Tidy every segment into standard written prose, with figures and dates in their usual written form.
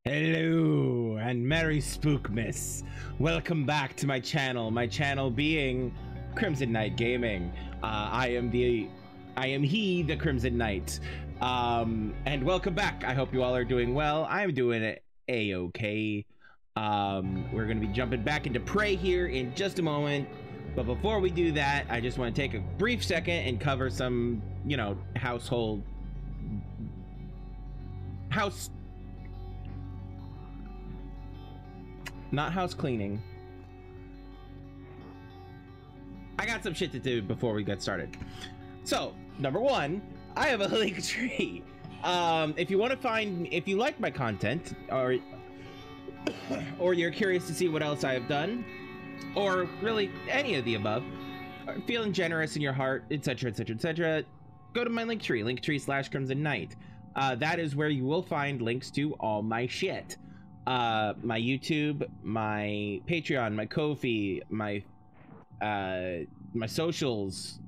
Hello and Merry Spookmas. Welcome back to my channel being Crimson Knight Gaming. I am the Crimson Knight. And welcome back. I hope you all are doing well. I'm doing it a-okay. We're gonna be jumping back into Prey here in just a moment. But before we do that, I just want to take a brief second and cover some, not house cleaning. I got some shit to do before we get started. So, number one, I have a link tree. If you like my content, or you're curious to see what else I have done, or really any of the above, or feeling generous in your heart, etc, etc, etc, go to my link tree, linktree/Crimson Knight. That is where you will find links to all my shit. My YouTube, my Patreon, my Ko-fi, my socials,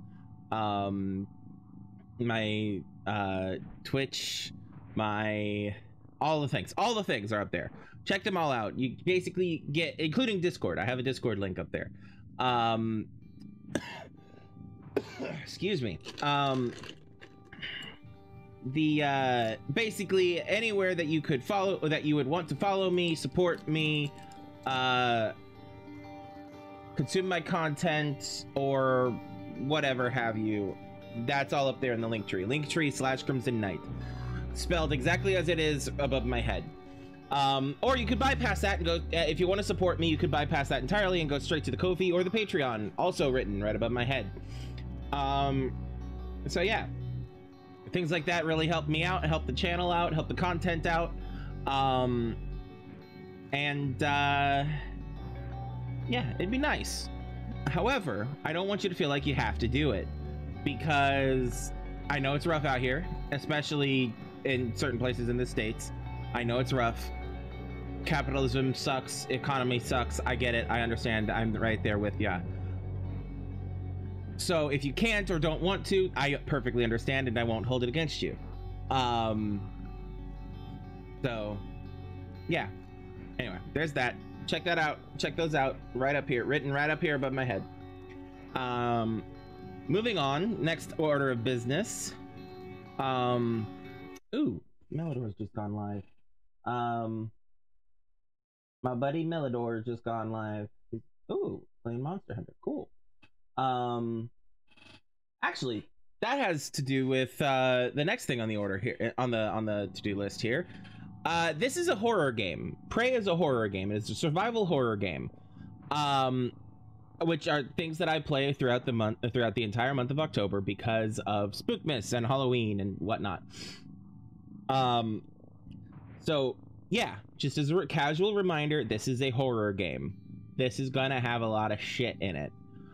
my Twitch, all the things are up there. Check them all out. You basically get, including Discord. I have a Discord link up there. Excuse me. Basically anywhere that you could follow, that you would want to follow me, support me, consume my content, or whatever have you, that's all up there in the link tree/Crimson Knight, spelled exactly as it is above my head. Or you could bypass that and go, if you want to support me, you could bypass that entirely and go straight to the Ko-fi or the Patreon, also written right above my head. So yeah, things like that really help me out, help the channel out, help the content out. Yeah, it'd be nice. However, I don't want you to feel like you have to do it, because I know it's rough out here, especially in certain places in the States. I know it's rough. Capitalism sucks, economy sucks. I get it, I understand, I'm right there with ya. So if you can't or don't want to, I perfectly understand, and I won't hold it against you. So yeah, anyway, there's that. Check that out, check those out, right up here, written right up here above my head. Moving on, next order of business. Ooh, Melodor's just gone live. My buddy Melodor just gone live. Ooh, playing Monster Hunter, cool. Actually, that has to do with the next thing on the order here, on the to-do list here. This is a horror game. Prey is a horror game. It's a survival horror game, which are things that I play throughout the entire month of October because of Spookmas and Halloween and whatnot. So yeah, just as a casual reminder, this is a horror game. This is gonna have a lot of shit in it.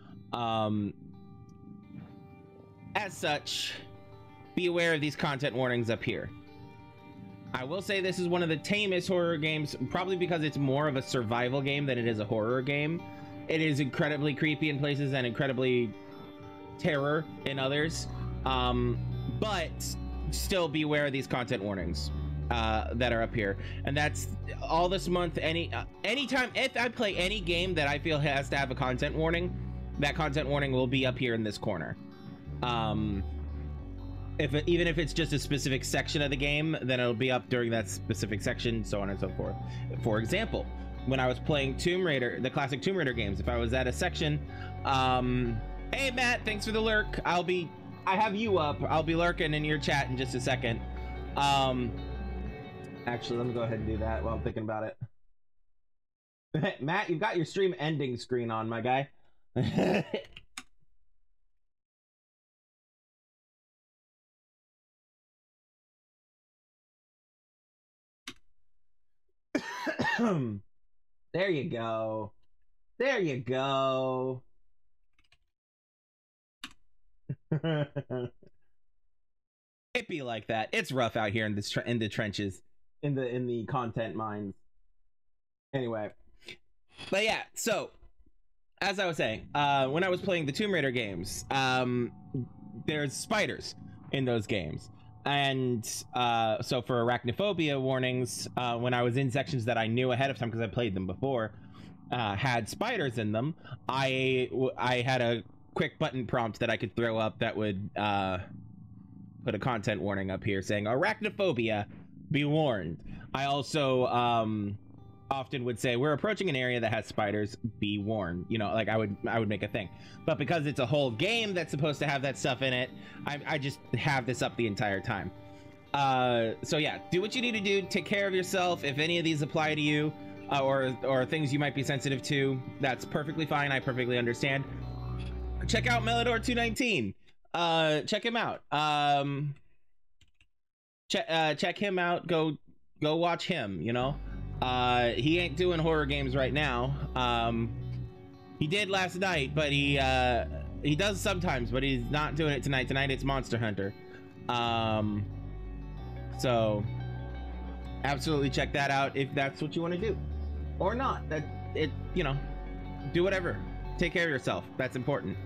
As such, be aware of these content warnings up here. I will say this is one of the tamest horror games, probably because it's more of a survival game than it is a horror game. It is incredibly creepy in places and incredibly terror in others. But still be aware of these content warnings that are up here. And that's all this month. Anytime if I play any game that I feel has to have a content warning, that content warning will be up here in this corner. Even if it's just a specific section of the game, then it'll be up during that specific section, so on and so forth. For example, when I was playing Tomb Raider, the classic Tomb Raider games, if I was at a section, hey Matt, thanks for the lurk. I have you up. I'll be lurking in your chat in just a second. Actually, let me go ahead and do that while I'm thinking about it. Matt, you've got your stream ending screen on, my guy. There you go. There you go. It be like that. It's rough out here in the trenches, in the content mines. Anyway, but yeah. So, as I was saying, when I was playing the Tomb Raider games, there's spiders in those games. And so for arachnophobia warnings, when I was in sections that I knew ahead of time because I played them before, had spiders in them, I had a quick button prompt that I could throw up that would put a content warning up here saying arachnophobia, be warned. I also often would say we're approaching an area that has spiders, be warned. You know, like I would make a thing. But because it's a whole game that's supposed to have that stuff in it, I just have this up the entire time. So yeah, do what you need to do. Take care of yourself. If any of these apply to you, or things you might be sensitive to, that's perfectly fine. I perfectly understand. Check out Melidor219. Check him out. Check him out. Go watch him. You know, he ain't doing horror games right now. He did last night, but he does sometimes, but he's not doing it tonight. Tonight it's Monster Hunter. So absolutely check that out if that's what you want to do, or not. That it, you know, do whatever. Take care of yourself. That's important.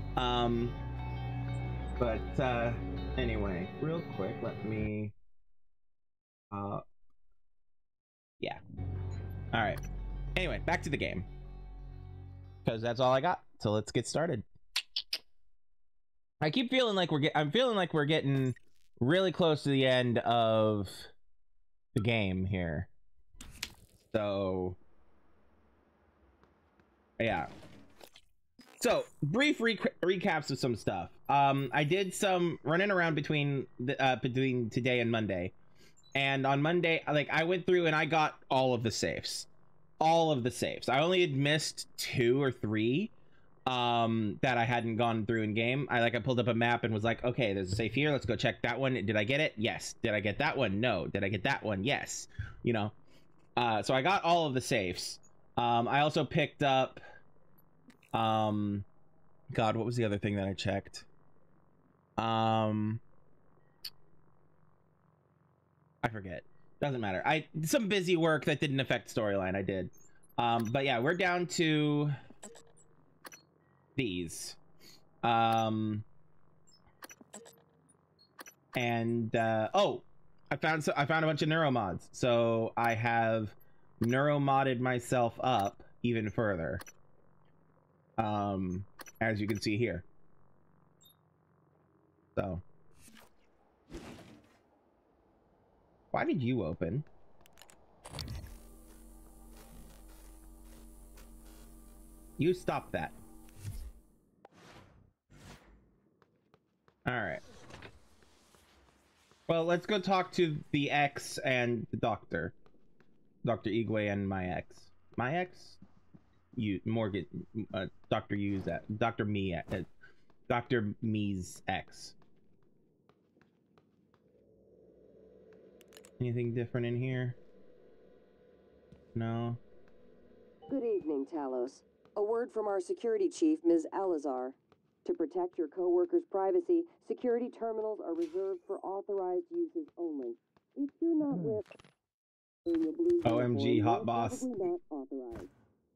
But anyway, real quick, let me yeah. All right. Anyway, back to the game, because that's all I got. So let's get started. I keep feeling like I'm feeling like we're getting really close to the end of the game here. So yeah. So brief recaps of some stuff. I did some running around between today and Monday. And on Monday, like, I went through and I got all of the safes. All of the safes. I only had missed 2 or 3 that I hadn't gone through in game. I pulled up a map and was like, okay, there's a safe here. Let's go check that one. Did I get it? Yes. Did I get that one? No. Did I get that one? Yes. You know. So I got all of the safes. I also picked up God, what was the other thing that I checked? I forget. Doesn't matter. Some busy work that didn't affect storyline. I did. But yeah, we're down to these. Oh, I found a bunch of neuromods. So I have neuromodded myself up even further. As you can see here. So why did you open? You stop that. All right. Well, let's go talk to the ex and the doctor. Dr. Igwe and my ex. My ex? You Morgan, Dr. U's that Dr. Me, Dr. Me's ex. Anything different in here? No. Good evening, Talos. A word from our security chief, Ms. Alazar. To protect your co-workers' privacy, security terminals are reserved for authorized uses only. If you're not with OMG, hot boss. Not authorized.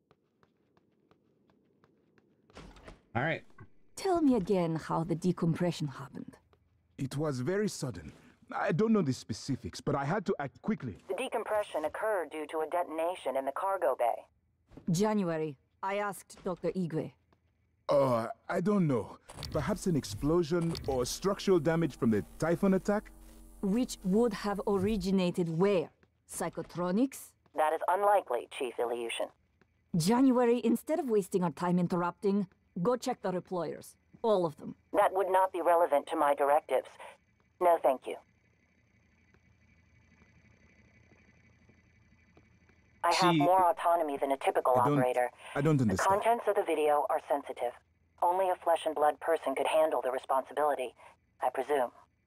All right. Tell me again how the decompression happened. It was very sudden. I don't know the specifics, but I had to act quickly. The decompression occurred due to a detonation in the cargo bay. January, I asked Dr. Igwe. I don't know. Perhaps an explosion or structural damage from the Typhoon attack? Which would have originated where? Psychotronics? That is unlikely, Chief Ilyushin. January, instead of wasting our time interrupting, go check the reployers. All of them. That would not be relevant to my directives. No, thank you. I have more autonomy than a typical operator. I don't understand. The contents of the video are sensitive. Only a flesh and blood person could handle the responsibility, I presume.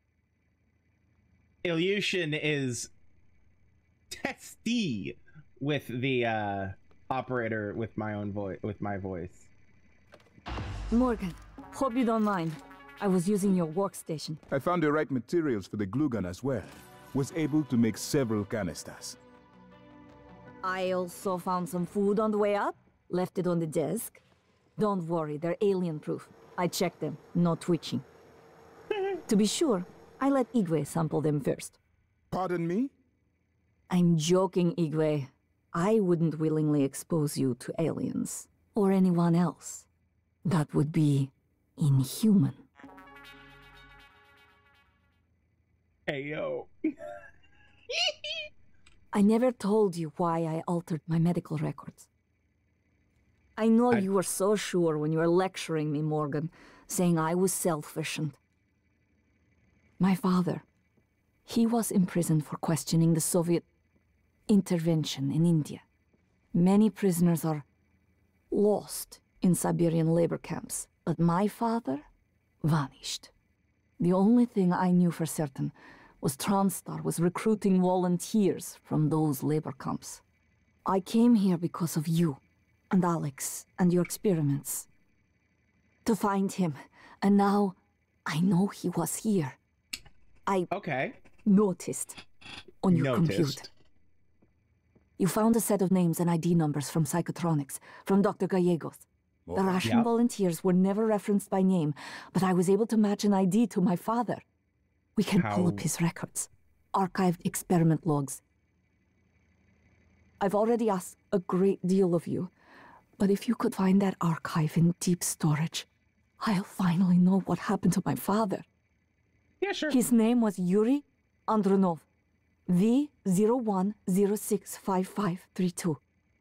Ilyushin is testy with the operator with my own voice, with my voice. Morgan, hope you don't mind. I was using your workstation. I found the right materials for the glue gun as well. Was able to make several canisters. I also found some food on the way up. Left it on the desk. Don't worry, they're alien-proof. I checked them. No twitching. To be sure, I let Igwe sample them first. Pardon me? I'm joking, Igwe. I wouldn't willingly expose you to aliens. Or anyone else. That would be inhuman. Hey, yo. I never told you why I altered my medical records. I know you were so sure when you were lecturing me, Morgan, saying I was selfish and... My father, he was imprisoned for questioning the Soviet intervention in India. Many prisoners are lost in Siberian labor camps, but my father vanished. The only thing I knew for certain was TranStar was recruiting volunteers from those labor camps. I came here because of you and Alex and your experiments. To find him, and now I know he was here. I noticed on your computer. You found a set of names and ID numbers from Psychotronics, from Dr. Gallegos. The Russian volunteers were never referenced by name, but I was able to match an ID to my father. We can pull up his records, archived experiment logs. I've already asked a great deal of you, but if you could find that archive in deep storage, I'll finally know what happened to my father. Yeah, sure. His name was Yuri Andronov, V01065532.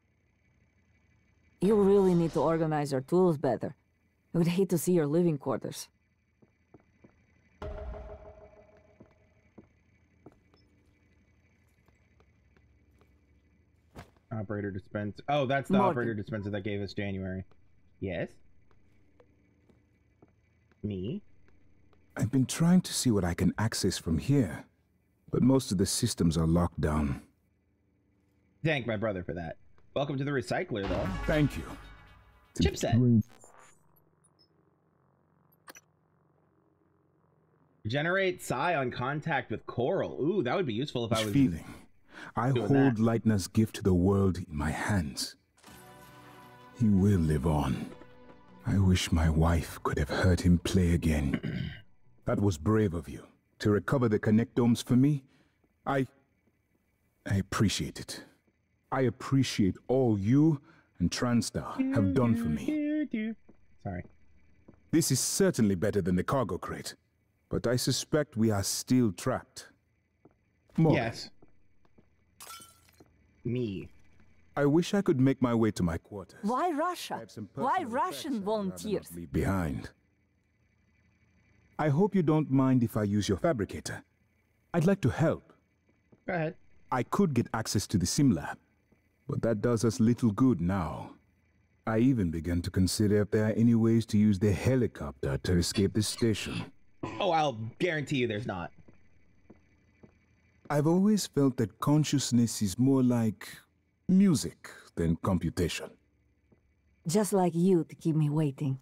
You really need to organize your tools better. I would hate to see your living quarters. Operator dispenser. Oh, that's the operator dispenser that gave us January. Yes? Me? I've been trying to see what I can access from here, but most of the systems are locked down. Thank my brother for that. Welcome to the recycler, though. Thank you. Chipset. Generate psi on contact with coral. Ooh, that would be useful if I was feeling. I hold Leitner's gift to the world in my hands. He will live on. I wish my wife could have heard him play again. That was brave of you. To recover the connectomes for me, I appreciate it. I appreciate all you and TranStar have done for me. Sorry. This is certainly better than the cargo crate, but I suspect we are still trapped. Morgan. Yes. Me. I wish I could make my way to my quarters. Why Russia? Why Russian volunteers? Leave behind. I hope you don't mind if I use your fabricator. I'd like to help. Go ahead. I could get access to the sim lab, but that does us little good now. I even began to consider if there are any ways to use the helicopter to escape the station. Oh, I'll guarantee you there's not. I've always felt that consciousness is more like music than computation. Just like you to keep me waiting.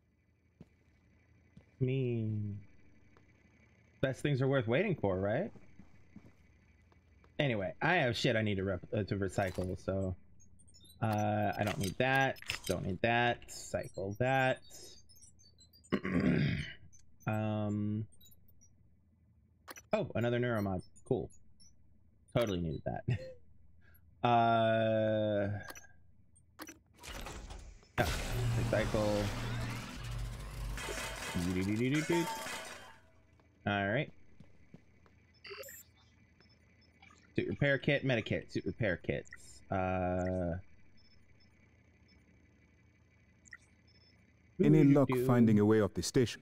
Best things are worth waiting for, right? Anyway, I have shit I need to recycle, so I don't need that. Don't need that. Cycle that. Oh, another neuromod. Cool. Totally needed that. Recycle. Alright. Suit repair kit, medikit, suit repair kits. Any luck finding a way off the station?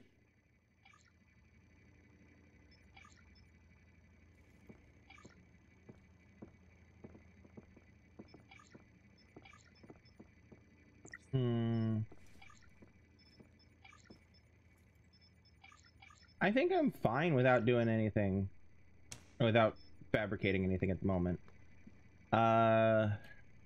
I think I'm fine without doing anything, without fabricating anything at the moment. Alright,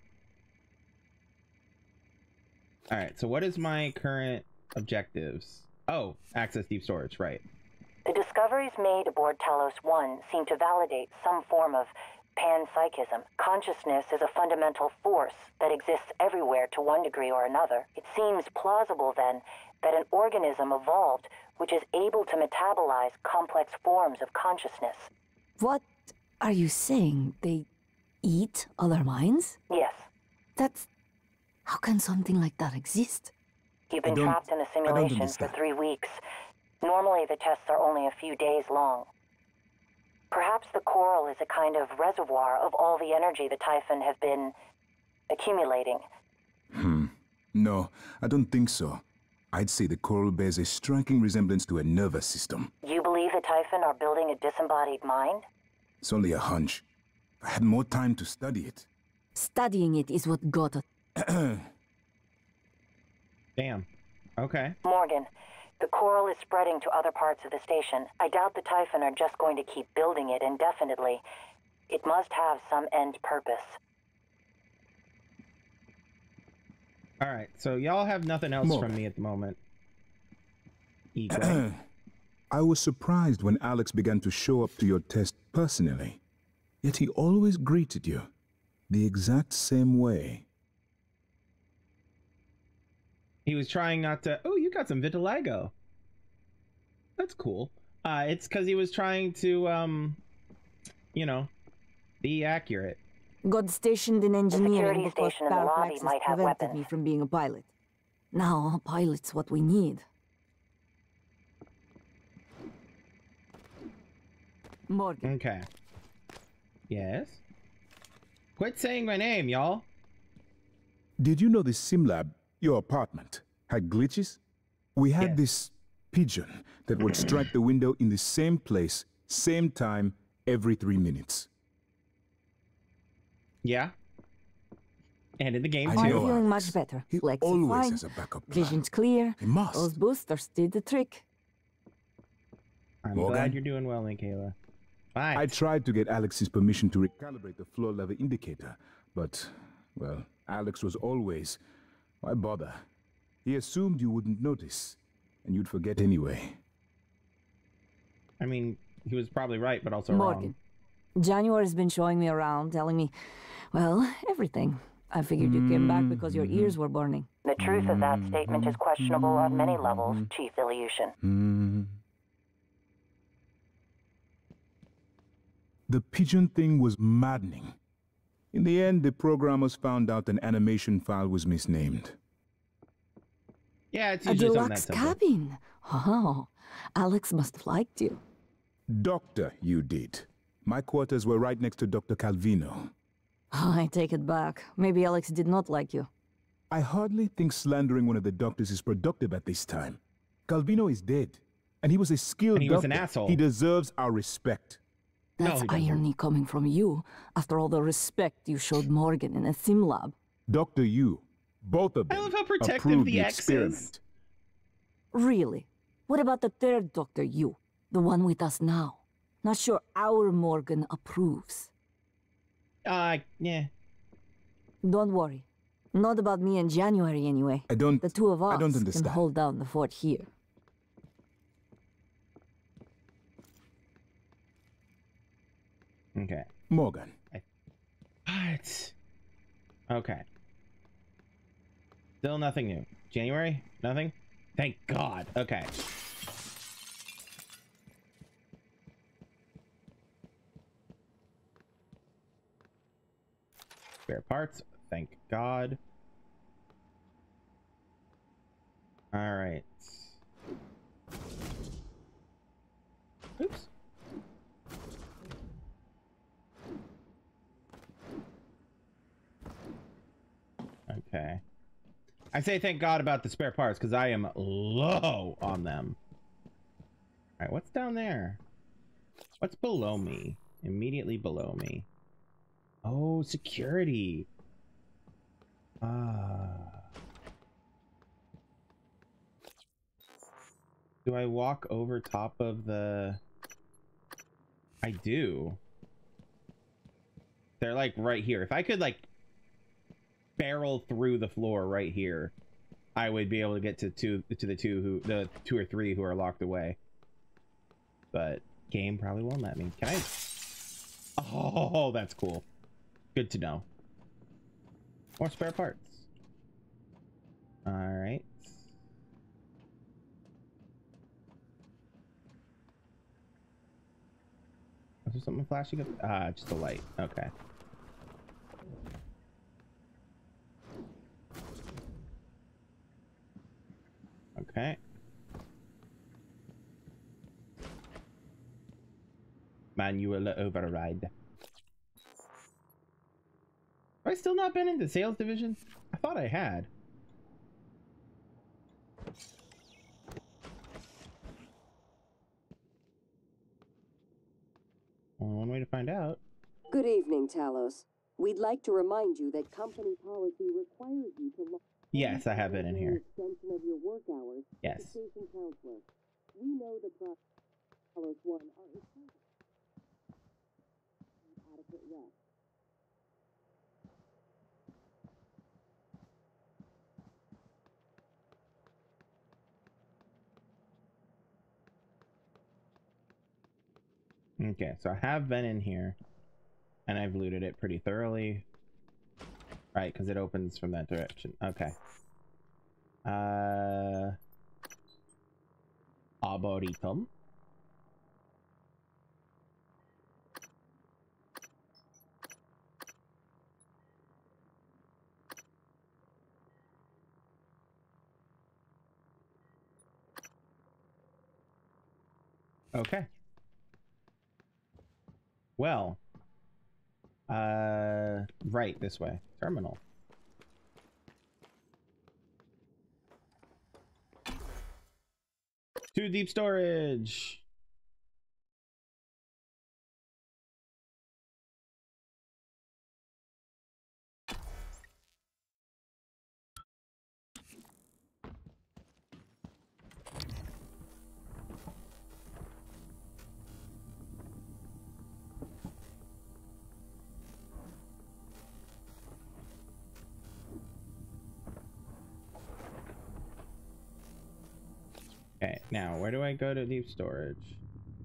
so what is my current objectives? Oh, access deep storage, right. The discoveries made aboard Talos 1 seem to validate some form of panpsychism. Consciousness is a fundamental force that exists everywhere to one degree or another. It seems plausible, then, that an organism evolved which is able to metabolize complex forms of consciousness. What are you saying? They eat other minds? Yes. That's... How can something like that exist? You've been trapped in a simulation for 3 weeks. Normally, the tests are only a few days long. Perhaps the coral is a kind of reservoir of all the energy the Typhon have been accumulating. No, I don't think so. I'd say the coral bears a striking resemblance to a nervous system. You believe the Typhon are building a disembodied mind? It's only a hunch. If I had more time to study it. Studying it is what got us. Damn. Okay. Morgan, the coral is spreading to other parts of the station. I doubt the Typhon are just going to keep building it indefinitely. It must have some end purpose. Alright, so y'all have nothing else from me at the moment. Ego. I was surprised when Alex began to show up to your test personally. Yet he always greeted you the exact same way. He was trying not to... Oh, you got some vitiligo. That's cool. It's because he was trying to, you know, be accurate. Got stationed in engineering because station in the lobby Parallaxes might have prevented weapons. me from being a pilot. Now, a pilot's what we need. Morgan. Okay. Yes? Quit saying my name, y'all. Did you know the sim lab, your apartment, had glitches? We had Yes. this pigeon that would strike the window in the same place, same time, every 3 minutes. Yeah. And in the game, I too. I'm know, feeling Alex. much better. He Legs are always fine. has a backup plan. Vision's clear. He must. Those boosters did the trick. I'm Morgan? glad you're doing well, Michaela. Fine. I tried to get Alex's permission to recalibrate the floor level indicator, but, well, Alex was always, why bother? He assumed you wouldn't notice, and you'd forget anyway. I mean, he was probably right, but also Morgan. January's been showing me around, telling me, well, everything. I figured you came back because your ears were burning. The truth of that statement is questionable on many levels, Chief Ilyushin. The pigeon thing was maddening. In the end, the programmers found out an animation file was misnamed. Yeah, it's A usually something that deluxe simple. cabin. Oh, Alex must have liked you. Doctor, you did. My quarters were right next to Dr. Calvino. I take it back. Maybe Alex did not like you. I hardly think slandering one of the doctors is productive at this time. Calvino is dead, and he was a skilled And he doctor. was an asshole. He deserves our respect. That's he doesn't. irony coming from you, after all the respect you showed Morgan in a sim lab. Dr. Yu, both of them I love how protective approved the X is. experiment. Really? What about the third Dr. Yu, the one with us now? Not sure our Morgan approves. Yeah. Don't worry. Not about me in January, anyway. I don't The two of us don't can understand. hold down the fort here. Okay. Morgan, What? Okay. Still nothing new. January? Nothing? Thank God. Okay. Spare parts. Thank God. All right. Oops. Okay. I say thank God about the spare parts because I am low on them. All right, what's down there? What's below me? Immediately below me. Oh, security. Do I walk over top of the... I do. They're like right here. If I could like barrel through the floor right here, I would be able to get to the two or three who are locked away. But game probably won't let me. Can I? Oh, that's cool. Good to know. More spare parts. All right. Is there something flashing up? Ah, just a light. Okay. Okay. Manual override. Have I still not been in the sales division? I thought I had. Well, one way to find out. Good evening, Talos. We'd like to remind you that company policy requires you to look. Yes, I have been in here. Extension of your work hours. Yes. Station counselor. We know the Talos 1 are essential. Adequate rest. Okay, so I have been in here, and I've looted it pretty thoroughly. Right, because it opens from that direction. Okay. Arboretum. Okay. Well, right this way. Terminal. To deep storage. Okay, now where do I go to deep storage?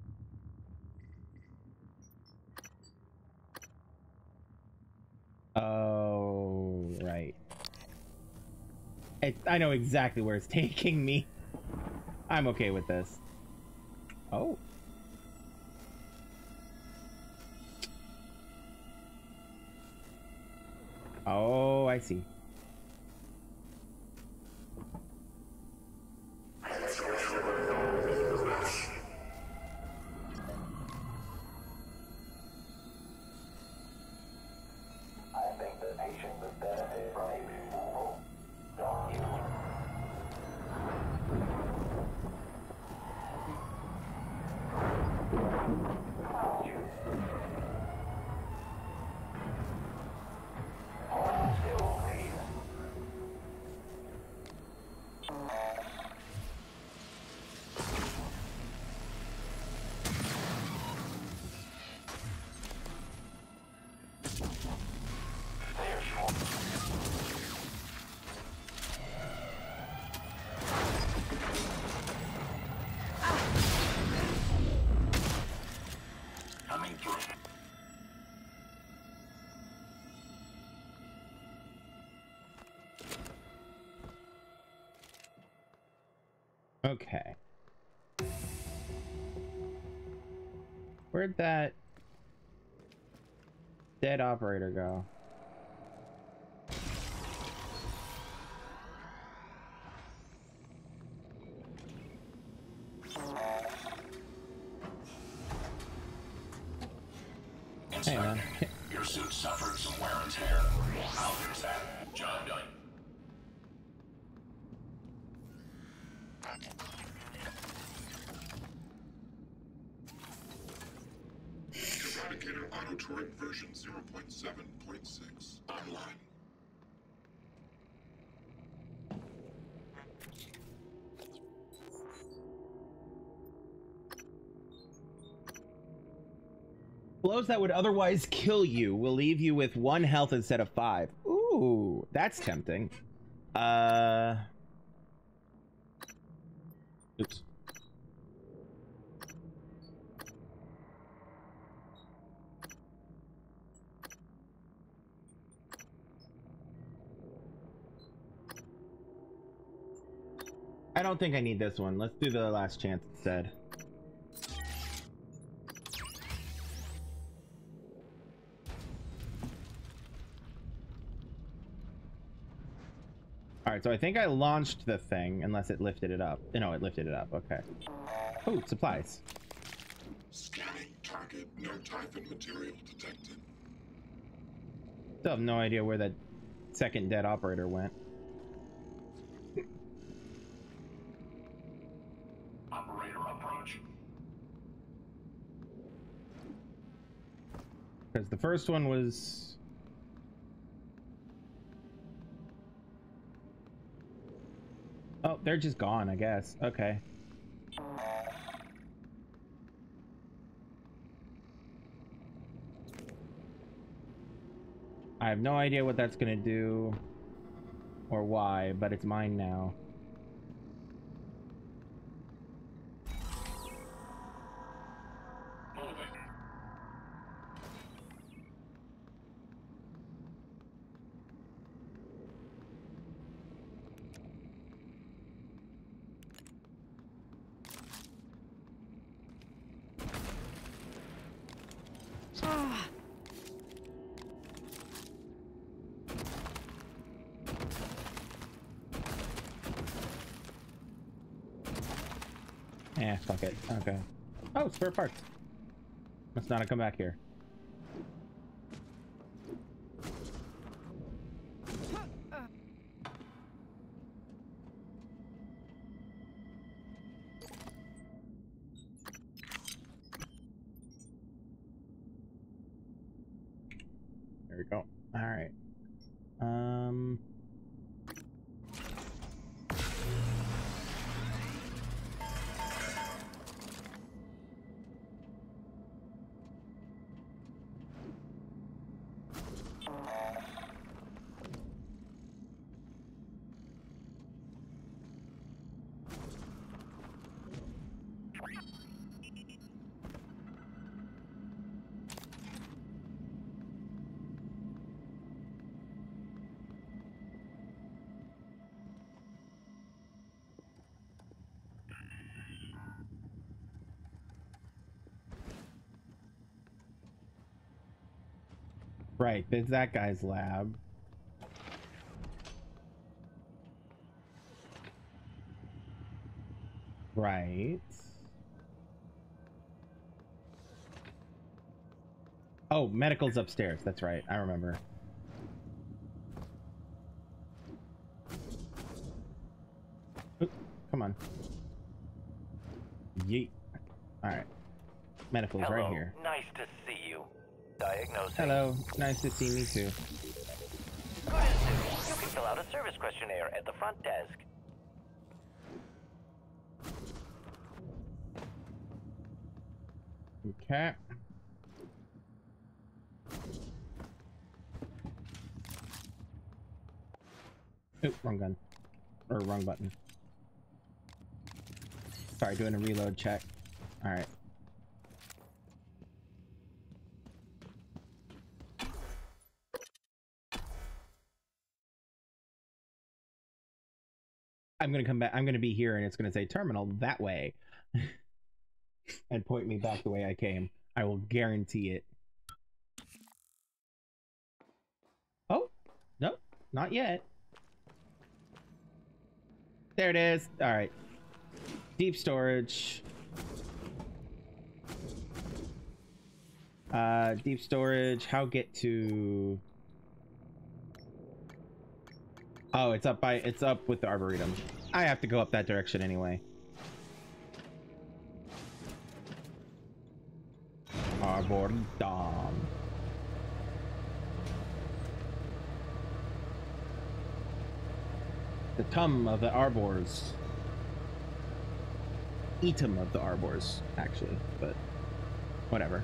Oh, right. I know exactly where it's taking me. I'm okay with this. Oh. Oh, I see. Okay. Where'd that dead operator go? Hey, man. Your suit suffered some wear and tear. I'll fix that. Job done. Eradicator Auto Turret version 0.7.6 online. Blows that would otherwise kill you will leave you with 1 health instead of 5. Ooh, that's tempting. Oops. I don't think I need this one. Let's do the last chance instead. All right, so I think I launched the thing, unless it lifted it up. No, it lifted it up. Okay. Oh, supplies. Scanning target. No Typhon material detected. Still have no idea where that second dead operator went. Operator approach. Because the first one was... Oh, they're just gone, I guess. Okay. I have no idea what that's gonna do or why, but it's mine now. Eh, fuck it. Okay. Oh, spare parts. Must not have come back here. There we go. All right. Right, there's that guy's lab. Right. Oh, medical's upstairs. That's right. I remember. Oop, come on. Yeet. All right. Medical's Hello, right here. Nice to see you. Diagnosing. Hello. Nice to see me too. Good as new. You can fill out a service questionnaire at the front desk. Okay. Oop, wrong gun. Or wrong button. Sorry, doing a reload check. Alright. I'm gonna come back. I'm gonna be here and it's gonna say terminal that way. And point me back the way I came. I will guarantee it. Oh, no, not yet. There it is. All right. Deep storage. Deep storage. How get to... Oh, it's up with the Arboretum. I have to go up that direction anyway. Arboretum. The tum of the arbors. Eatum of the arbors, actually, but whatever.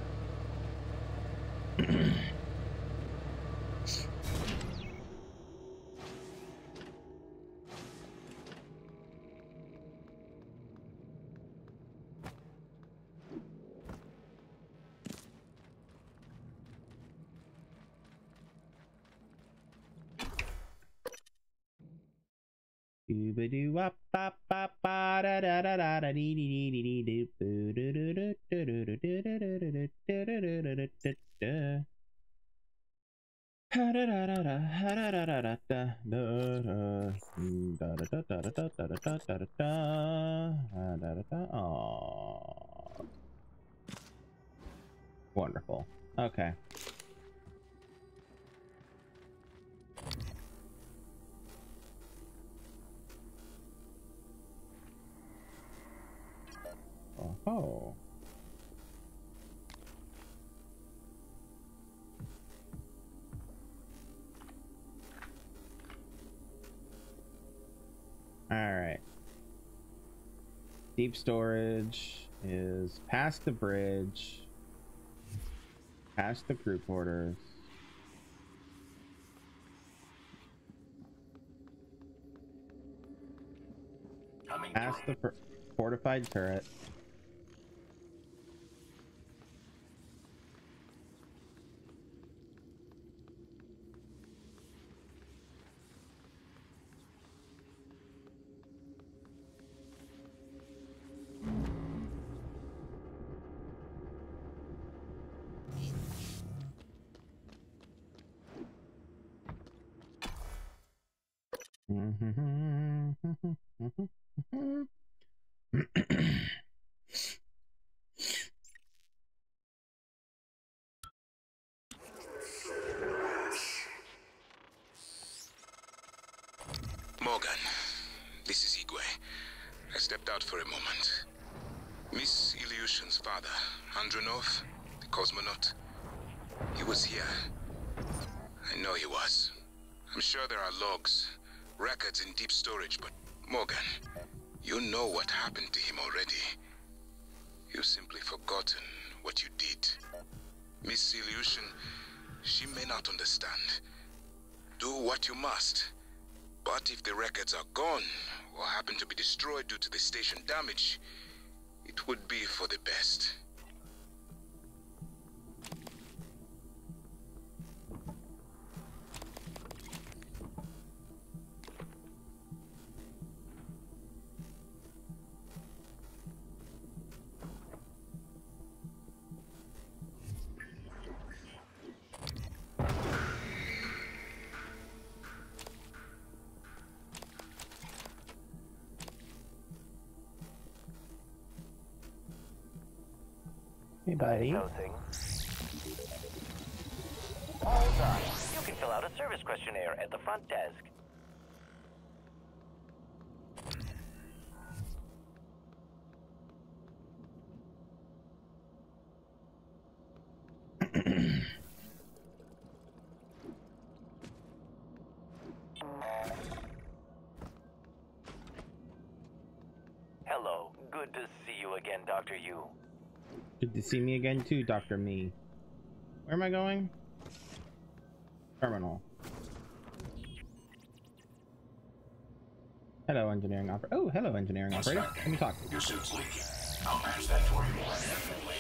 Oh, wonderful. Okay. Oh. All right. Deep storage is past the bridge, past the crew quarters. Past the fortified turret. Morgan, this is Igwe. I stepped out for a moment. Miss Ilyushin's father, Andronov, the cosmonaut, he was here. I know he was. I'm sure there are logs, records in deep storage, but Morgan, you know what happened to him already. You've simply forgotten what you did. Miss Ilyushin, she may not understand. Do what you must. But if the records are gone, or happen to be destroyed due to the station damage, it would be for the best. Hey, buddy. All done. You can fill out a service questionnaire at the front desk. Hello. Good to see you again, Dr. Yu. Good to see me again too, Dr. Me. Where am I going? Terminal. Hello, engineering operator. Oh, hello, engineering operator. Let me talk. Your suit's leaking. I'll patch that for you immediately.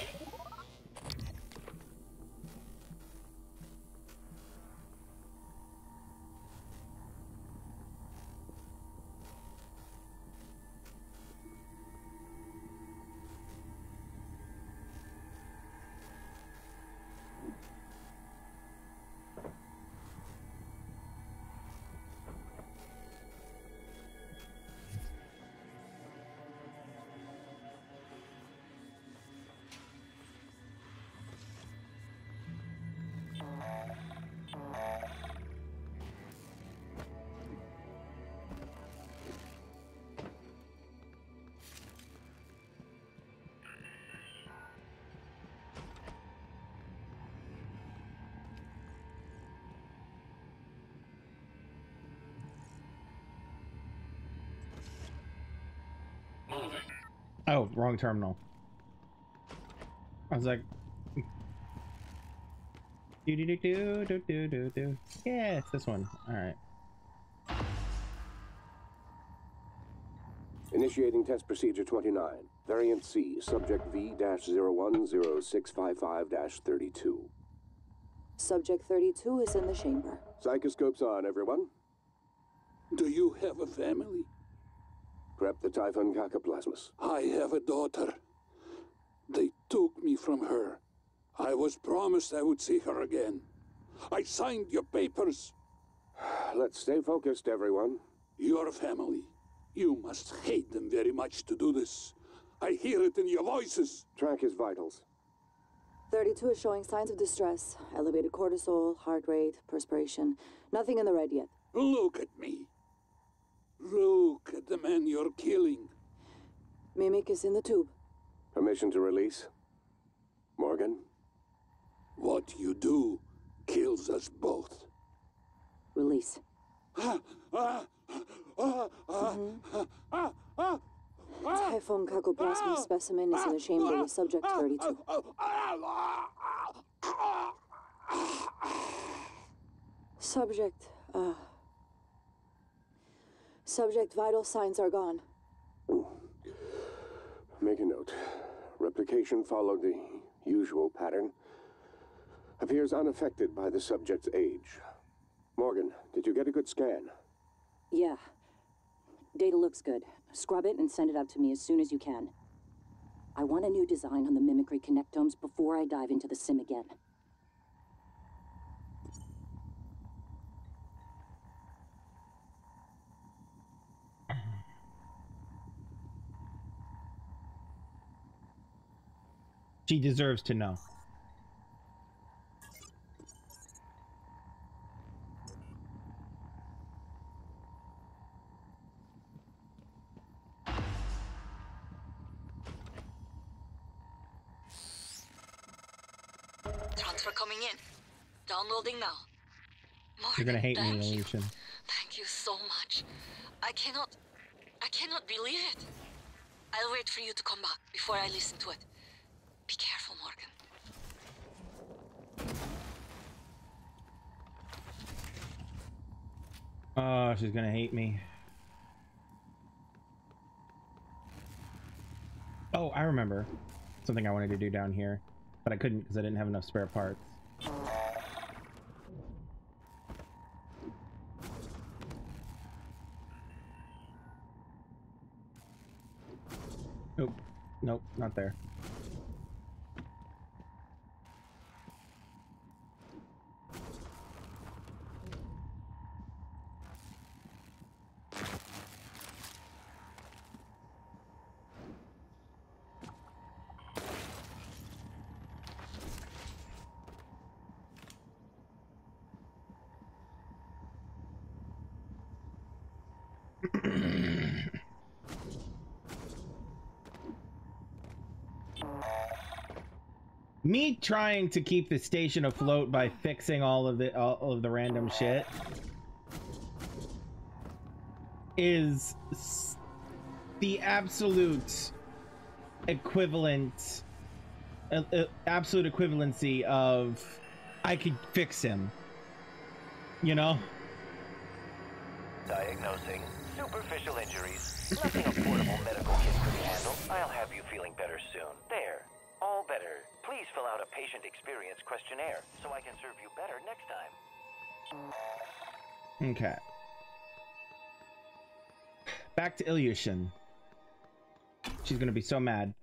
Oh, wrong terminal. I was like, do. Yeah, it's this one. All right. Initiating test procedure 29. Variant C, subject V-010655-32. Subject 32 is in the chamber. Psychoscopes on, everyone. Do you have a family? Prep the Typhon Cacoplasmus. I have a daughter. They took me from her. I was promised I would see her again. I signed your papers. Let's stay focused, everyone. Your family. You must hate them very much to do this. I hear it in your voices. Track his vitals. 32 is showing signs of distress. Elevated cortisol, heart rate, perspiration. Nothing in the red yet. Look at me. Look at the man you're killing. Mimic is in the tube. Permission to release? Morgan? What you do kills us both. Release. Typhon cacoplasma specimen is in the chamber with subject 32. Subject vital signs are gone. Make a note. Replication followed the usual pattern. Appears unaffected by the subject's age. Morgan, did you get a good scan? Yeah. Data looks good. Scrub it and send it out to me as soon as you can. I want a new design on the mimicry connectomes before I dive into the sim again. She deserves to know. Transfer coming in. Downloading now. Morgan, You're gonna hate me, thank you. Illusion. Thank you so much. I cannot believe it. I'll wait for you to come back before I listen to it. Be careful, Morgan. Oh, she's gonna hate me. Oh, I remember something I wanted to do down here, but I couldn't because I didn't have enough spare parts. Nope. Nope, not there. Me trying to keep the station afloat by fixing all of the random shit is the absolute equivalent, absolute equivalency of I could fix him, you know? Diagnosing superficial injuries. Nothing a portable medical kit couldn't handle. I'll have you feeling better soon. There. All better. Please fill out a patient experience questionnaire so I can serve you better next time. Okay. Back to Ilyushin. She's gonna be so mad.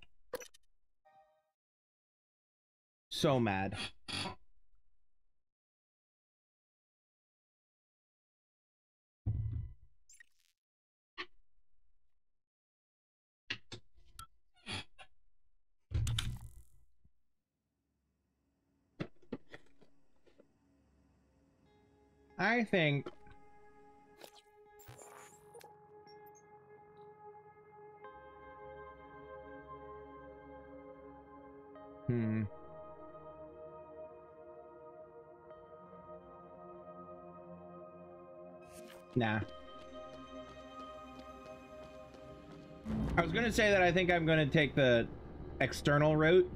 So mad. I think nah. I was gonna say that I think I'm gonna take the external route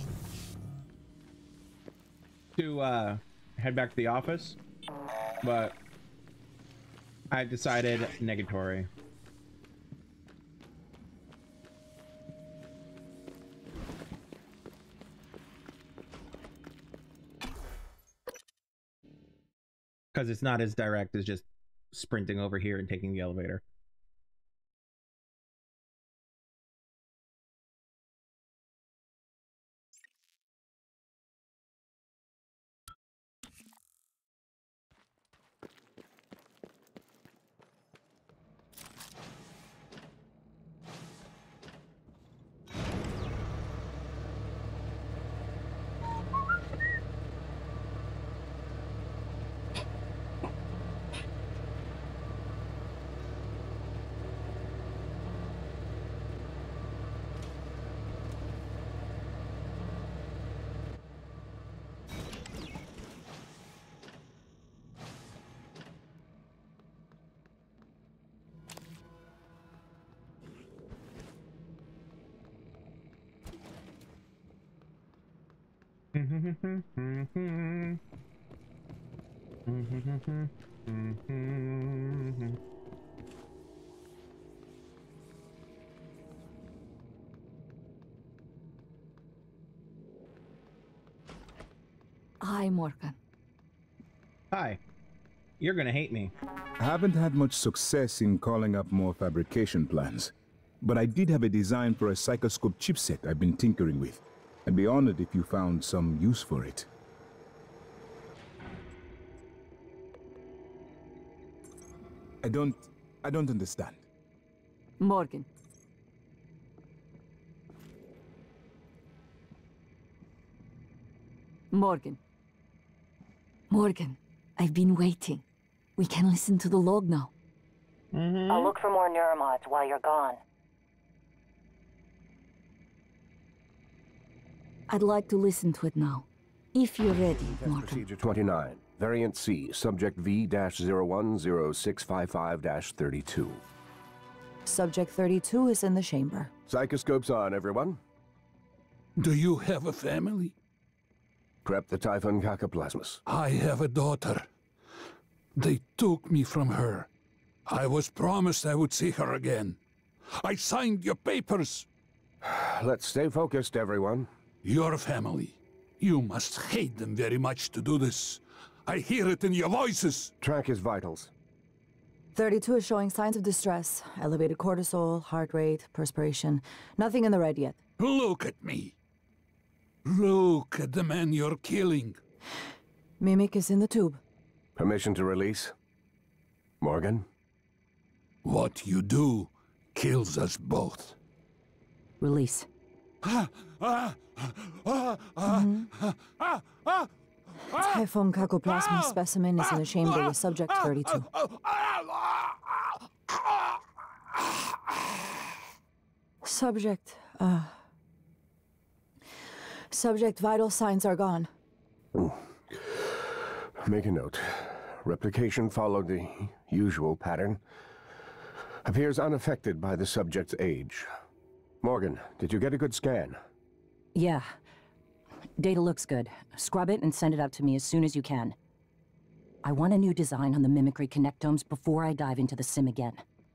to head back to the office, but I decided negatory. Because it's not as direct as just sprinting over here and taking the elevator. Hi, Morgan. Hi. You're gonna hate me. I haven't had much success in calling up more fabrication plans, but I did have a design for a psychoscope chipset I've been tinkering with. I'd be honored if you found some use for it. I don't understand. Morgan. Morgan. Morgan, I've been waiting. We can listen to the log now. I'll look for more neuromods while you're gone. I'd like to listen to it now. If you're ready, Morgan. Procedure 29. Variant C. Subject V-010655-32. Subject 32 is in the chamber. Psychoscopes on, everyone. Do you have a family? Prep the Typhon Cacoplasmus. I have a daughter. They took me from her. I was promised I would see her again. I signed your papers. Let's stay focused, everyone. Your family. You must hate them very much to do this. I hear it in your voices. Track his vitals. 32 is showing signs of distress. Elevated cortisol, heart rate, perspiration. Nothing in the red yet. Look at me. Look at the man you're killing. Mimic is in the tube. Permission to release? Morgan? What you do kills us both. Release. Typhon Cacoplasma specimen is in the chamber with subject 32. Subject vital signs are gone. Make a note. Replication followed the usual pattern. Appears unaffected by the subject's age. Morgan, did you get a good scan? Yeah. Data looks good. Scrub it and send it out to me as soon as you can. I want a new design on the mimicry connectomes before I dive into the sim again.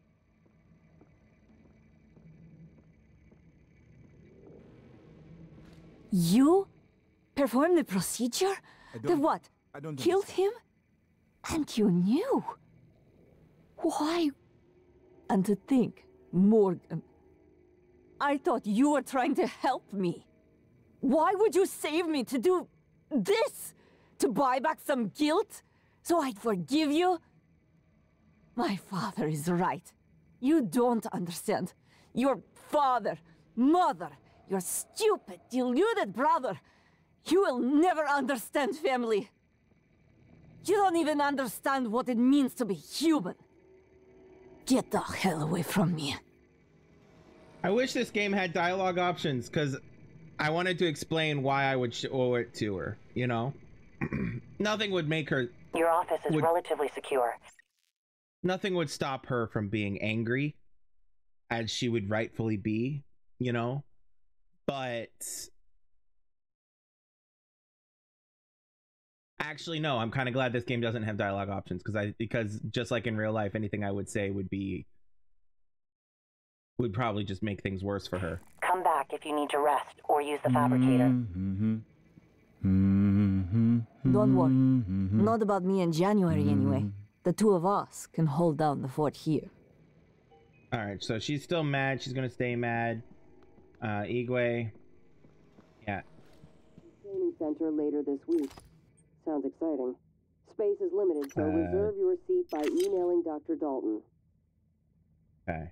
You performed the procedure? The what? Killed him? And you knew? Why? And to think, Morgan, I thought you were trying to help me. Why would you save me to do this? To buy back some guilt? So I'd forgive you? My father is right. You don't understand. Your father, mother, your stupid, deluded brother. You will never understand family. You don't even understand what it means to be human. Get the hell away from me. I wish this game had dialogue options, because I wanted to explain why I would show it to her, you know? Nothing would make her... Your office is relatively secure. Nothing would stop her from being angry, as she would rightfully be, you know? But... Actually, no, I'm kind of glad this game doesn't have dialogue options, because just like in real life, anything I would say would probably just make things worse for her. Come back if you need to rest or use the fabricator. Don't worry. Not about me in January anyway. The two of us can hold down the fort here. Alright, so she's still mad. She's gonna stay mad. Igwe. Yeah. Training center later this week. Sounds exciting. Space is limited, so reserve your seat by emailing Dr. Dalton. Okay.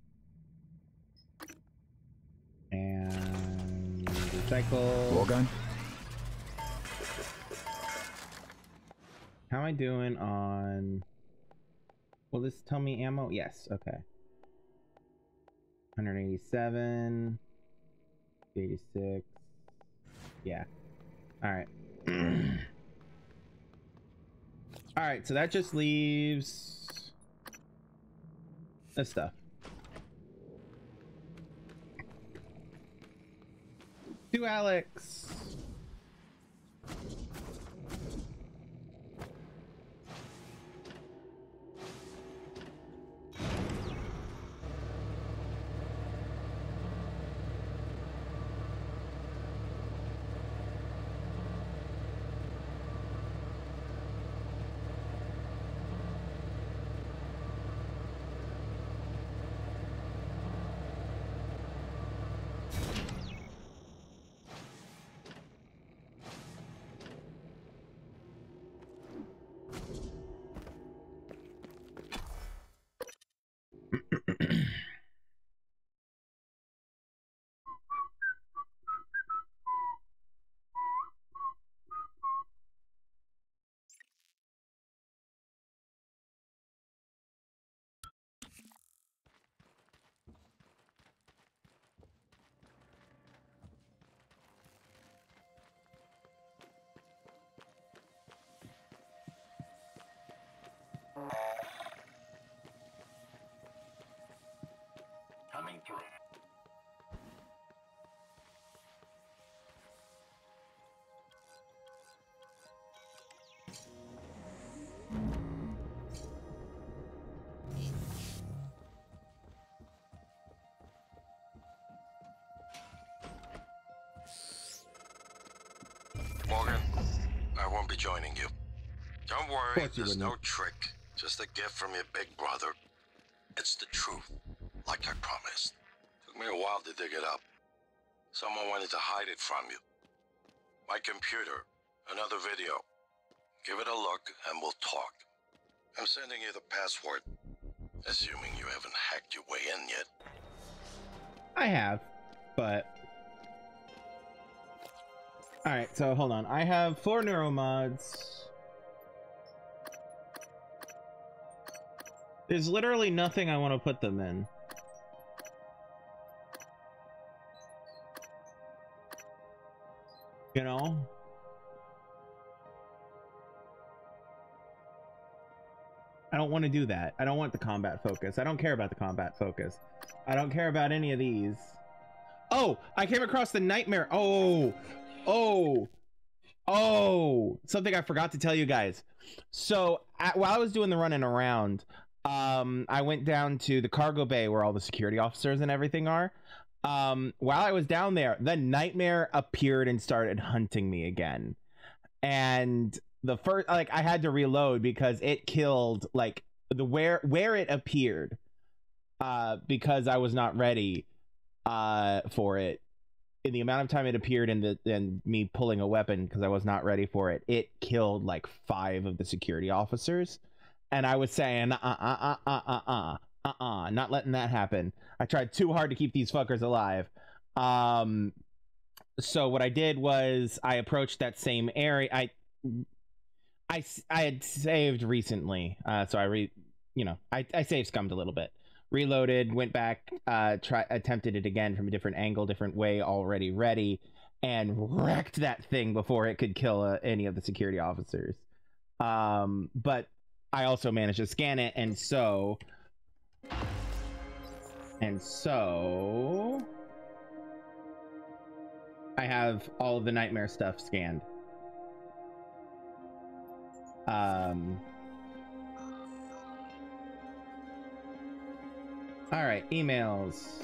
And recycle. Morgan? How am I doing on... Will this tell me ammo? Yes, okay. 187. 86. Yeah. Alright. Alright, so that just leaves... this stuff. To Alex. be joining you. Don't worry, there's no trick. Just a gift from your big brother. It's the truth, like I promised. Took me a while to dig it up. Someone wanted to hide it from you. My computer, another video. Give it a look and we'll talk. I'm sending you the password, assuming you haven't hacked your way in yet. I have, but... Alright, so hold on. I have 4 neuromods. There's literally nothing I want to put them in. You know? I don't want to do that. I don't want the combat focus. I don't care about the combat focus. I don't care about any of these. Oh, I came across the nightmare. Oh, something I forgot to tell you guys. So while I was doing the running around, I went down to the cargo bay where all the security officers and everything are. While I was down there, the nightmare appeared and started hunting me again. And the first, like, I had to reload because it killed, like, the where it appeared, because I was not ready for it. In the amount of time it appeared and me pulling a weapon because I was not ready for it, it killed like 5 of the security officers. And I was saying, not letting that happen. I tried too hard to keep these fuckers alive. So what I did was I approached that same area. I had saved recently, so I save scummed a little bit. Reloaded, went back, attempted it again from a different angle, different way, already ready, and wrecked that thing before it could kill any of the security officers. But I also managed to scan it, and so I have all of the nightmare stuff scanned. All right, emails.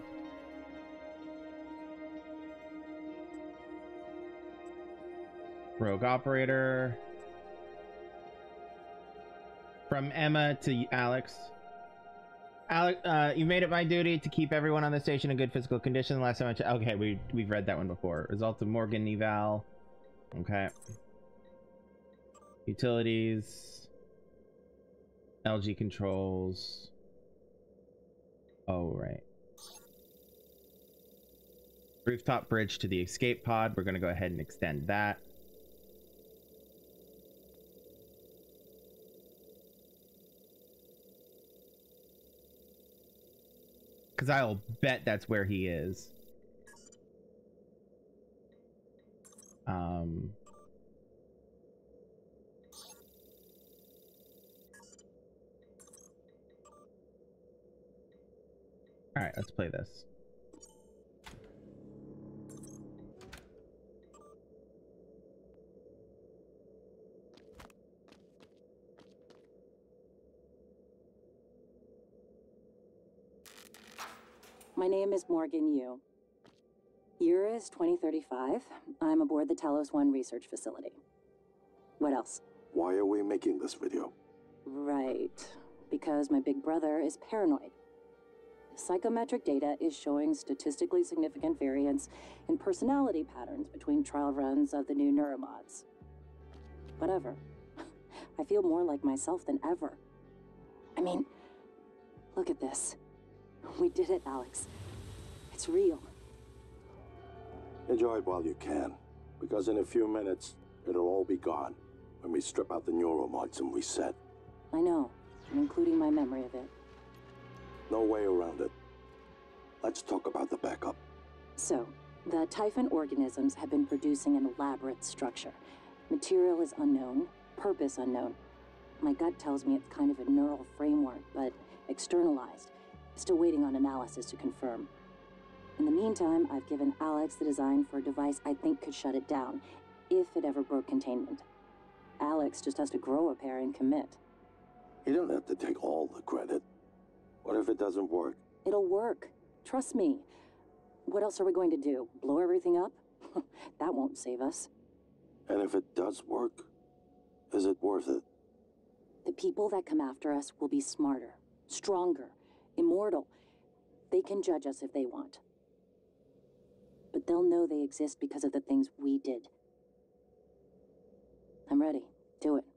Rogue operator. From Emma to Alex. Alex, you made it my duty to keep everyone on the station in good physical condition. Last time I checked. Okay, we've read that one before. Result of Morgan eval. Okay. Utilities. LG controls. Oh, right. Rooftop bridge to the escape pod. We're going to go ahead and extend that. Because I'll bet that's where he is. All right, let's play this. My name is Morgan Yu. Year is 2035. I'm aboard the Talos 1 research facility. What else? Why are we making this video? Right. Because my big brother is paranoid. Psychometric data is showing statistically significant variance in personality patterns between trial runs of the new neuromods. Whatever. I feel more like myself than ever. I mean, look at this. We did it, Alex. It's real. Enjoy it while you can, because in a few minutes, it'll all be gone when we strip out the neuromods and reset. I know, including my memory of it. No way around it. Let's talk about the backup. So, the Typhon organisms have been producing an elaborate structure. Material is unknown, purpose unknown. My gut tells me it's kind of a neural framework, but externalized. Still waiting on analysis to confirm. In the meantime, I've given Alex the design for a device I think could shut it down, if it ever broke containment. Alex just has to grow a pair and commit. You don't have to take all the credit. What if it doesn't work? It'll work. Trust me. What else are we going to do? Blow everything up? That won't save us. And if it does work, is it worth it? The people that come after us will be smarter, stronger, immortal. They can judge us if they want. But they'll know they exist because of the things we did. I'm ready. Do it.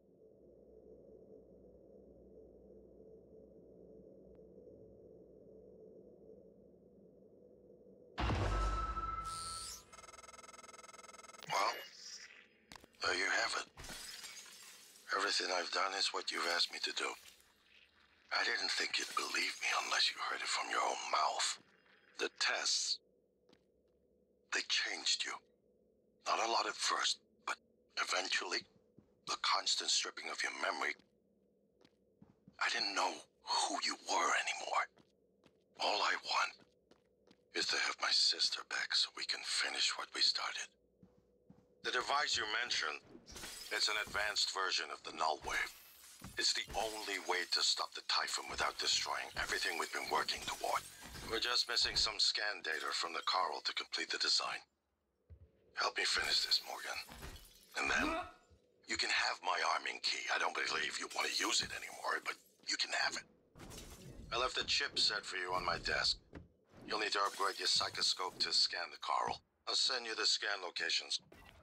Well, there you have it. Everything I've done is what you've asked me to do. I didn't think you'd believe me unless you heard it from your own mouth. The tests, they changed you. Not a lot at first, but eventually, the constant stripping of your memory, I didn't know who you were anymore. All I want is to have my sister back so we can finish what we started. The device you mentioned, it's an advanced version of the null wave. It's the only way to stop the Typhon without destroying everything we've been working toward. We're just missing some scan data from the coral to complete the design. Help me finish this, Morgan. And then, you can have my arming key. I don't believe you want to use it anymore, but you can have it. I left a chip set for you on my desk. You'll need to upgrade your psychoscope to scan the coral. I'll send you the scan locations.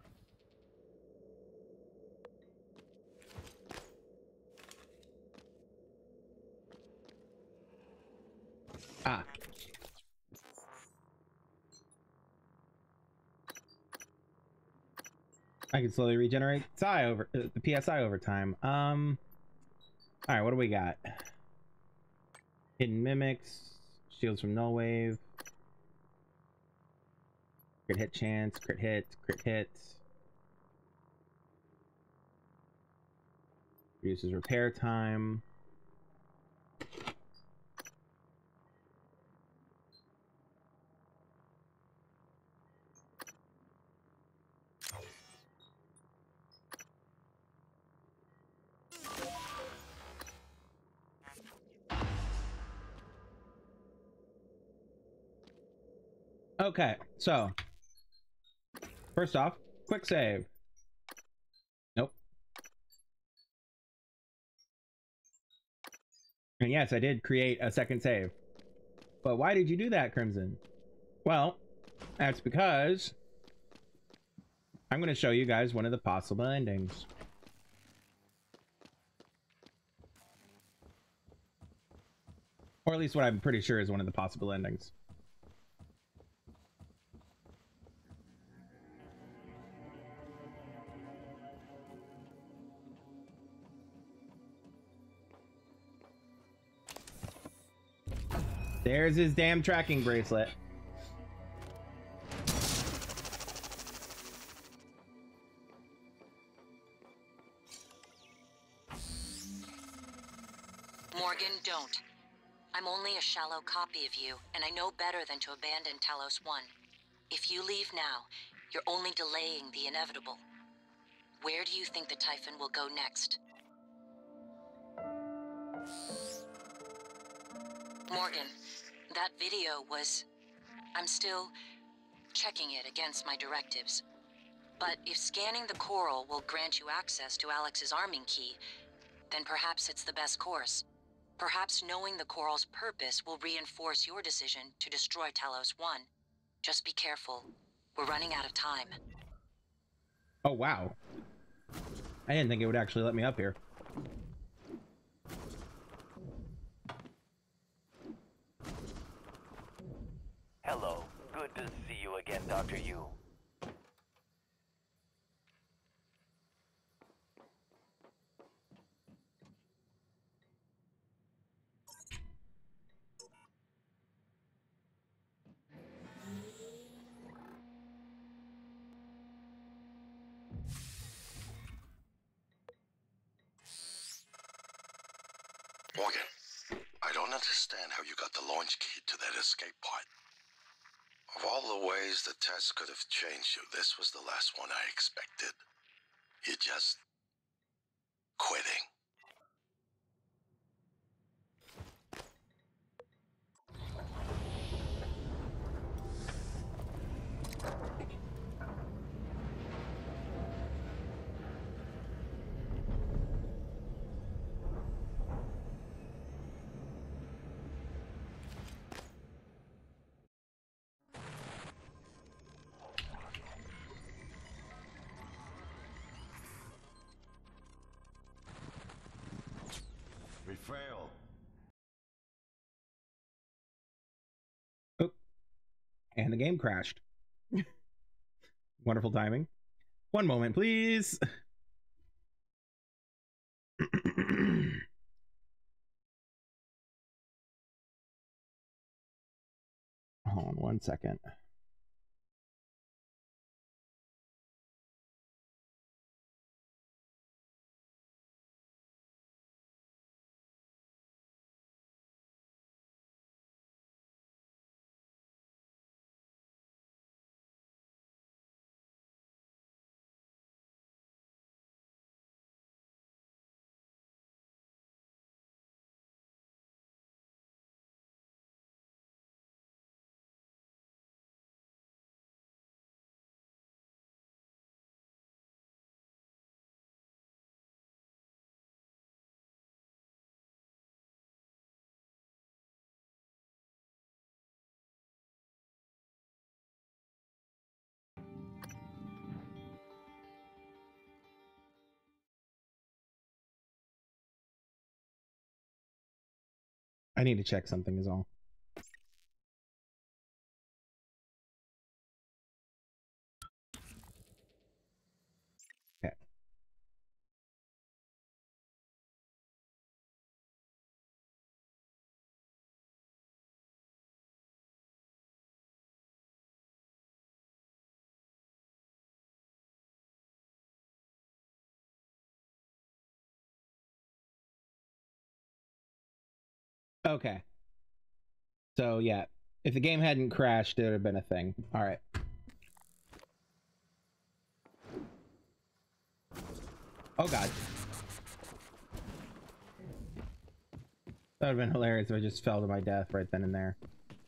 Ah. I can slowly regenerate the PSI over time. All right, what do we got? Hidden mimics, shields from null wave, crit hit chance, crit hit, reduces repair time. Okay, so first off, quick save. Nope. And yes, I did create a second save. But why did you do that, Crimson? Well, that's because I'm going to show you guys one of the possible endings. Or at least what I'm pretty sure is one of the possible endings. There's his damn tracking bracelet. Morgan, don't. I'm only a shallow copy of you, and I know better than to abandon Talos 1. If you leave now, you're only delaying the inevitable. Where do you think the Typhon will go next? Morgan, that video was... I'm still checking it against my directives. But if scanning the coral will grant you access to Alex's arming key, then perhaps it's the best course. Perhaps knowing the coral's purpose will reinforce your decision to destroy Talos 1. Just be careful. We're running out of time. Oh, wow. I didn't think it would actually let me up here. Hello. Good to see you again, Dr. Yu. Morgan, I don't understand how you got the launch key to that escape pod. Of all the ways the test could have changed you, this was the last one I expected. You just... quitting. fail. Oh, and the game crashed. Wonderful timing. One moment, please. Hold on 1 second. I need to check something is all. Okay. Okay. So yeah, if the game hadn't crashed, it would have been a thing. All right. Oh god. That would have been hilarious if I just fell to my death right then and there.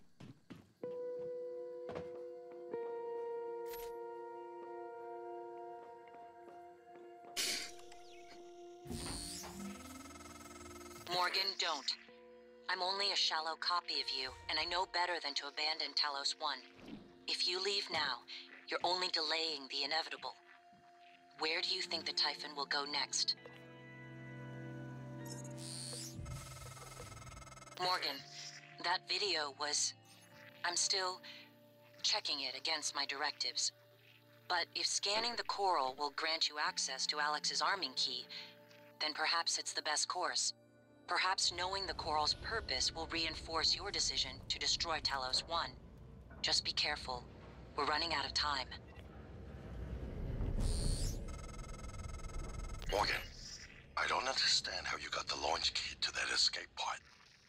Morgan, don't. I'm only a shallow copy of you, and I know better than to abandon Talos 1. If you leave now, you're only delaying the inevitable. Where do you think the Typhon will go next? Morgan, that video was... I'm still checking it against my directives. But if scanning the coral will grant you access to Alex's arming key, then perhaps it's the best course. Perhaps knowing the coral's purpose will reinforce your decision to destroy Talos 1. Just be careful. We're running out of time. Morgan, I don't understand how you got the launch key to that escape pod.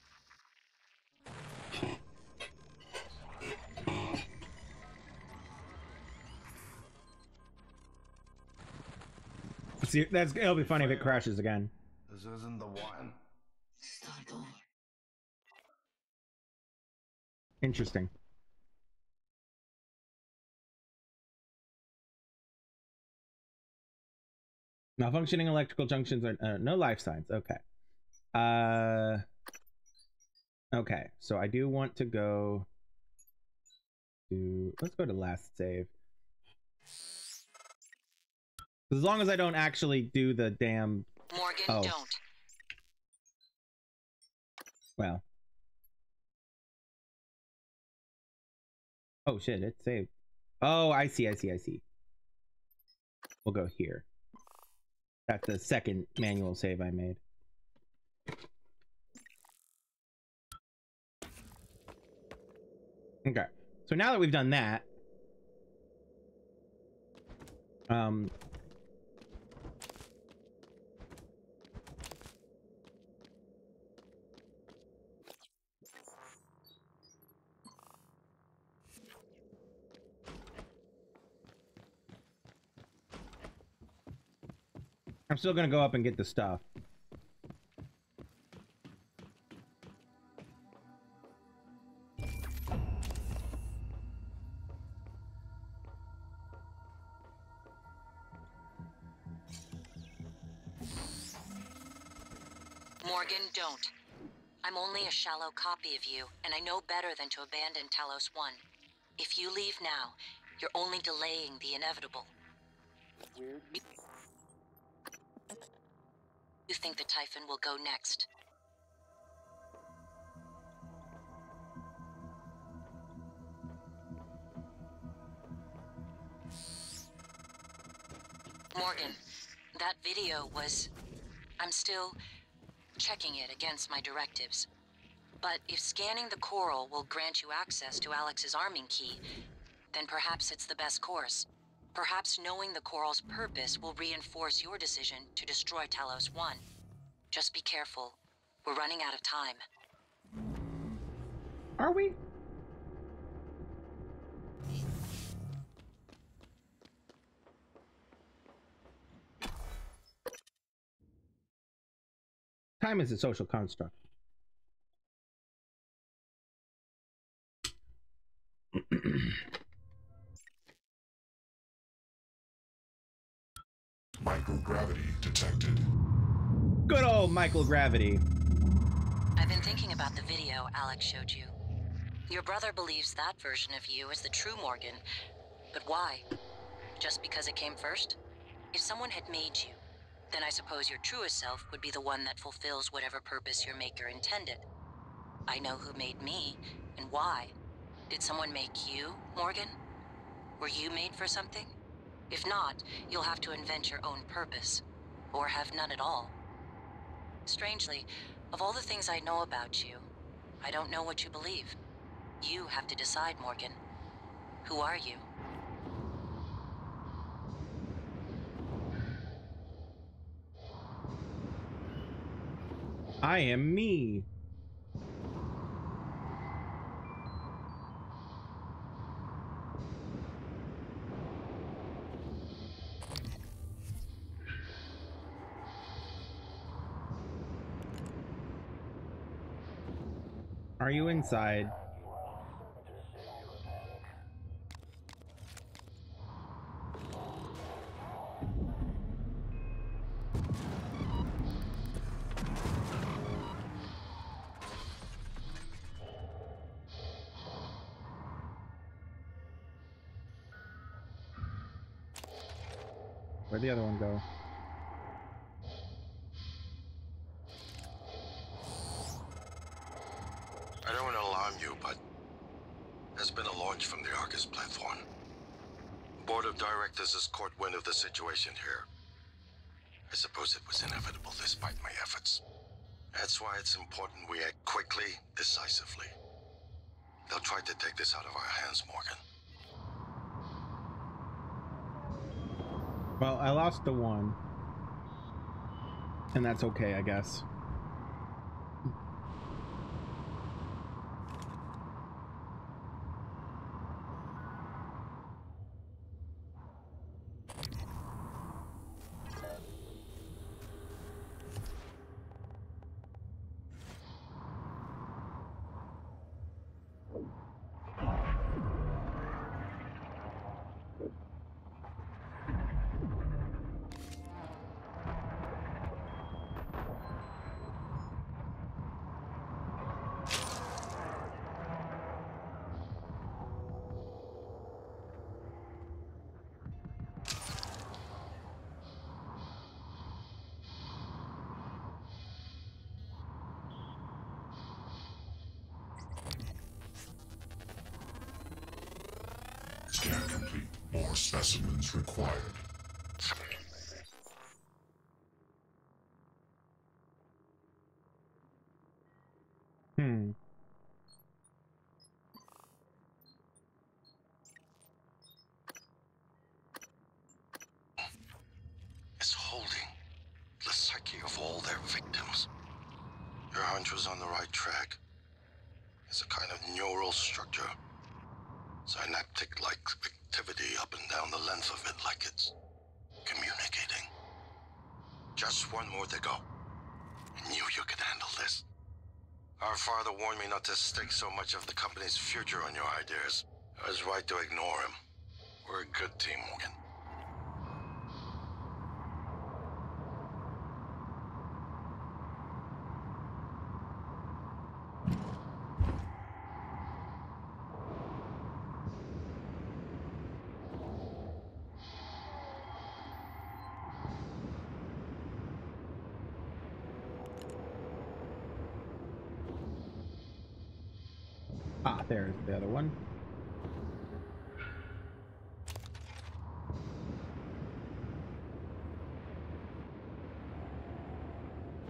See, it'll be funny if it crashes again. This isn't the one. Interesting. Malfunctioning electrical junctions are no life signs. Okay. Okay, so I do want to go to... Let's go to last save. As long as I don't actually do the damn... Morgan, don't. Well. Oh shit, it saved. Oh, I see. We'll go here. That's the second manual save I made. Okay, so now that we've done that, I'm still gonna go up and get the stuff. Morgan, don't. I'm only a shallow copy of you, and I know better than to abandon Talos 1. If you leave now, you're only delaying the inevitable. You think the Typhon will go next? That video was... I'm still checking it against my directives. But if scanning the coral will grant you access to Alex's arming key, then perhaps it's the best course. Perhaps knowing the coral's purpose will reinforce your decision to destroy Talos 1. Just be careful. We're running out of time. Are we? Time is a social construct. Microgravity detected. Good old microgravity. I've been thinking about the video Alex showed you. Your brother believes that version of you is the true Morgan. But why? Just because it came first? If someone had made you, then I suppose your truest self would be the one that fulfills whatever purpose your maker intended. I know who made me, and why. Did someone make you, Morgan? Were you made for something? If not, you'll have to invent your own purpose. Or have none at all. Strangely, of all the things I know about you, I don't know what you believe. You have to decide, Morgan. Who are you? I am me. Are you inside? Where'd the other one go? I don't want to alarm you, but there's been a launch from the Argus platform. Board of Directors has caught wind of the situation here. I suppose it was inevitable despite my efforts. That's why it's important we act quickly, decisively. They'll try to take this out of our hands, Morgan. Well, I lost the one. And that's okay, I guess. Scan complete. More specimens required. It's holding the psyche of all their victims. Your hunch was on the right track. It's a kind of neural structure. Synaptic-like activity up and down the length of it, like it's communicating. Just one more to go. I knew you could handle this. Our father warned me not to stake so much of the company's future on your ideas. I was right to ignore him. We're a good team, Morgan. Ah, there's the other one.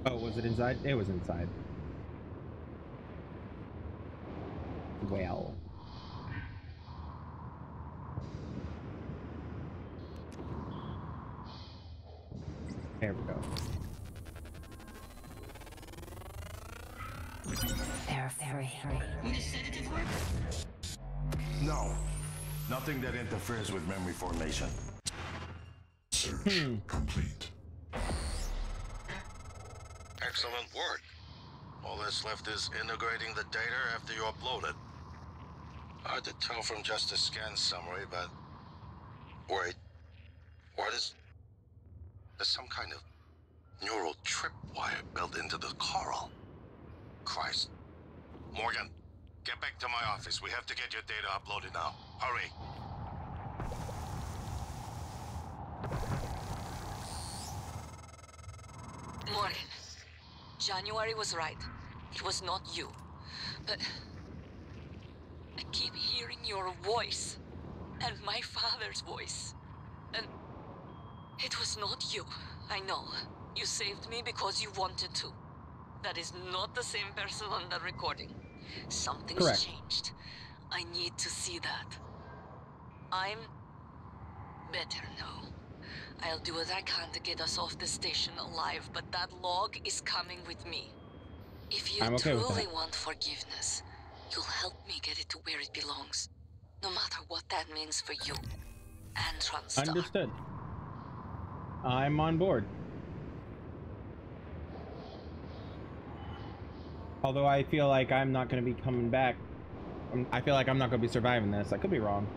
Oh, was it inside? It was inside. Well. There we go. They're free. Will the sedative work? No. Nothing that interferes with memory formation. Search complete. Excellent work. All that's left is integrating the data after you upload it. Hard to tell from just a scan summary, but... Wait. What is... There's some kind of neural tripwire built into the coral. Christ. Morgan, get back to my office. We have to get your data uploaded now. Hurry. Morgan, January was right. It was not you. But I keep hearing your voice and my father's voice. And it was not you. I know. You saved me because you wanted to. That is not the same person on the recording. Something's changed. I need to see that. I'm better now. I'll do what I can to get us off the station alive, but that log is coming with me. If you truly want forgiveness, you'll help me get it to where it belongs. No matter what that means for you and Transtar. Understood. I'm on board. Although I feel like I'm not going to be coming back. I feel like I'm not going to be surviving this. I could be wrong.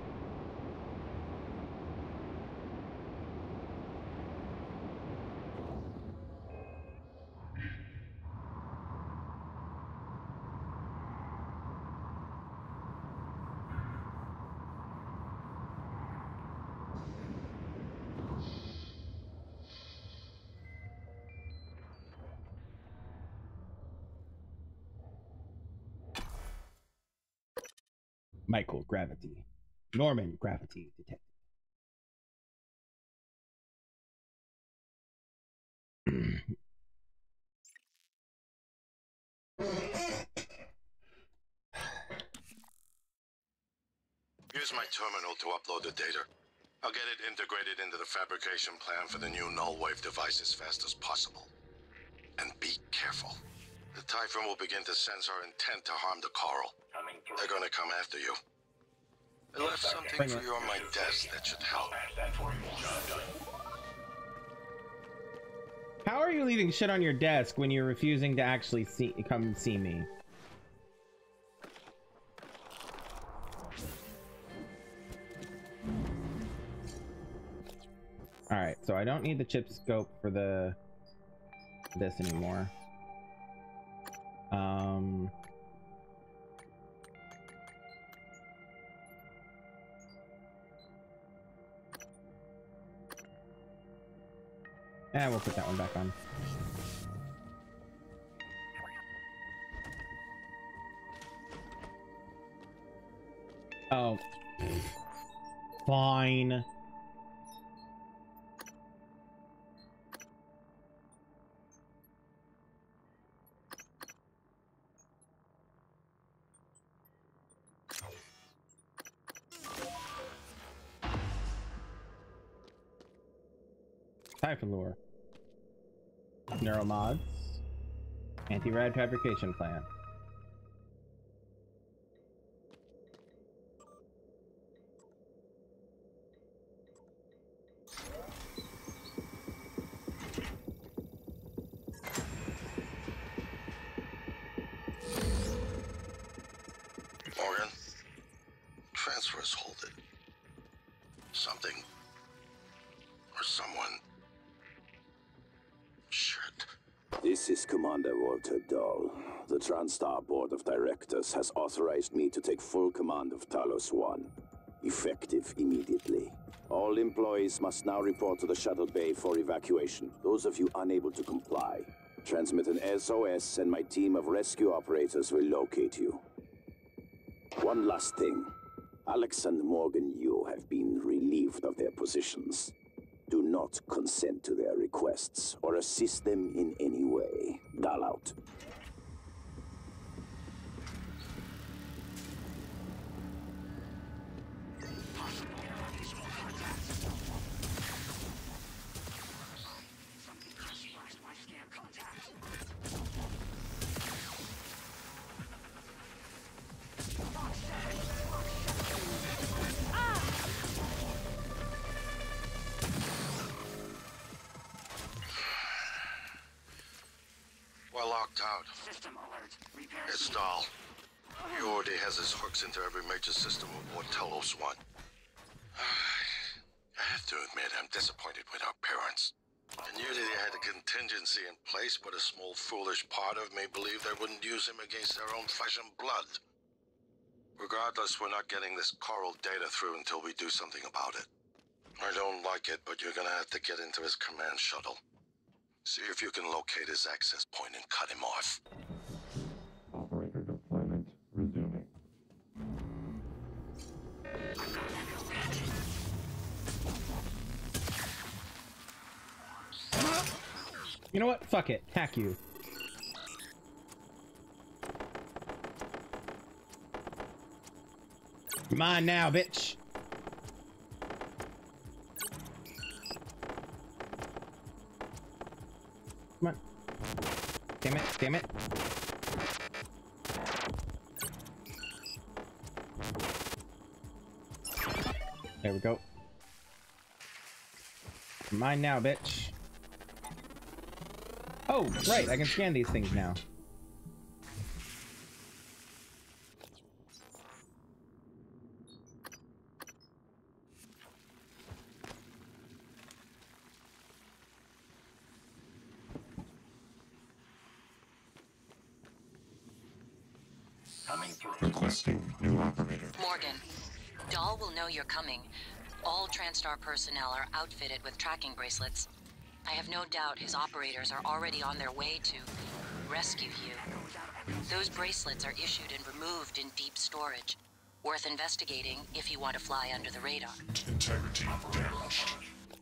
Microgravity. Norman gravity detected. Use my terminal to upload the data. I'll get it integrated into the fabrication plan for the new null wave device as fast as possible. And be careful. The Typhon will begin to sense our intent to harm the coral. They're gonna come after you. I left something for you on my desk that should help. How are you leaving shit on your desk when you're refusing to actually come and see me? Alright, so I don't need the chip scope for this anymore. And we'll put that one back on. Oh. Fine. Typhon lure. Neuromods. Anti-rad fabrication plan. Morgan, transfers hold it. Something or someone. Shit. This is Commander Walter Dahl. The TranStar Board of Directors has authorized me to take full command of Talos 1, effective immediately. All employees must now report to the shuttle bay for evacuation. Those of you unable to comply, transmit an SOS and my team of rescue operators will locate you. One last thing. Alex and Morgan Yu have been relieved of their positions. Do not consent to their requests, or a assist them in any way. Dahl out. We're locked out. It's Dahl. He already has his hooks into every major system aboard Talos 1. I have to admit, I'm disappointed with our parents. I knew that he had a contingency in place, but a small foolish part of me believed they wouldn't use him against their own flesh and blood. Regardless, we're not getting this coral data through until we do something about it. I don't like it, but you're gonna have to get into his command shuttle. See if you can locate his access point and cut him off. Operator deployment resuming. You know what? Fuck it. Hack you. Come on now, bitch. Come on. Damn it, damn it. There we go. Mine now, bitch. Oh, right, I can scan these things now. Requesting new operator. Morgan, Dahl will know you're coming. All TranStar personnel are outfitted with tracking bracelets. I have no doubt his operators are already on their way to rescue you. Those bracelets are issued and removed in deep storage. Worth investigating if you want to fly under the radar. Integrity damaged.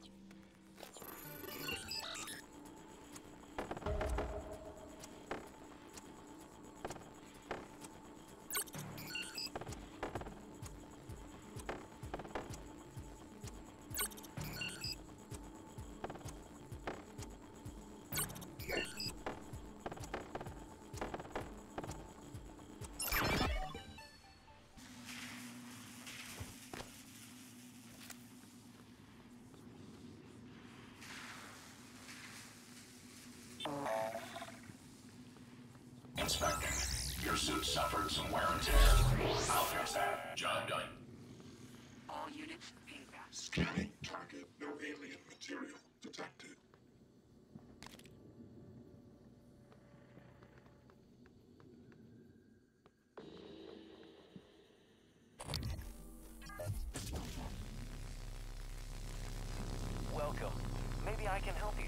Inspecting. Your suit suffered some wear and tear. I'll fix that. Job done. All units ping back. Scanning target. No alien material detected. Welcome. Maybe I can help you.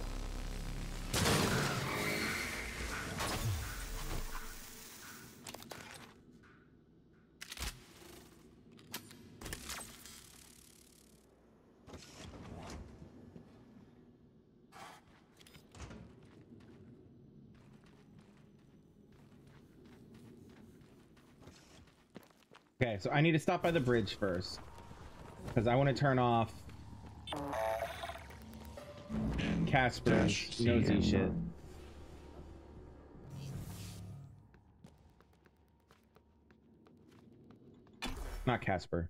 Okay, so I need to stop by the bridge first. Because I want to turn off Casper's nosy shit. Not Casper.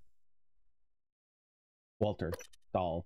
Walter. Dahl.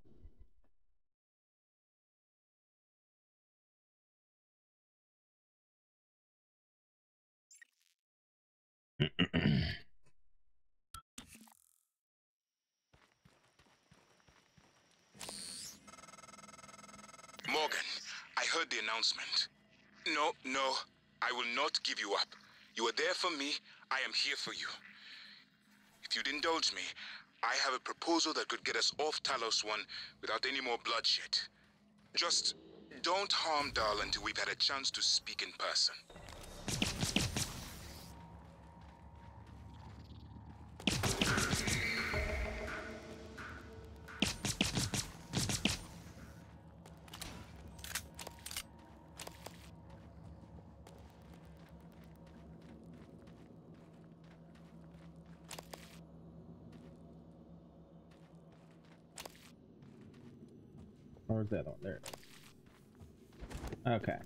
Morgan, I heard the announcement. No, I will not give you up. You are there for me, I am here for you. If you'd indulge me, I have a proposal that could get us off Talos 1 without any more bloodshed. Just don't harm Dahl until we've had a chance to speak in person. where's the other one? There it is. Okay.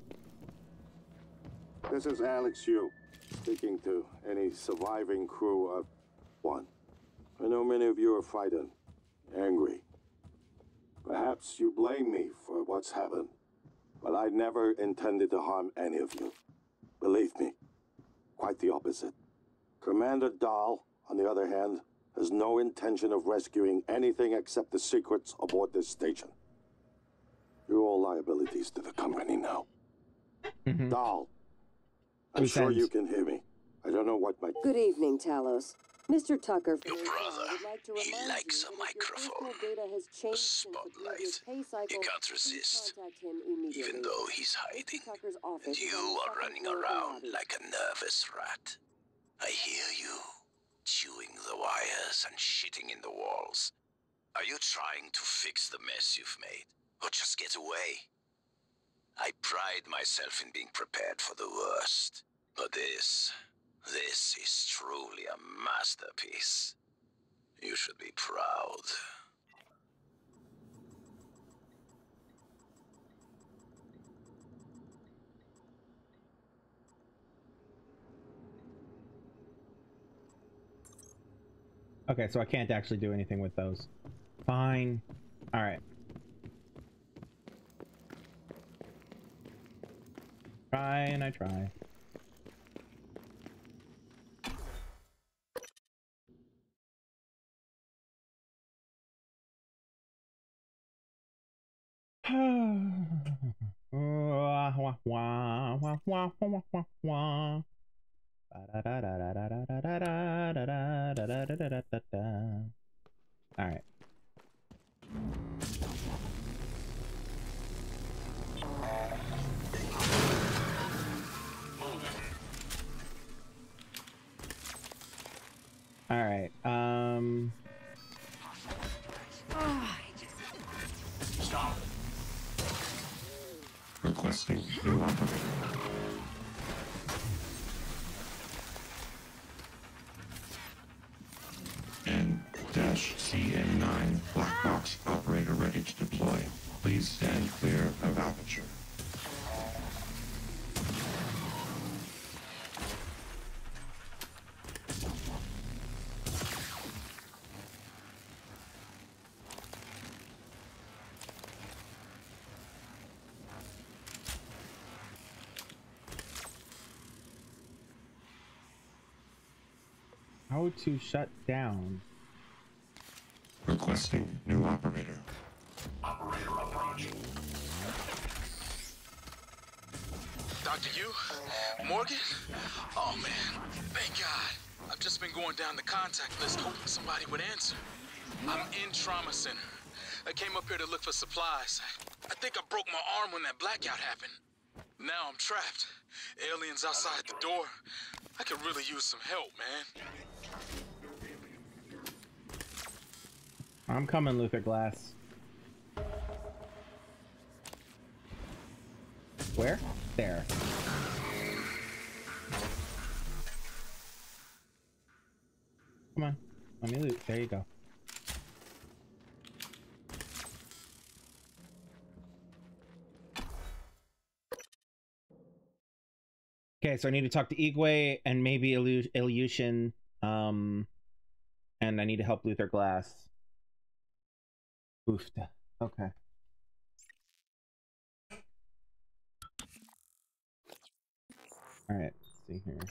This is Alex Yu, speaking to any surviving crew of one. I know many of you are frightened, angry. Perhaps you blame me for what's happened, but I never intended to harm any of you. Believe me, quite the opposite. Commander Dahl, on the other hand, has no intention of rescuing anything except the secrets aboard this station. You're all liabilities to the company now. Dahl, I'm sure you can hear me. I don't know what my... Good evening, Talos. Mr. Tucker, Your brother, he likes a microphone, a spotlight. He can't resist, even though he's hiding. And you are running around like a nervous rat. I hear you, chewing the wires and shitting in the walls. Are you trying to fix the mess you've made, or just get away? I pride myself in being prepared for the worst, but this is truly a masterpiece. You should be proud. Okay, so I can't actually do anything with those. Fine. All right. Try and I try. All right. All right. Stop. Requesting new operator. N-CN9 black box operator ready to deploy. Please stand clear of aperture. How to shut down? Requesting new operator. Operator approaching. Dr. Yu? Morgan? Oh man, thank God. I've just been going down the contact list hoping somebody would answer. I'm in trauma center. I came up here to look for supplies. I think I broke my arm when that blackout happened. Now I'm trapped. Aliens outside the door. I could really use some help, man. I'm coming, Luther Glass. Where? There. Come on. Let me loot. There you go. Okay, so I need to talk to Igwe and maybe Ilyushin. And I need to help Luther Glass. Oofta. Okay. All right. Let's see here.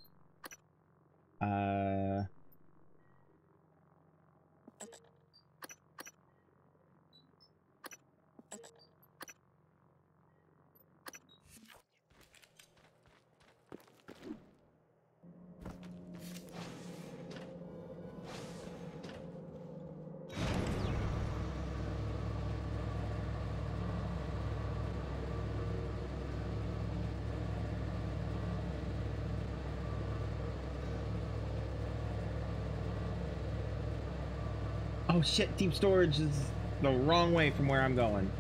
Oh shit, deep storage is the wrong way from where I'm going.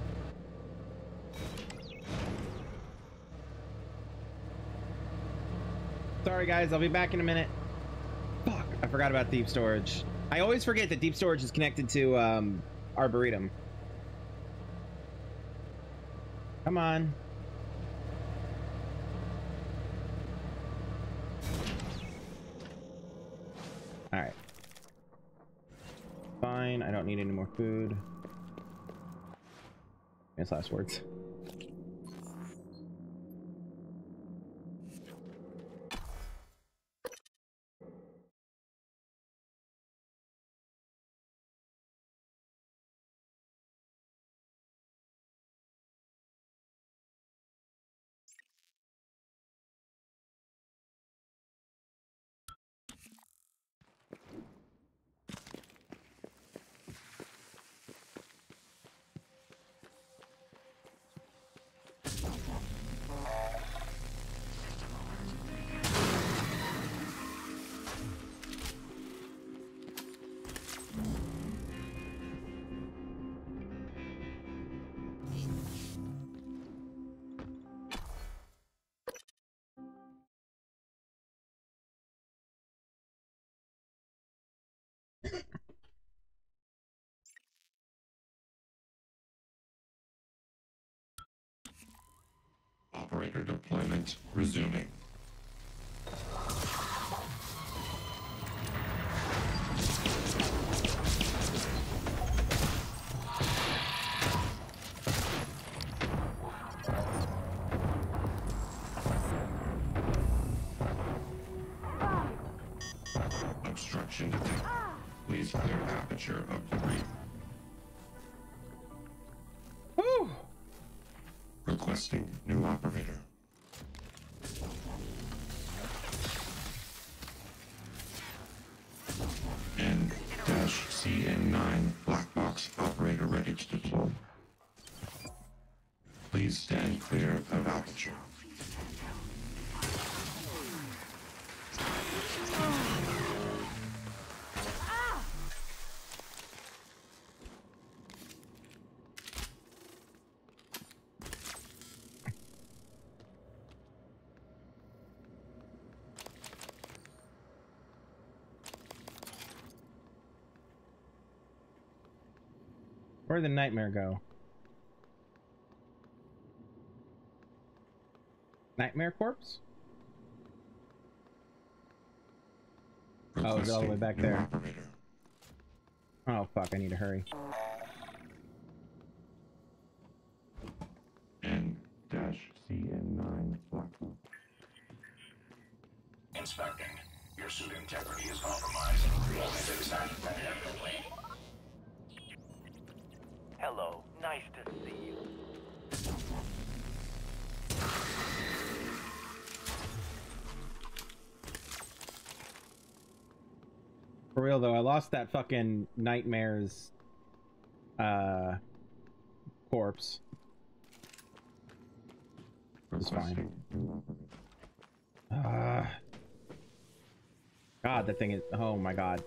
Sorry guys, I'll be back in a minute. Fuck, I forgot about deep storage. I always forget that deep storage is connected to Arboretum. Come on. All right. Fine. I don't need any more food. His last words. Operator deployment resuming. Obstruction detected. Please clear aperture of debris. Woo! Requesting new operator. N-CN9 black box operator ready to deploy. Please stand clear of aperture. Where'd the nightmare go? Nightmare corpse? Oh, it's all the way back there. Oh fuck, I need to hurry. N-CN9 black box. Inspecting. Your suit integrity is compromised. Fix that immediately. Hello, nice to see you. For real though, I lost that fucking nightmare's corpse. It's fine. God, that thing is, oh my god.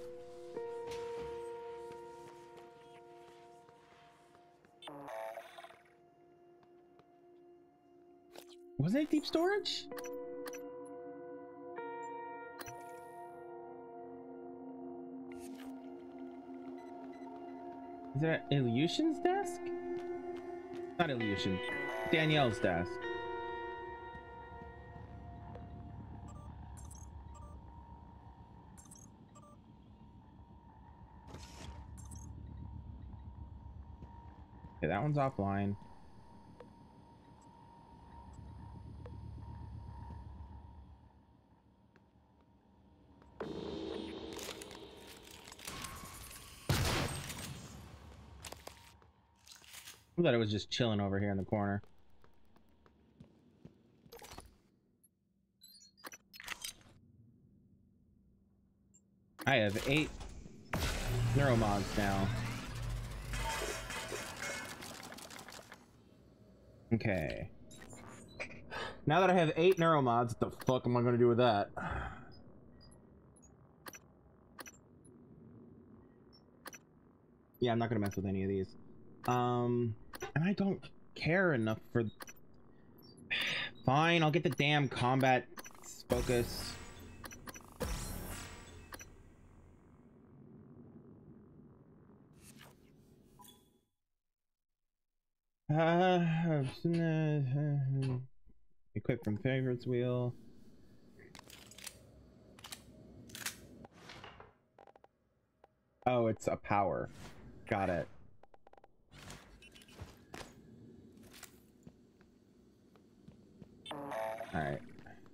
Wasn't it deep storage? Is that Ilyushin's desk? Not Ilyushin. Danielle's desk. Okay, that one's offline. I thought it was just chilling over here in the corner. I have 8 neuromods now. Okay. Now that I have 8 neuromods, what the fuck am I gonna do with that? Yeah, I'm not gonna mess with any of these. And I don't care enough for... Fine, I'll get the damn combat focus. Equip from favorites wheel. Oh, it's a power. Got it. All right.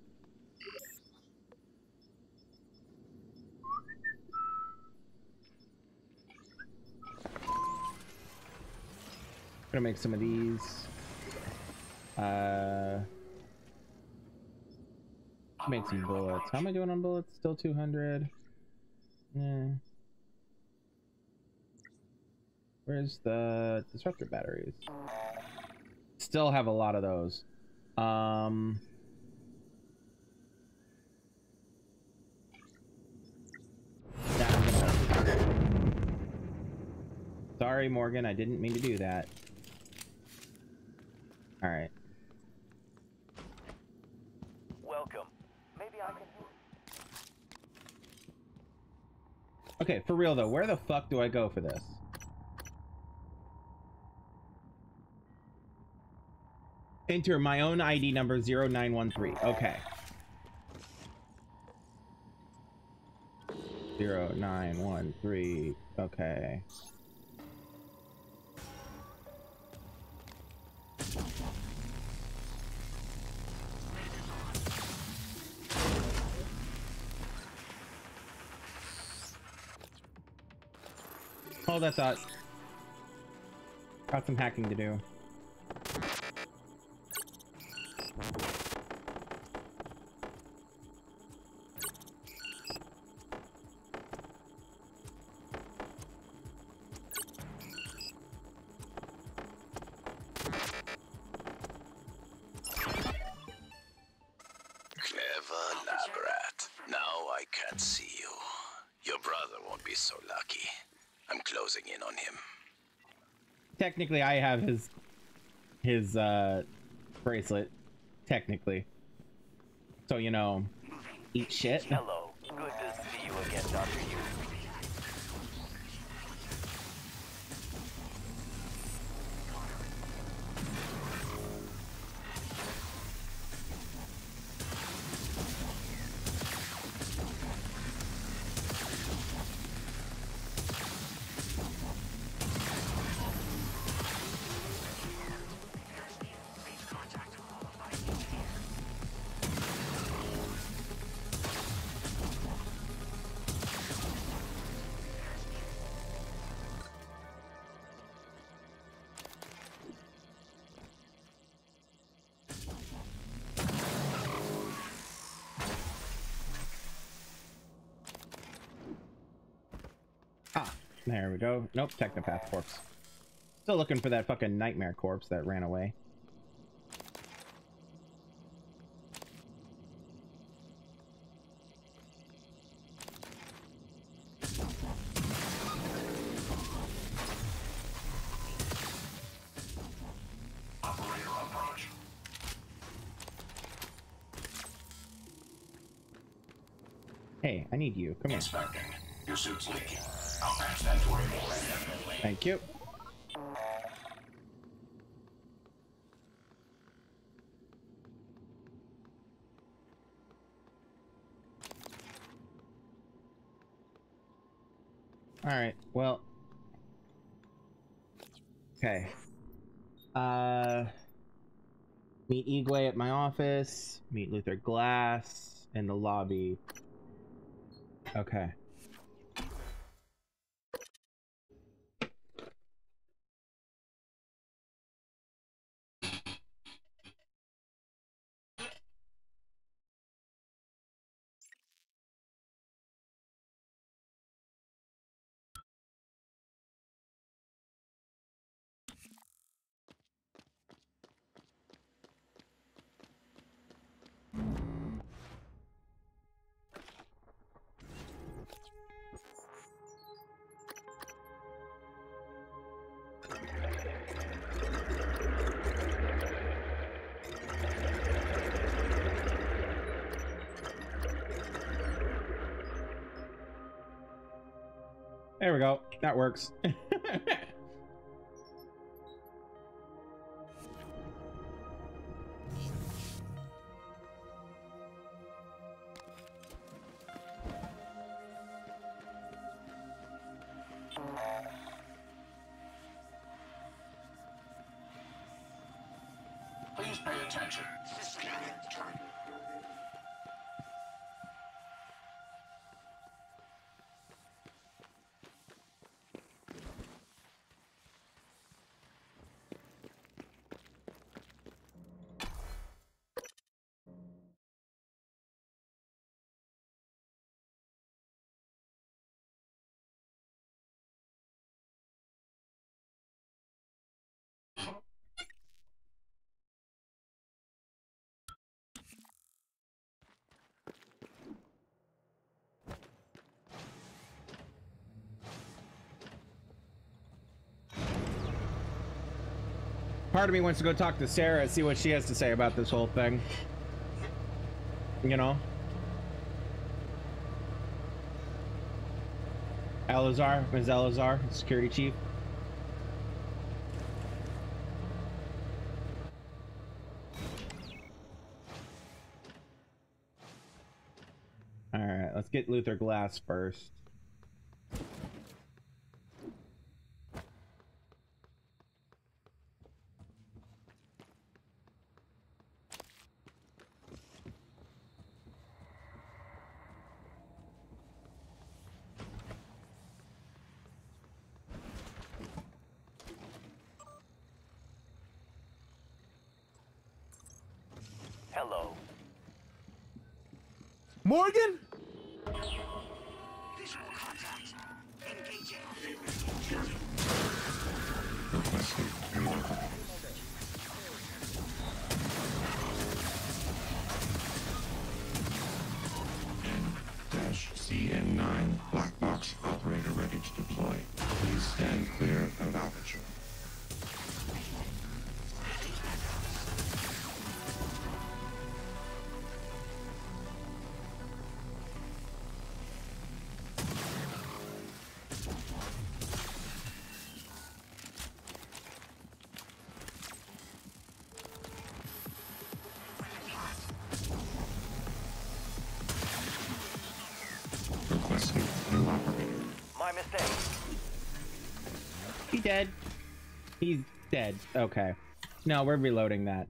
Gonna make some of these. Make some bullets. How am I doing on bullets? Still 200. Yeah. Where's the disruptor batteries? Still have a lot of those. Sorry, Morgan, I didn't mean to do that. All right. Welcome. Maybe I can help. Okay, for real though, where the fuck do I go for this? Enter my own ID number 0913. Okay. 0913. Okay. Hold that thought. Got some hacking to do. Technically, I have his bracelet. Technically, so you know, eat shit. Hello. Good to see you again, Dr. Yu. There we go. Nope, Technopath corpse. Still looking for that fucking nightmare corpse that ran away. Operator approach. Hey, I need you. Come here. Inspecting. Your suit's leaking. I'll patch that for you indefinitely. Thank you. All right. Well. Okay. Meet Igwe at my office. Meet Luther Glass in the lobby. Okay. There we go. That works. pay attention. Part of me wants to go talk to Sarah and see what she has to say about this whole thing. You know? Elazar, Ms. Elazar, security chief. Alright, let's get Luther Glass first. Hello. Morgan? CN9, black box operator ready to deploy. Please stand clear of aperture. Requesting new operator. My mistake. He dead? He's dead. Okay. No, we're reloading that.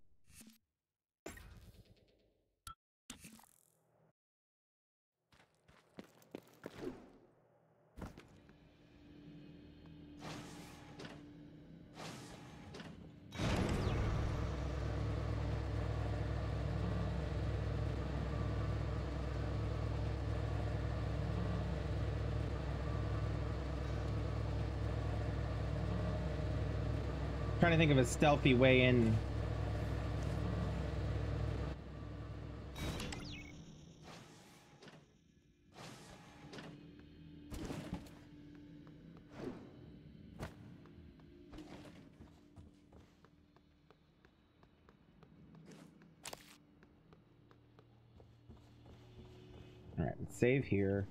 Trying to think of a stealthy way in. All right, let's save here.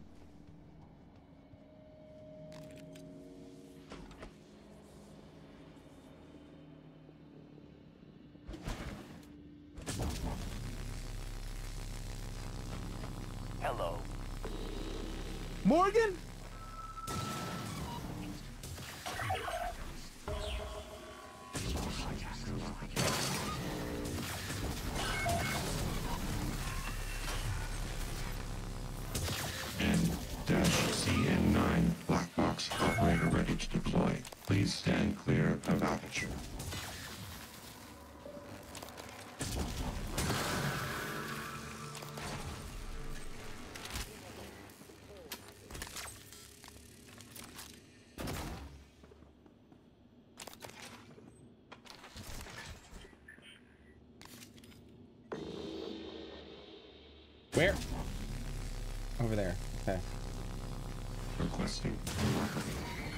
Hello. Morgan? N-CN9, black box operator ready to deploy. Please stand clear of aperture. Where? Over there. Okay. Requesting new operator.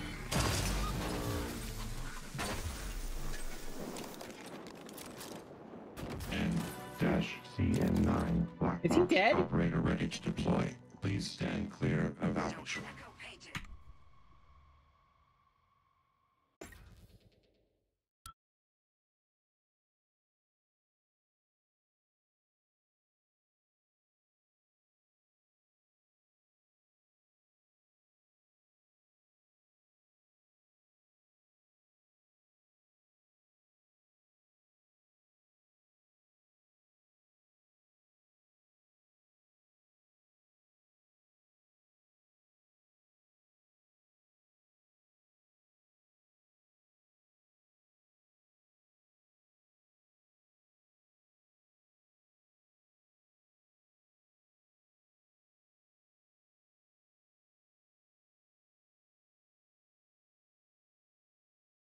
N-CN9, black Is he box dead? operator ready to deploy. Please stand clear of aperture.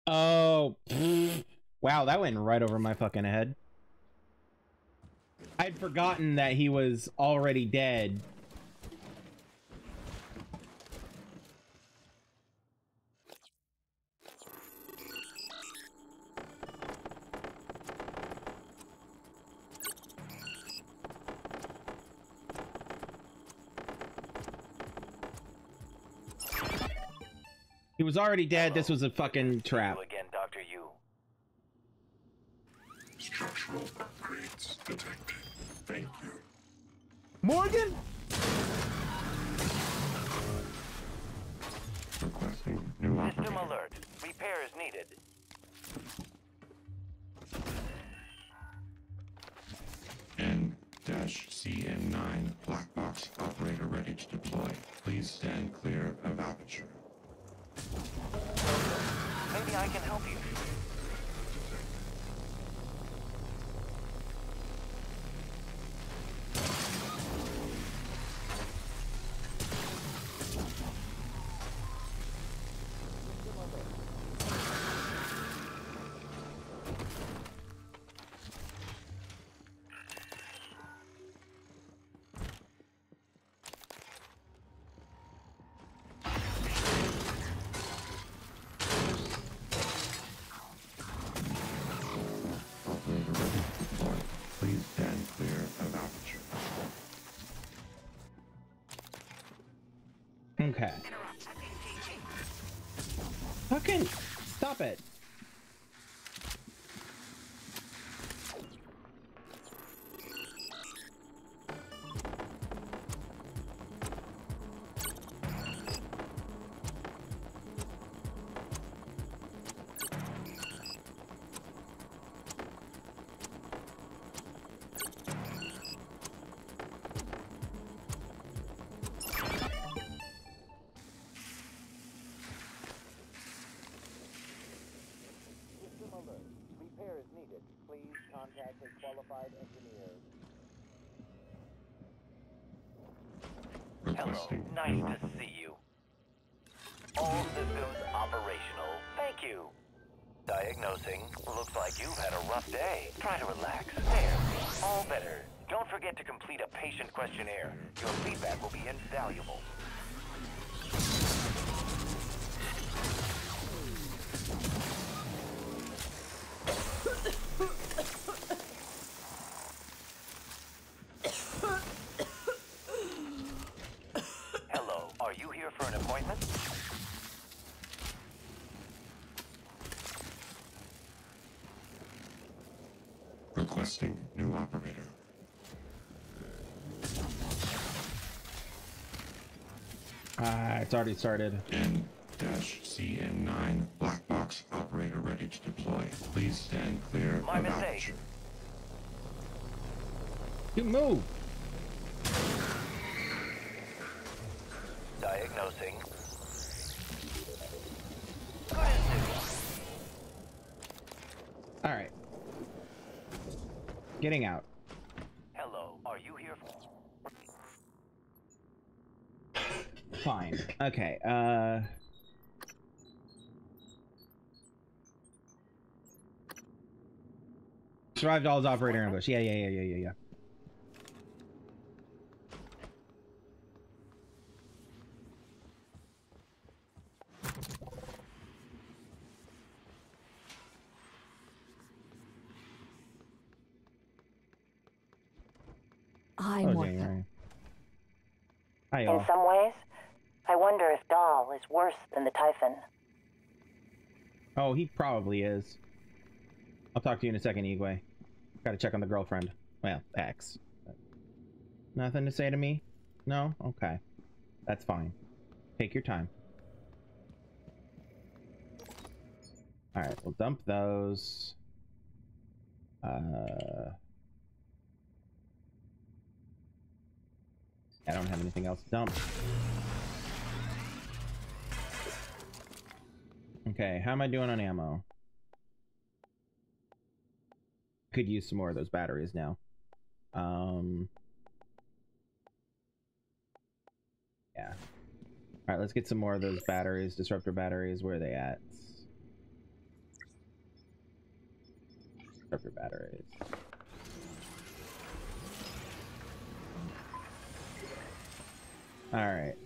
Oh, wow, that went right over my fucking head. I'd forgotten that he was already dead. He was already dead. This was a fucking trap. Again, Dr. Yu. Structural upgrades detected. Thank you. Morgan? Requesting new operator. System alert. Repair is needed. N-CN9 black box operator ready to deploy. Please stand clear of aperture. Maybe I can help you. Please stand clear of aperture. Okay. Fucking stop it. Repair is needed. Please contact a qualified engineer. Hello, nice to see you. All systems operational. Thank you. Diagnosing. Looks like you've had a rough day. Try to relax. There. All better. Don't forget to complete a patient questionnaire. Your feedback will be invaluable. Hello, are you here for an appointment? Requesting new operator. It's already started. N-CN9 black box operator ready to deploy. Please stand clear My of mistake. aperture. You move. Diagnosing. Good as new. All right. Getting out. Hello, are you here for... Fine. Okay. Survived all his operator ambush. Yeah. I'm Morgan. Hi, In y'all. some ways, I wonder if Dahl is worse than the Typhon. Oh, he probably is. I'll talk to you in a second, Igwe. Gotta check on the girlfriend. Well, ex. Nothing to say to me? No? Okay. That's fine. Take your time. Alright, we'll dump those. I don't have anything else to dump. Okay, how am I doing on ammo? Could use some more of those batteries now. Yeah. Alright, let's get some more of those batteries, disruptor batteries. Where are they at? Grab your batteries. All right.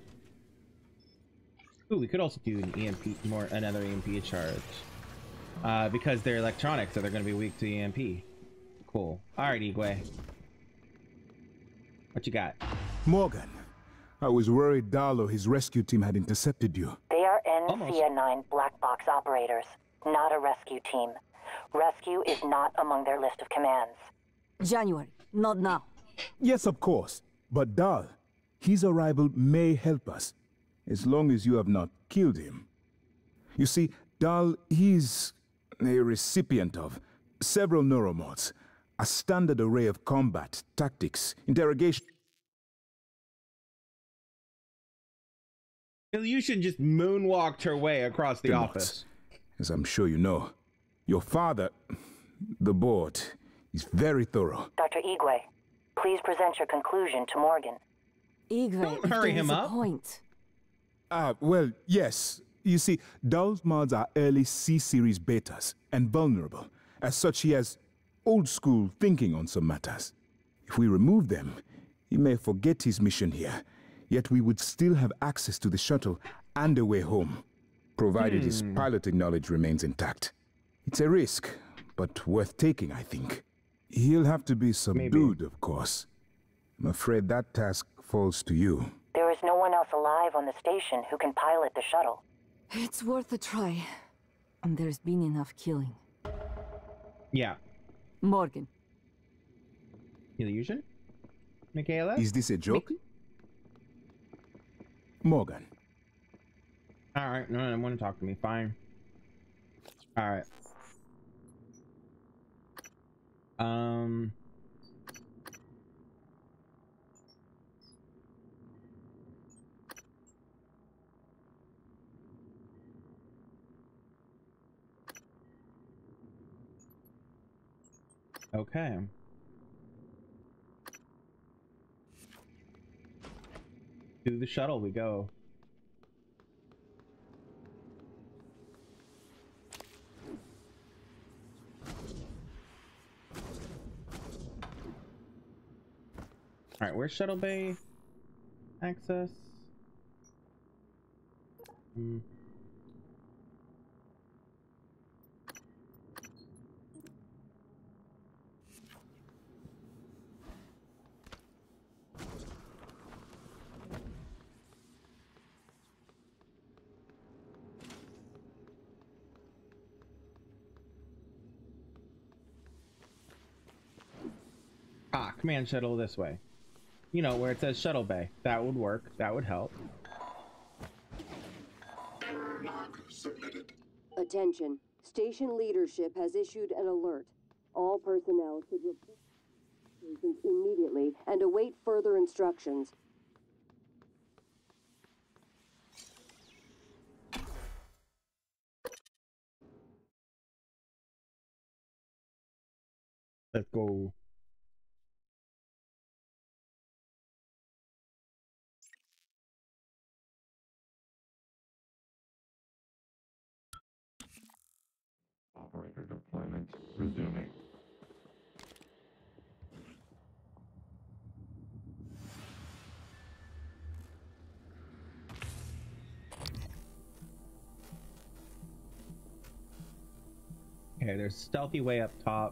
Ooh, we could also do an EMP, another EMP charge. Because they're electronic, so they're going to be weak to EMP. Cool. All right, Igwe. What you got? Morgan, I was worried Dahl or his rescue team had intercepted you. They are NCA-9 black box operators, not a rescue team. Rescue is not among their list of commands. January, not now. Yes, of course. But Dahl, his arrival may help us, as long as you have not killed him. You see, Dahl, he's a recipient of several neuromods, a standard array of combat, tactics, interrogation. Ilyushin just moonwalked her way across the office. As I'm sure you know, your father, the board, is very thorough. Dr. Igwe, please present your conclusion to Morgan. Igwe, don't hurry him up. Point. Well, yes. You see, Dahl's mods are early C-series betas and vulnerable. As such, he has old-school thinking on some matters. If we remove them, he may forget his mission here. Yet we would still have access to the shuttle and a way home, provided his piloting knowledge remains intact. It's a risk, but worth taking, I think. He'll have to be subdued, of course. I'm afraid that task falls to you. There is no one else alive on the station who can pilot the shuttle. It's worth a try. And there's been enough killing. Yeah. Morgan. Illusion? Michaela? Is this a joke? Morgan. All right, no, I want to talk to me. Fine. All right. Okay. To the shuttle we go. All right, where's shuttle bay access? Command shuttle this way. You know, where it says shuttle bay. That would work. That would help. Attention. Station leadership has issued an alert. All personnel should report stations immediately and await further instructions. Let's go. Operator deployment resuming. Okay, there's stealthy way up top.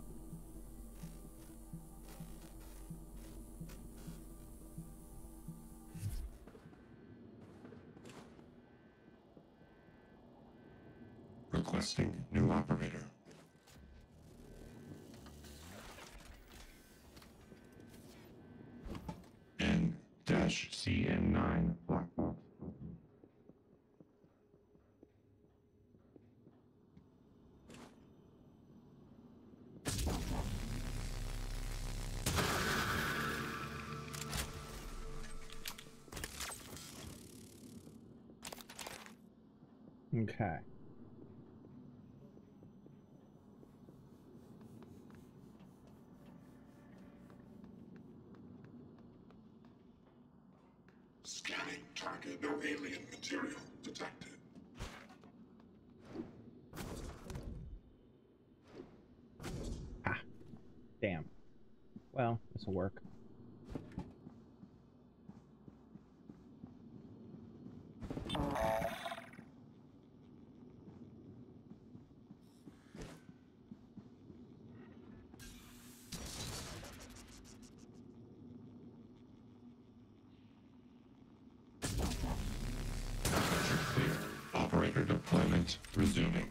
Requesting new operator. N-CN9 black box. Okay. Scanning target, no alien material detected. Well, this will work. Clear. Operator deployment resuming.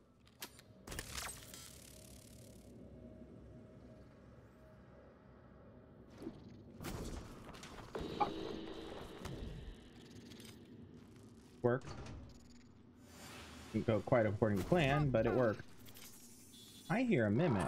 Worked. Didn't go quite according to plan, but it worked. I hear a mimic.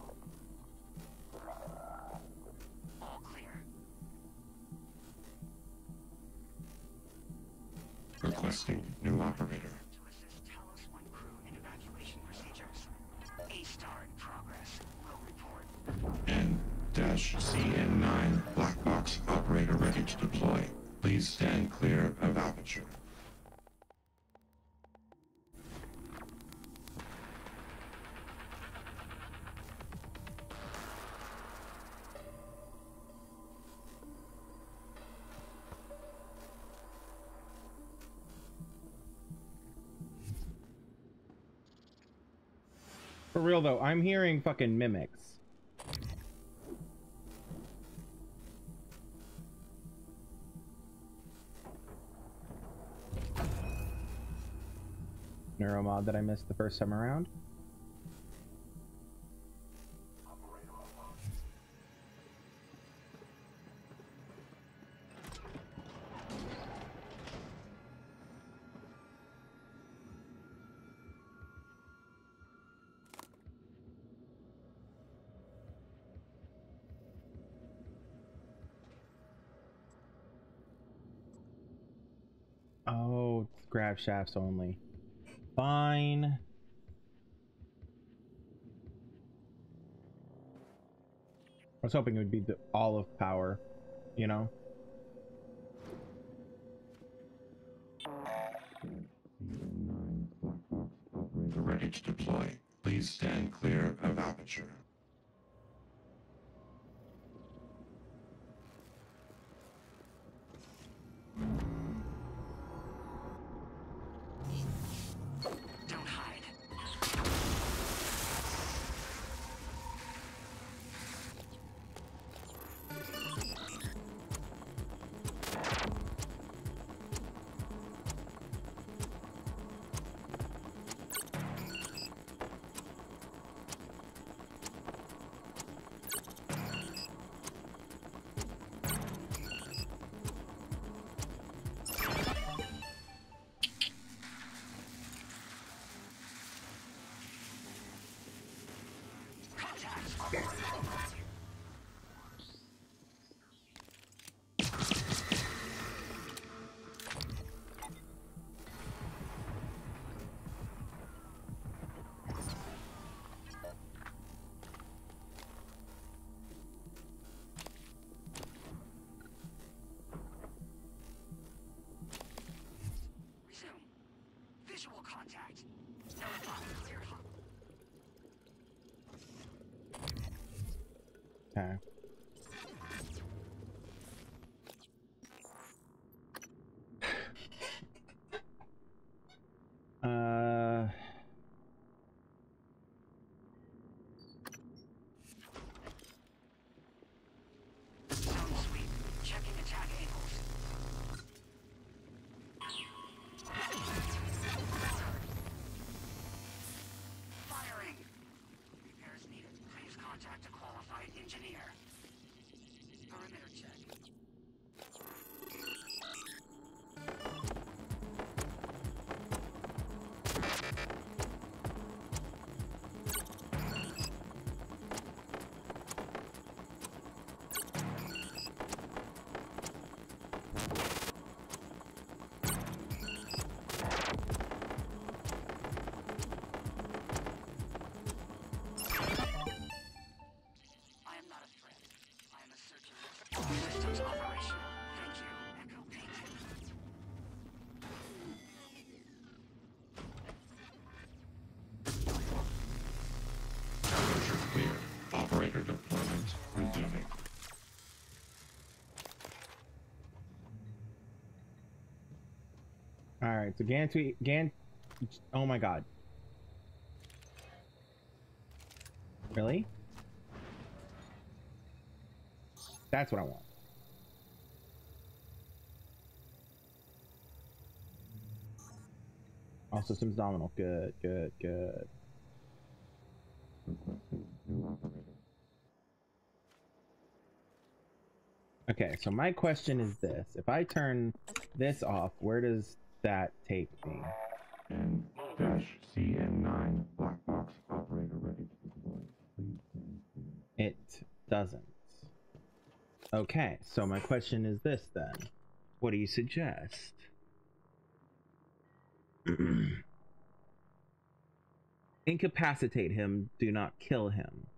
Requesting new operator. To assist Talos 1 crew in evacuation procedures. A-star in progress. Will report. N-CN9 black box operator ready to deploy. Please stand clear of aperture. For real though, I'm hearing fucking mimics. Neuromod that I missed the first time around. Oh, grab shafts only. Fine. I was hoping it would be the all of power, you know? Operator ready to deploy. Please stand clear of aperture. Don't hide. Visual contact. No problem, zero. Okay. Zone sweep. Checking attack angles. Firing. Repairs needed. Please contact a qualified engineer. Alright, so Gan... Oh my god. Really? That's what I want. All systems nominal. Good, good, good. Okay, so my question is this. If I turn this off, where does that take me? N-CN9 black box operator ready to deploy. Please stand clear. It doesn't. Okay, so my question is this then. What do you suggest? Incapacitate him, do not kill him.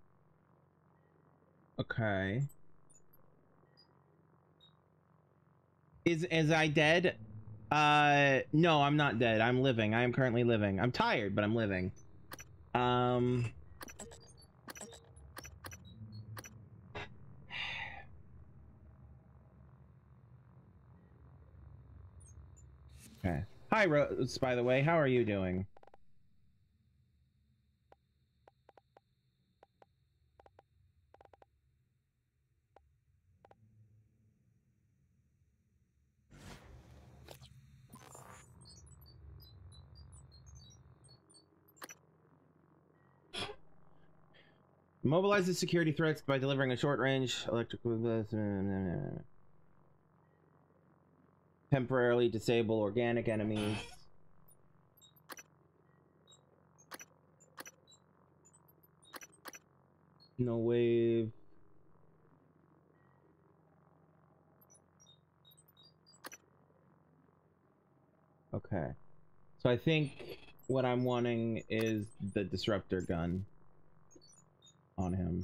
Okay. Is I dead? No, I'm not dead. I'm living. I am currently living. I'm tired, but I'm living. Okay. Hi, Rose, by the way. How are you doing? Mobilize the security threats by delivering a short-range electrical... Temporarily disable organic enemies. No wave. Okay. So I think what I'm wanting is the disruptor gun on him.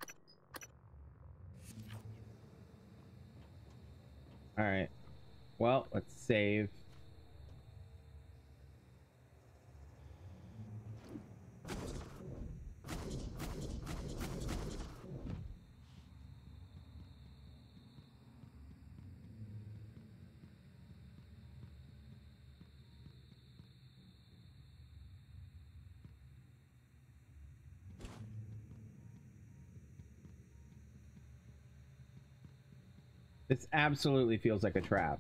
Alright. Well, let's save. This absolutely feels like a trap.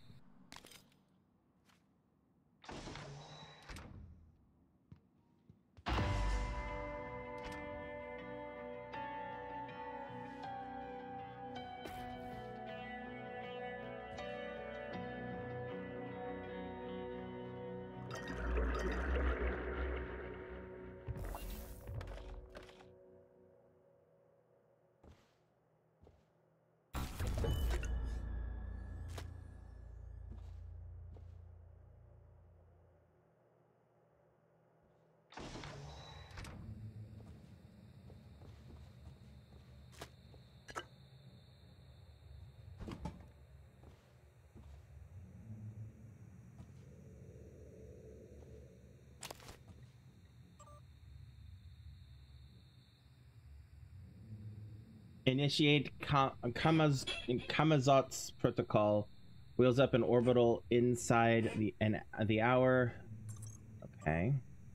Initiate Kamazot's protocol. Wheels up an orbital inside the hour. Okay.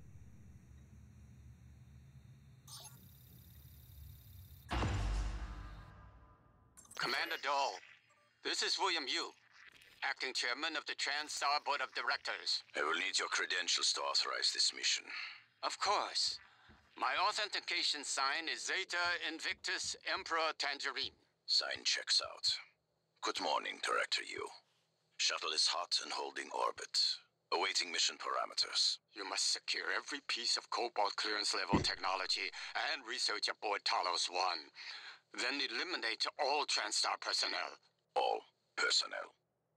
Commander Dahl, this is William Yu, acting chairman of the TranStar Board of Directors. I will need your credentials to authorize this mission. Of course. My authentication sign is Zeta Invictus Emperor Tangerine. Sign checks out. Good morning, Director Yu. Shuttle is hot and holding orbit. Awaiting mission parameters. You must secure every piece of Cobalt clearance level technology and research aboard Talos 1. Then eliminate all TranStar personnel. All personnel.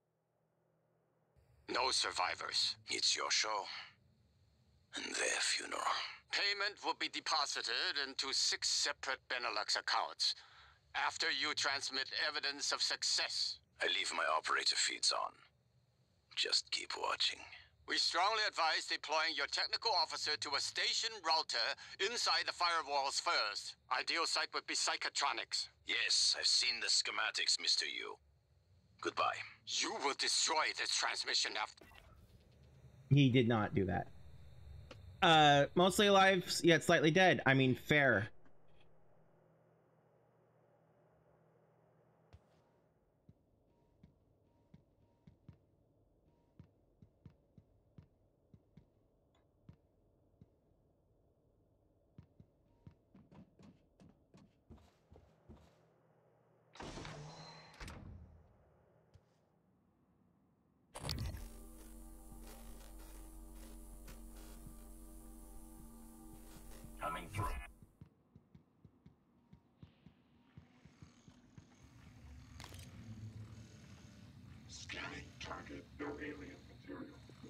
No survivors. It's your show. And their funeral. Payment will be deposited into 6 separate Benelux accounts. After you transmit evidence of success. I leave my operator feeds on. Just keep watching. We strongly advise deploying your technical officer to a station router inside the firewalls first. Ideal site would be Psychotronics. Yes, I've seen the schematics, Mr. Yu. Goodbye. You will destroy this transmission after... He did not do that. Mostly alive, yet slightly dead. I mean, fair. Coming through. Scanning target, no alien material.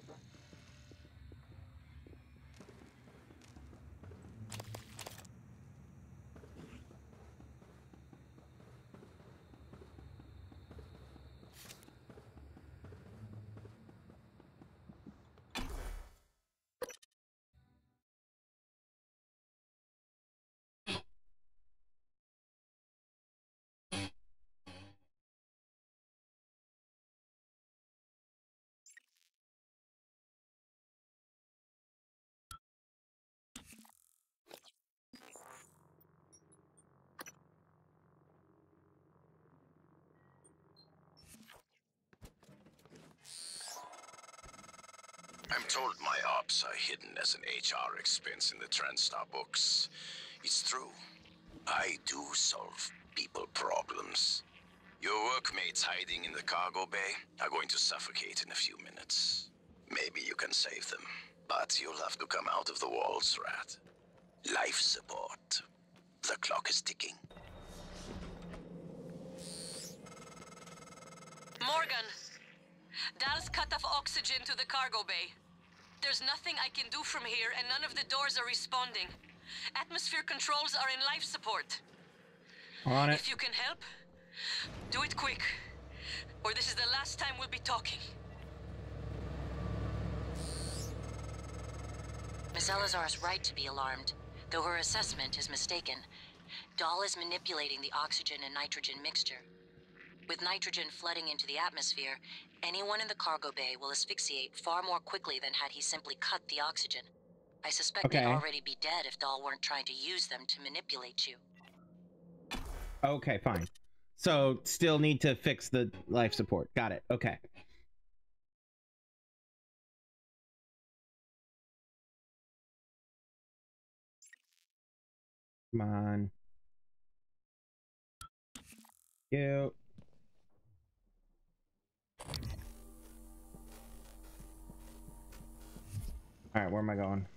I'm told my ops are hidden as an HR expense in the TranStar books. It's true. I do solve people problems. Your workmates hiding in the cargo bay are going to suffocate in a few minutes. Maybe you can save them, but you'll have to come out of the walls, Rat. Life support. The clock is ticking. Morgan, Dal's cut off oxygen to the cargo bay. There's nothing I can do from here, and none of the doors are responding. Atmosphere controls are in life support. On it. If you can help, do it quick, or this is the last time we'll be talking. Miss Elazar is right to be alarmed, though her assessment is mistaken. Dahl is manipulating the oxygen and nitrogen mixture. With nitrogen flooding into the atmosphere, anyone in the cargo bay will asphyxiate far more quickly than had he simply cut the oxygen. I suspect they'd already be dead if Dahl weren't trying to use them to manipulate you. Okay, fine. So, still need to fix the life support. Got it. Okay. Come on. You. Alright, where am I going?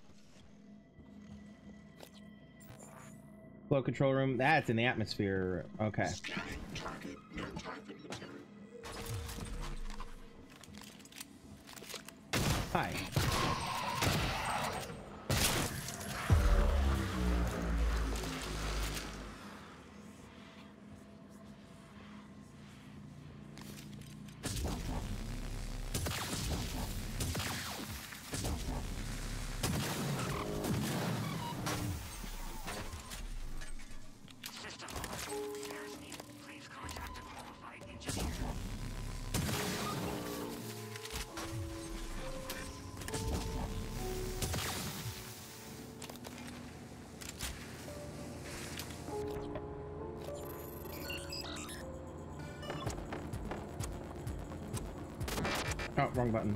Flow control room. That's in the atmosphere. Okay. Scanning target, no typhon material. Hi. Oh, wrong button.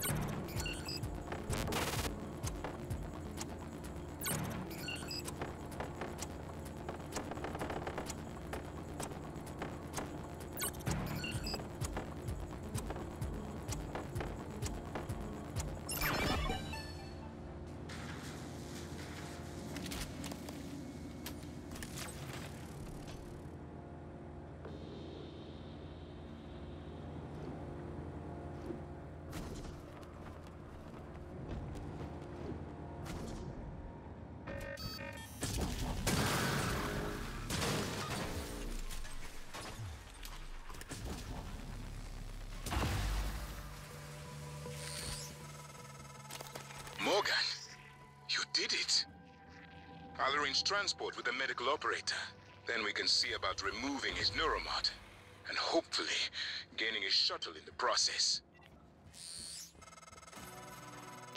Morgan, you did it. I'll arrange transport with the medical operator. Then we can see about removing his neuromod. And hopefully, gaining his shuttle in the process.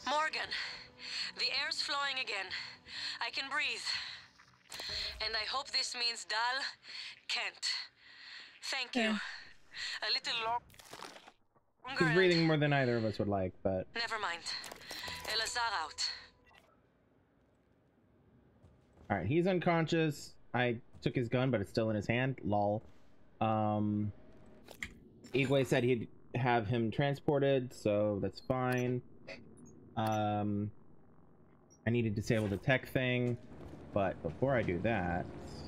Morgan, the air's flowing again. I can breathe. And I hope this means Dal can't. Thank you. A little longer. He's breathing more than either of us would like, but... Never mind. Elazar out. Alright, he's unconscious. I took his gun, but it's still in his hand. Lol. Igwe said he'd have him transported, so that's fine. I need to disable the tech thing, but before I do that...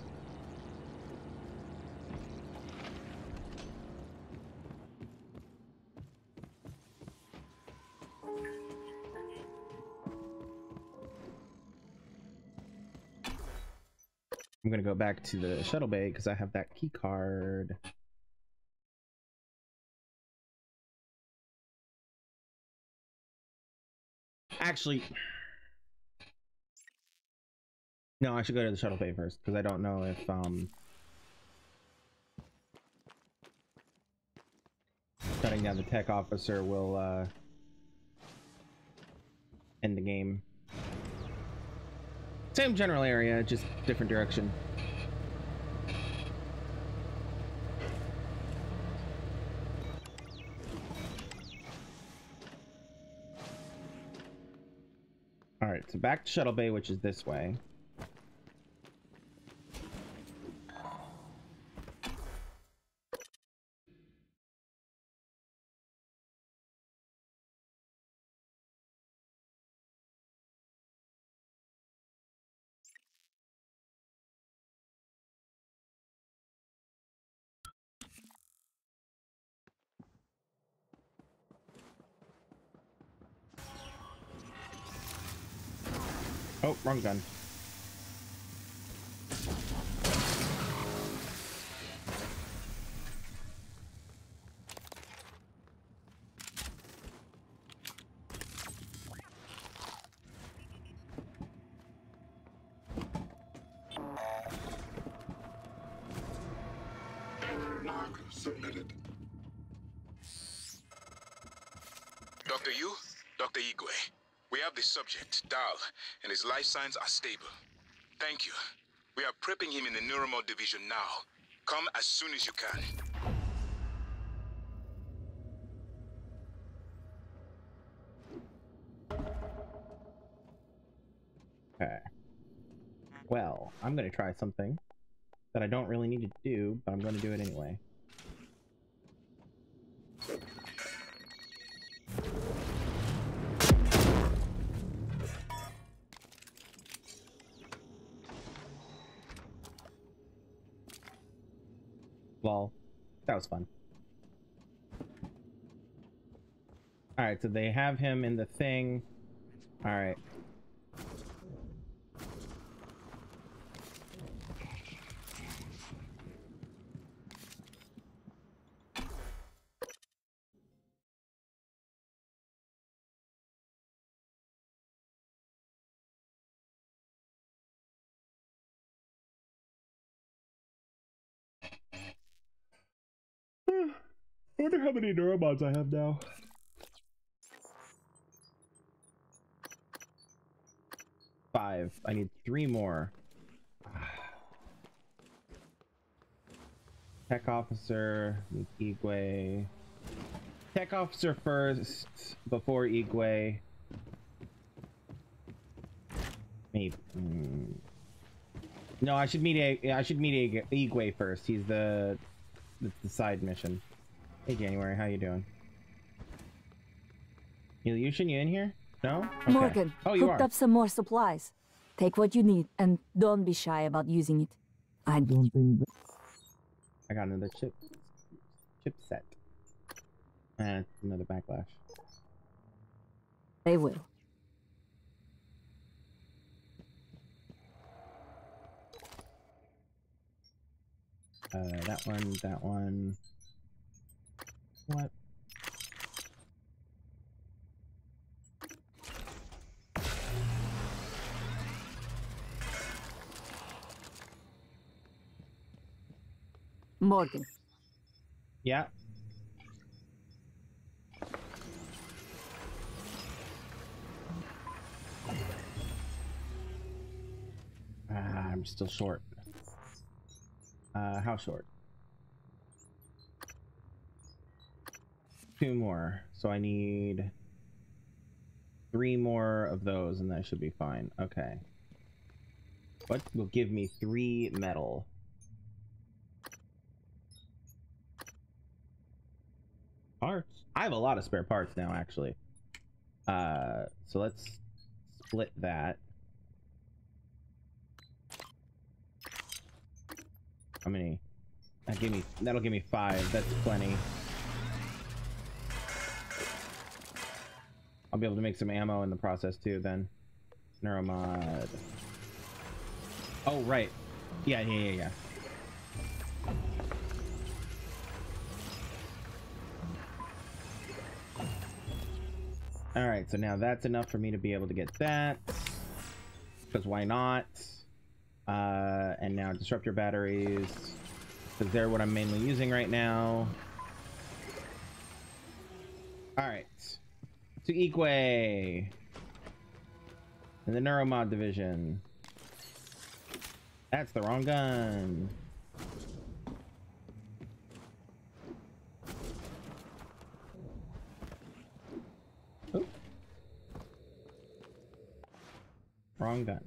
I'm gonna go back to the shuttle bay because I have that key card. Actually, no, I should go to the shuttle bay first because I don't know if shutting down the tech officer will end the game. Same general area, just different direction. Alright, so back to Shuttle Bay, which is this way. Oh, wrong gun. Log submitted. Dr. Yu, Dr. Igwe. We have the subject, Dal, and his life signs are stable. Thank you. We are prepping him in the Neuromod division now. Come as soon as you can. Okay. Well, I'm gonna try something that I don't really need to do, but I'm gonna do it anyway. Lol. That was fun. Alright, so they have him in the thing. Alright. I wonder how many neuromods I have now. 5. I need 3 more. Tech officer, Igwe. Tech officer first, before Igwe. Maybe. No, I should meet Igwe first. He's the side mission. Hey January, how you doing? Ilyushin, you in here? No? Okay. Morgan, oh, you hooked are. up some more supplies. Take what you need, and don't be shy about using it. I don't think... I got another chipset. Another backlash. They will. That one. What? Morgan. Yeah. I'm still short. How short? 2 more. So I need 3 more of those, and that should be fine. Okay. What will give me 3 metal? Parts? I have a lot of spare parts now, actually. So let's split that. How many? That'll give me 5. That's plenty. I'll be able to make some ammo in the process too then. Neuromod. Oh, right. Yeah. Alright, so now that's enough for me to be able to get that. Because why not? And now disruptor batteries. Because they're what I'm mainly using right now. Alright. To Ikwe. In the Neuromod division. That's the wrong gun. Oop. Wrong gun.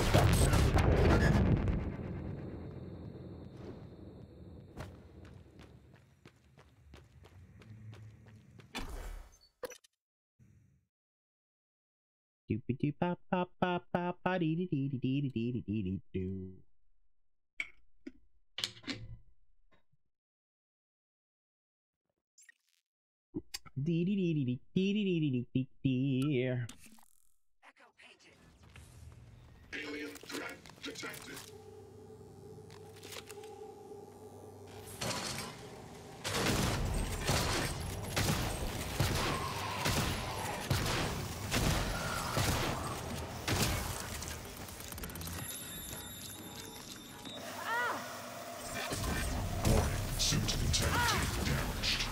Doopy pop pop pop pop pa dee dee dee dee dee dee dee dee dee doo. Dee dee dee dee dee dee dee dee dee dee. Echo painted. Alien threat detected. Suit integrity damaged.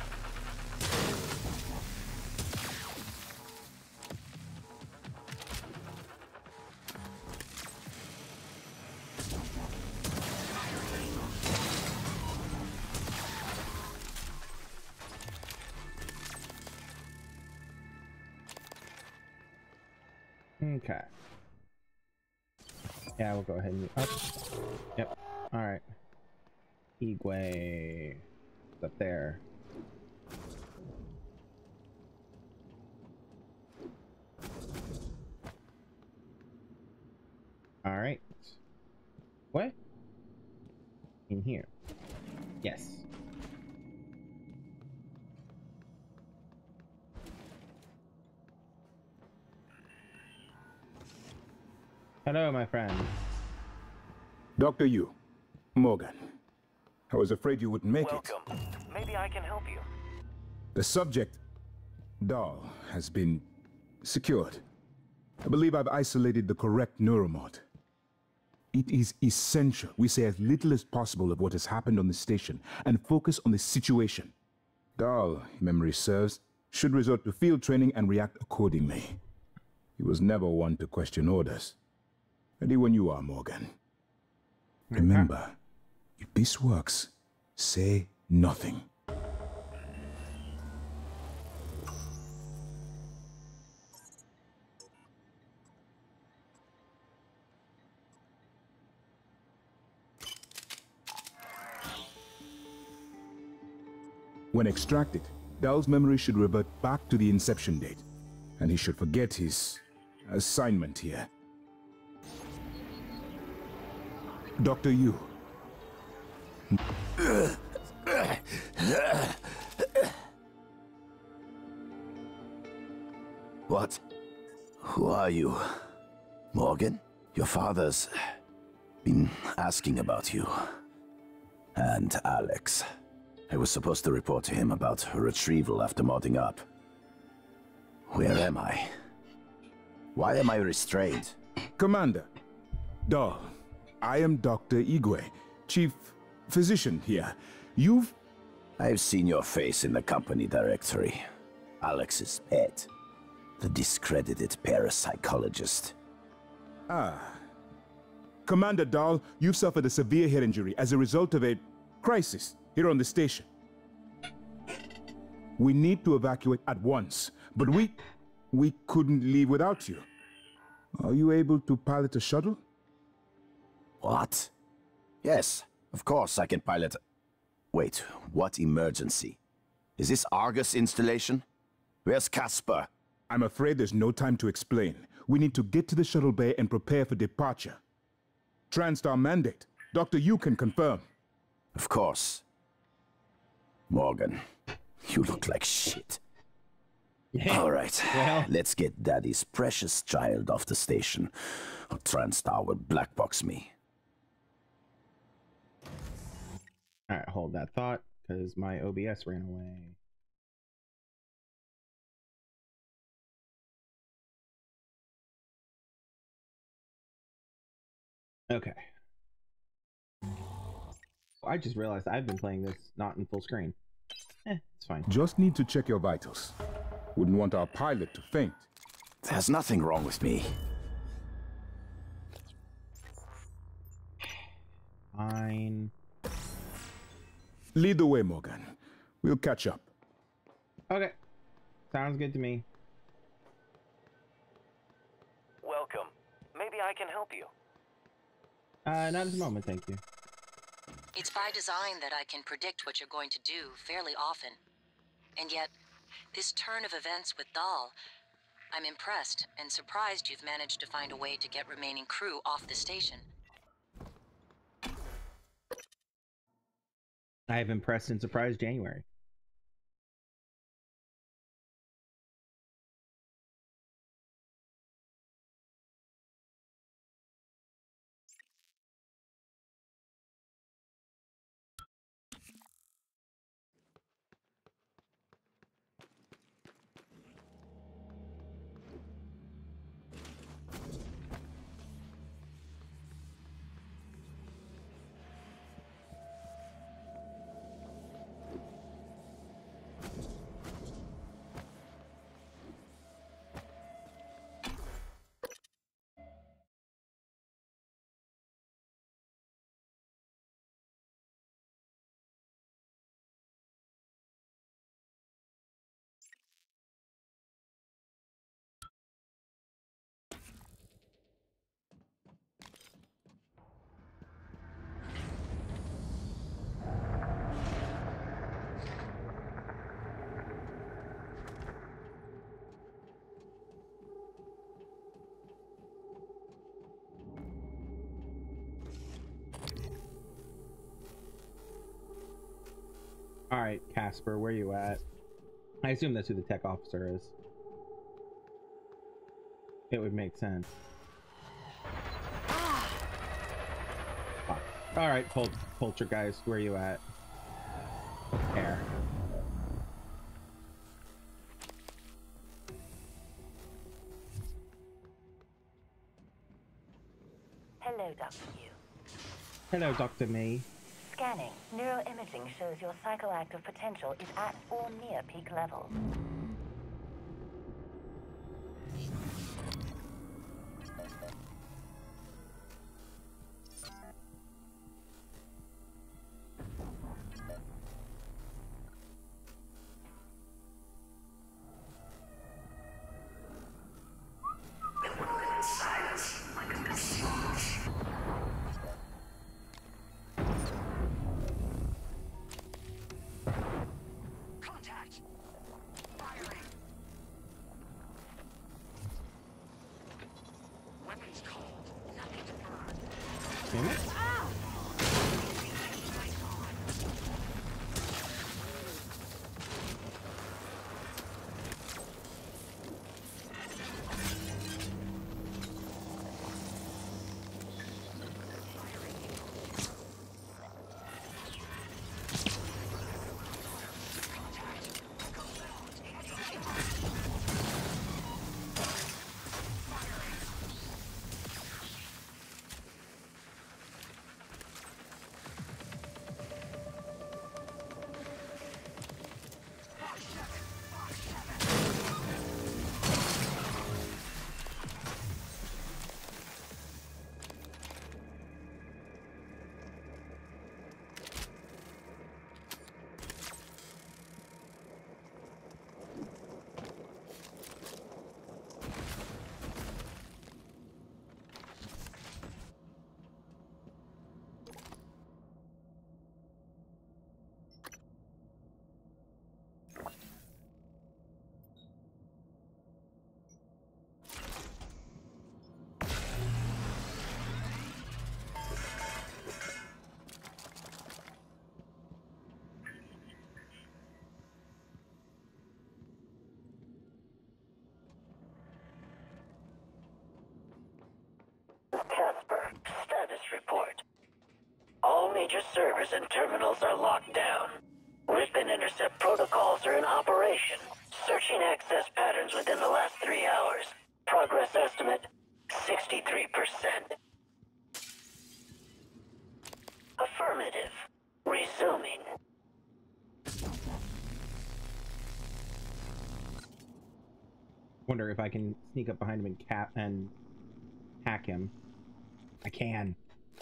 Okay. Yeah, we'll go ahead and up. Yep. All right. Igwe. It's up there. All right. What? In here. Yes. Hello, my friend. Dr. Yu. Morgan. I was afraid you wouldn't make it. Welcome. Maybe I can help you. The subject, Dahl, has been secured. I believe I've isolated the correct neuromod. It is essential we say as little as possible of what has happened on the station and focus on the situation. Dahl, if memory serves, should resort to field training and react accordingly. He was never one to question orders. Ready when you are, Morgan. Remember, if this works, say nothing. When extracted, Dahl's memory should revert back to the inception date, and he should forget his assignment here. Dr. Yu. What? Who are you? Morgan? Your father's been asking about you. And Alex. I was supposed to report to him about her retrieval after modding up. Where am I? Why am I restrained? Commander. Dahl. I am Dr. Igwe, Chief Physician here. I've seen your face in the company directory. Alex's pet. The discredited parapsychologist. Ah. Commander Dahl, you've suffered a severe head injury as a result of a crisis here on the station. We need to evacuate at once, but we couldn't leave without you. Are you able to pilot a shuttle? What? Yes, of course I can pilot. Wait, what emergency? Is this Argus installation? Where's Casper? I'm afraid there's no time to explain. We need to get to the shuttle bay and prepare for departure. TranStar mandate. Dr. Yu can confirm. Of course. Morgan, you look like shit. All right, well, let's get Daddy's precious child off the station, or TranStar will blackbox me. Alright, hold that thought, because my OBS ran away. Okay. I just realized I've been playing this not in full screen. It's fine. Just need to check your vitals. Wouldn't want our pilot to faint. There's nothing wrong with me. Fine. Lead the way, Morgan. We'll catch up. Okay. Sounds good to me. Welcome. Maybe I can help you. Not at the moment, thank you. It's by design that I can predict what you're going to do fairly often. And yet, this turn of events with Dahl, I'm impressed and surprised you've managed to find a way to get remaining crew off the station. I have impressed and surprised January. Alright, Casper, where you at? I assume that's who the tech officer is. It would make sense. Alright, Poltergeist, where you at? There. Hello, Dr. Yu. Hello, Dr. May. Scanning. Neuroimaging shows your psychoactive potential is at or near peak levels. Silence like a besieged. Contact! Firing! Weapons cold. Nothing to burn. Damn it. major servers and terminals are locked down. Rip and intercept protocols are in operation. Searching access patterns within the last 3 hours. Progress estimate, 63%. Affirmative. Resuming. Wonder if I can sneak up behind him and hack him. I can.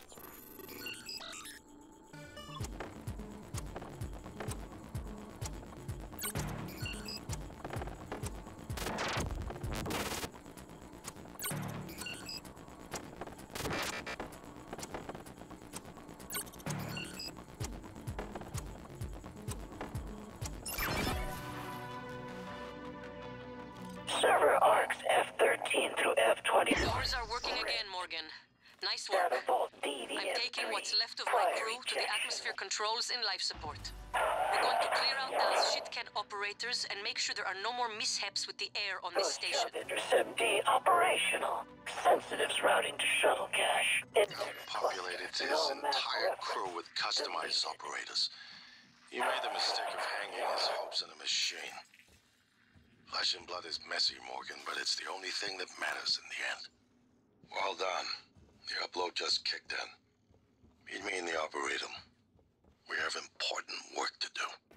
Server arcs F13 through F20. Doors are working again, Morgan. Nice work. I'm taking what's left of my crew to the atmosphere controls in life support. We're going to clear out those shit-can operators and make sure there are no more mishaps with the air on this station. Intercept D operational. Sensitives routing to shuttle cache. It's populated his entire crew with customized operators. He made the mistake of hanging his hopes in a machine. Flesh and blood is messy, Morgan, but it's the only thing that matters in the end. Well done. The upload just kicked in. Meet me in the Arboretum. We have important work to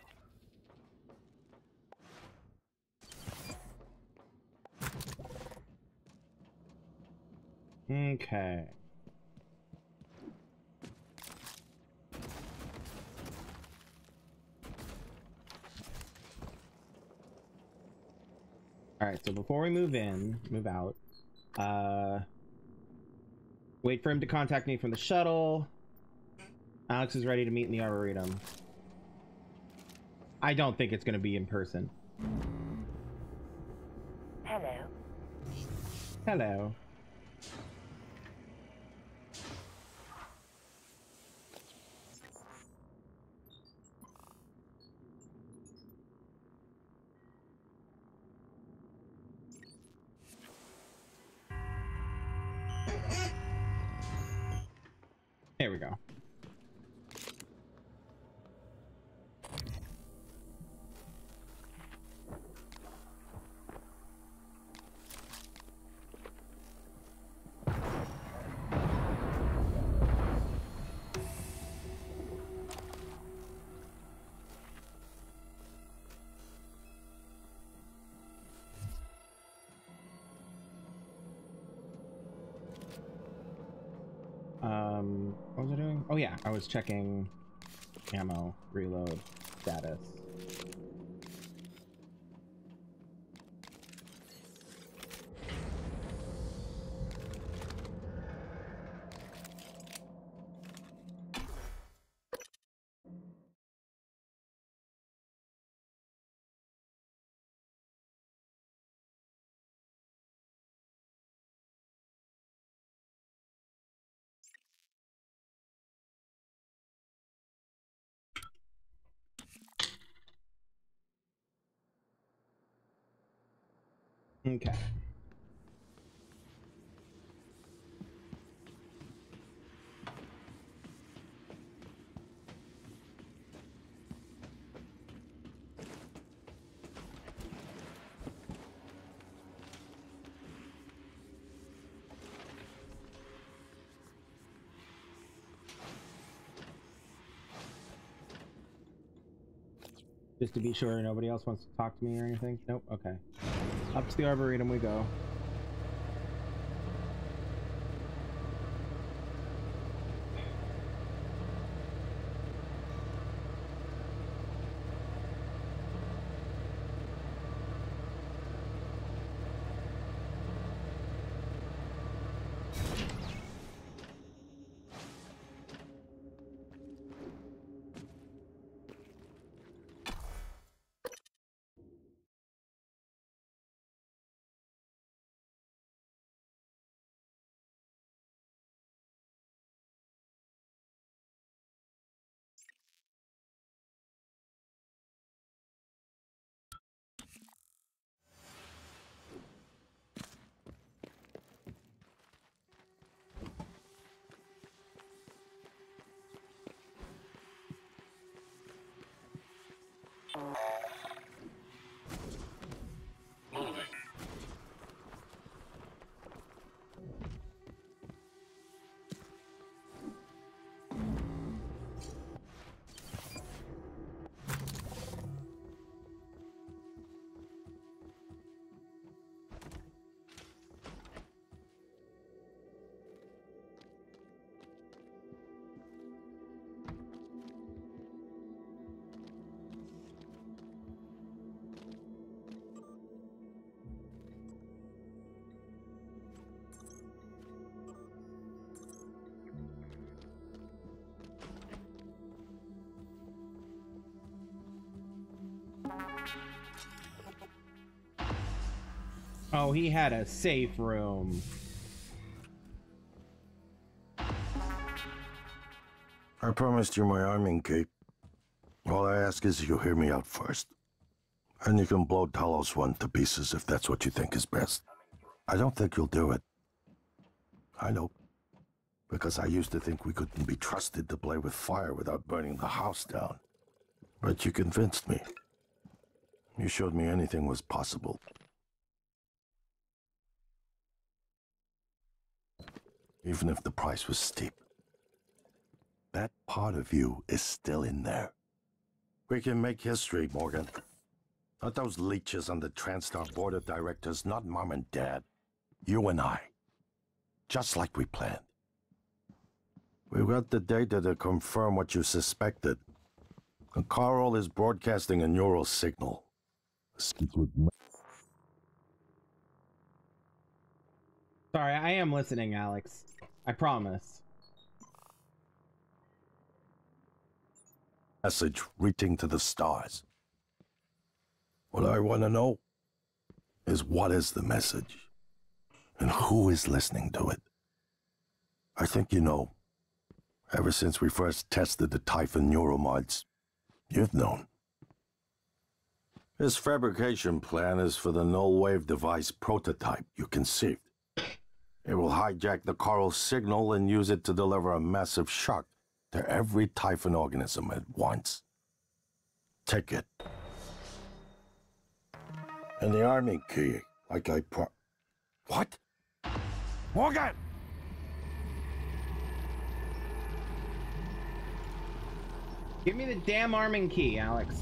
do. Okay. Alright, so before we move out, wait for him to contact me from the shuttle. Alex is ready to meet in the Arboretum. I don't think it's going to be in person. Hello. Hello. There we go. What was I doing? Oh yeah, I was checking ammo reload status. Okay. Just to be sure nobody else wants to talk to me or anything? Nope, okay. Up to the Arboretum we go. Moving. Oh, he had a safe room. I promised you my arming key. All I ask is you hear me out first. And you can blow Talos 1 to pieces if that's what you think is best. I don't think you'll do it. I know. Because I used to think we couldn't be trusted to play with fire without burning the house down. But you convinced me. You showed me anything was possible. Even if the price was steep. That part of you is still in there. We can make history, Morgan. Not those leeches on the TranStar board of directors, not Mom and Dad. You and I. Just like we planned. We've got the data to confirm what you suspected. And Carl is broadcasting a neural signal. Sorry, I am listening, Alex. I promise. Message reaching to the stars. What I want to know is what is the message? And who is listening to it? I think you know. Ever since we first tested the Typhon neuromods, you've known. This fabrication plan is for the null-wave device prototype you conceived. It will hijack the coral signal and use it to deliver a massive shock to every Typhon organism at once. Take it. And the army key, like I What? Morgan! Give me the damn arming key, Alex.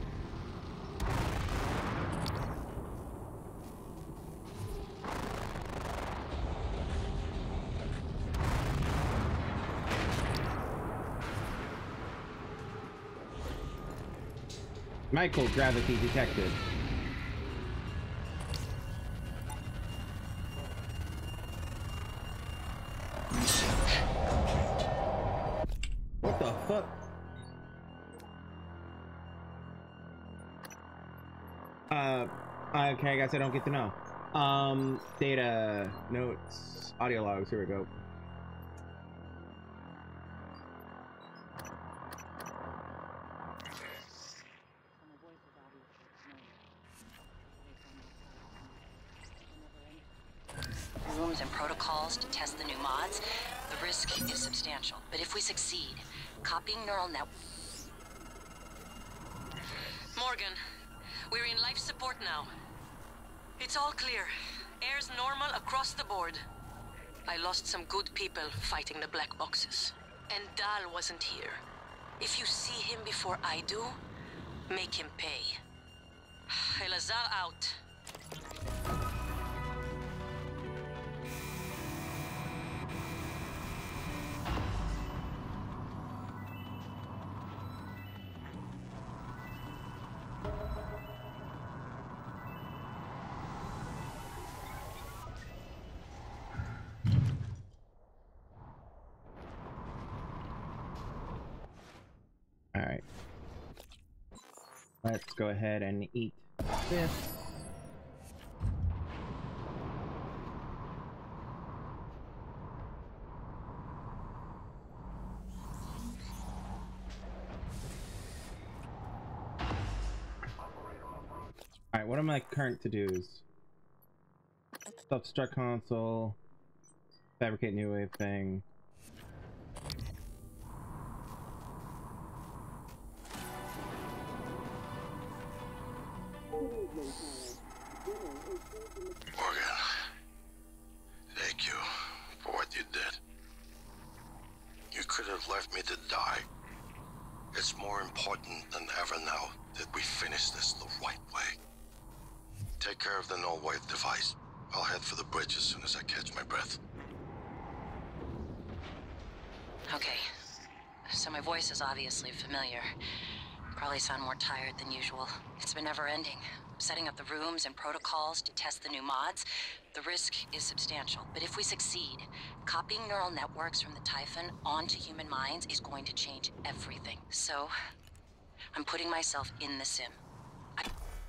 Microgravity detected. What the fuck? Okay, I guess I don't get to know. Data, notes, audio logs, here we go. Rooms and protocols to test the new mods. The risk is substantial, but if we succeed, copying neural net... Morgan, we're in life support now. It's all clear. Air's normal across the board. I lost some good people fighting the black boxes. And Dal wasn't here. If you see him before I do, make him pay. Elazar out. Alright. Let's go ahead and eat this. Alright, what are my current to-dos? Self-destruct console. Fabricate new wave thing. Morgan, thank you for what you did. You could have left me to die. It's more important than ever now that we finish this the right way. Take care of the null-wave device. I'll head for the bridge as soon as I catch my breath. Okay. So my voice is obviously familiar. Probably sound more tired than usual. It's been never-ending. Setting up the rooms and protocols to test the new mods. The risk is substantial, but if we succeed, copying neural networks from the Typhon onto human minds is going to change everything. So, I'm putting myself in the sim. I've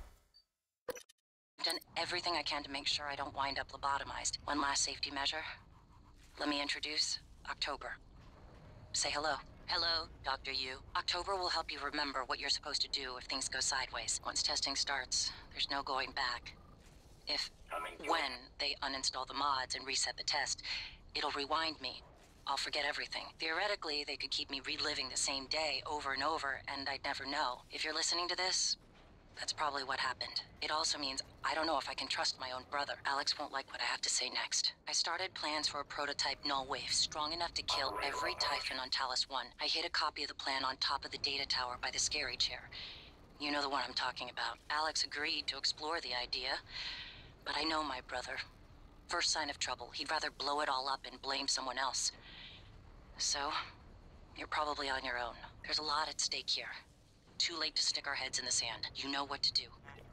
done everything I can to make sure I don't wind up lobotomized. One last safety measure. Let me introduce October. Say hello. Hello, Dr. Yu. October will help you remember what you're supposed to do if things go sideways. Once testing starts, there's no going back. When they uninstall the mods and reset the test, it'll rewind me. I'll forget everything. Theoretically, they could keep me reliving the same day over and over, and I'd never know. If you're listening to this, that's probably what happened. It also means I don't know if I can trust my own brother. Alex won't like what I have to say next. I started plans for a prototype null wave strong enough to kill every Typhon on Talos 1. I hid a copy of the plan on top of the data tower by the scary chair. You know the one I'm talking about. Alex agreed to explore the idea, but I know my brother. First sign of trouble, he'd rather blow it all up and blame someone else. So, you're probably on your own. There's a lot at stake here. Too late to stick our heads in the sand. You know what to do.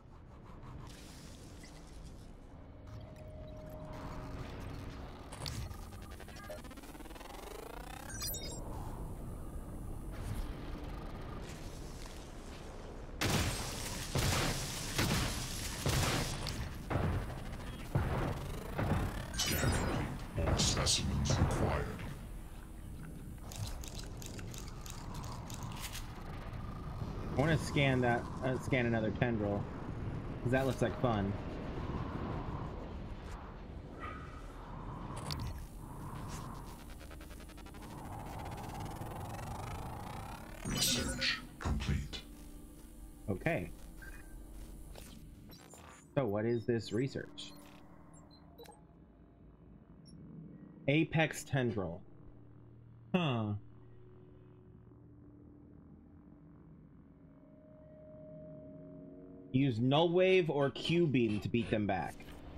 All specimens required. I want to scan that, scan another tendril, because that looks like fun. Research complete. Okay. So what is this research? Apex tendril. Huh. Use null wave or Q beam to beat them back.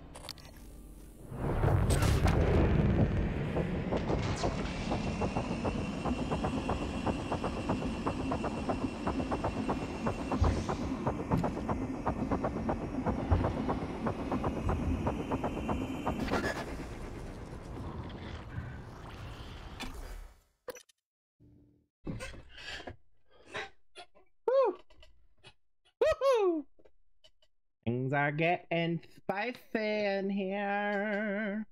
Things are getting spicy in here.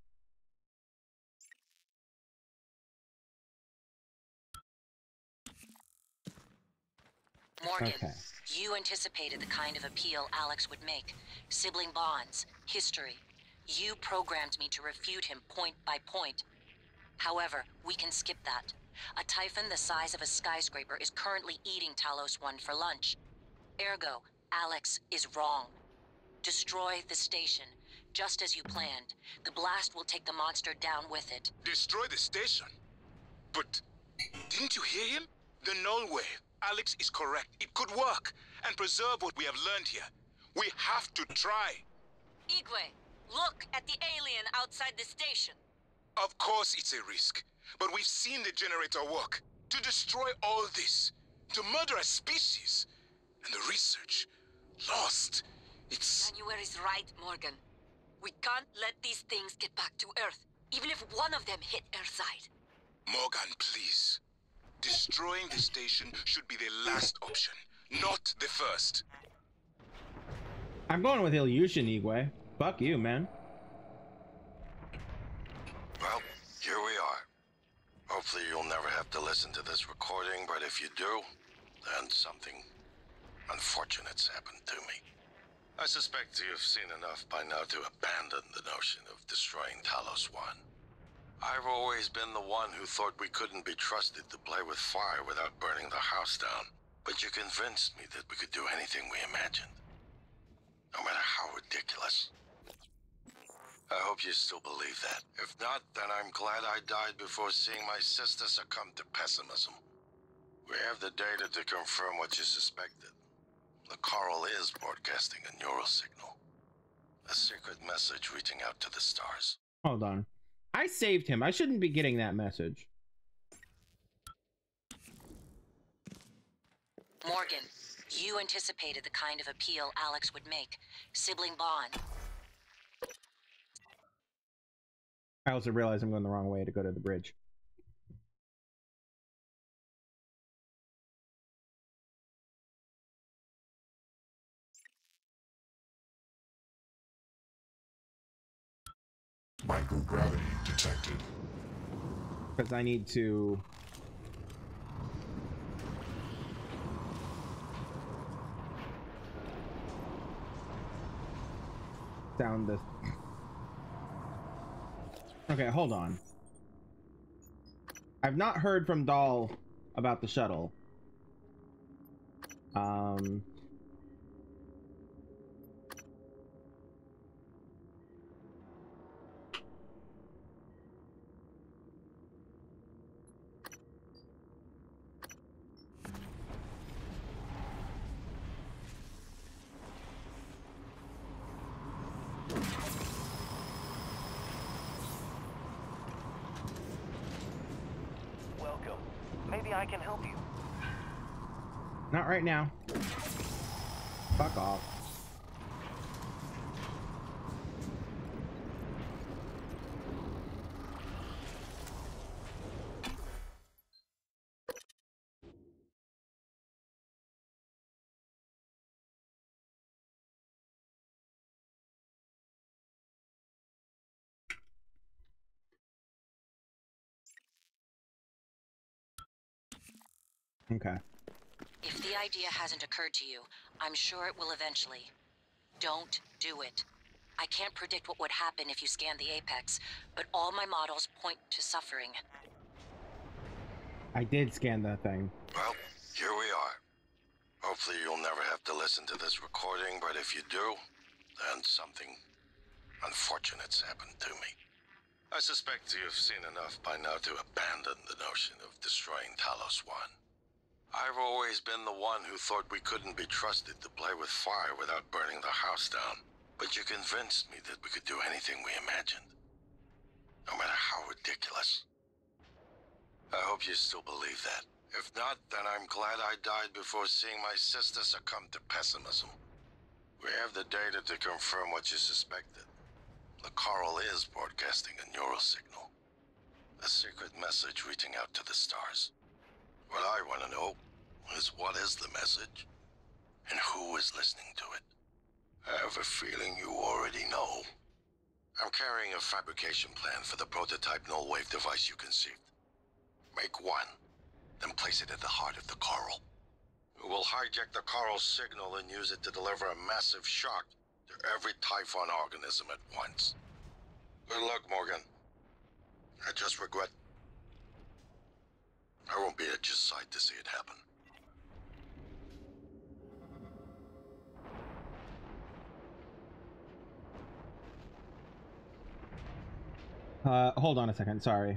Morgan, you anticipated the kind of appeal Alex would make. Sibling bonds, history. You programmed me to refute him point by point. However, we can skip that. A Typhon the size of a skyscraper is currently eating Talos 1 for lunch. Ergo, Alex is wrong. Destroy the station, just as you planned. The blast will take the monster down with it. Destroy the station? But didn't you hear him? The null wave. Alex is correct. It could work and preserve what we have learned here. We have to try. Igwe, look at the alien outside the station. Of course it's a risk, but we've seen the generator work. To destroy all this, to murder a species, and the research lost. It's... January's right, Morgan. We can't let these things get back to Earth, even if one of them hit Earthside. Morgan, please. Destroying the station should be the last option, not the first. I'm going with Ilyushin, Igwe. Fuck you, man. Well, here we are. Hopefully you'll never have to listen to this recording, but if you do, then something unfortunate's happened to me. I suspect you've seen enough by now to abandon the notion of destroying Talos 1. I've always been the one who thought we couldn't be trusted to play with fire without burning the house down. But you convinced me that we could do anything we imagined. no matter how ridiculous. I hope you still believe that. If not, then I'm glad I died before seeing my sister succumb to pessimism. We have the data to confirm what you suspected. The coral is broadcasting a neural signal. A secret message reaching out to the stars. Hold on. I saved him. I shouldn't be getting that message. Morgan, you anticipated the kind of appeal Alex would make. Sibling bond. I also realize I'm going the wrong way to go to the bridge. Microgravity detected. Because I need to... down this. Okay, hold on. I've not heard from Dahl about the shuttle. Welcome. Maybe I can help you. Not right now. Fuck off. Okay. If the idea hasn't occurred to you, I'm sure it will eventually. Don't do it. I can't predict what would happen if you scan the apex, but all my models point to suffering. I did scan that thing. Well, here we are. Hopefully you'll never have to listen to this recording, but if you do, then something unfortunate's happened to me. I suspect you've seen enough by now to abandon the notion of destroying Talos 1. I've always been the one who thought we couldn't be trusted to play with fire without burning the house down. But you convinced me that we could do anything we imagined. No matter how ridiculous. I hope you still believe that. If not, then I'm glad I died before seeing my sister succumb to pessimism. We have the data to confirm what you suspected. The coral is broadcasting a neural signal. A secret message reaching out to the stars. What I want to know is what is the message, and who is listening to it. I have a feeling you already know. I'm carrying a fabrication plan for the prototype null-wave device you conceived. Make one, then place it at the heart of the coral. We'll hijack the coral's signal and use it to deliver a massive shock to every Typhon organism at once. Good luck, Morgan. I just regret I won't be at your side to see it happen. Hold on a second, sorry.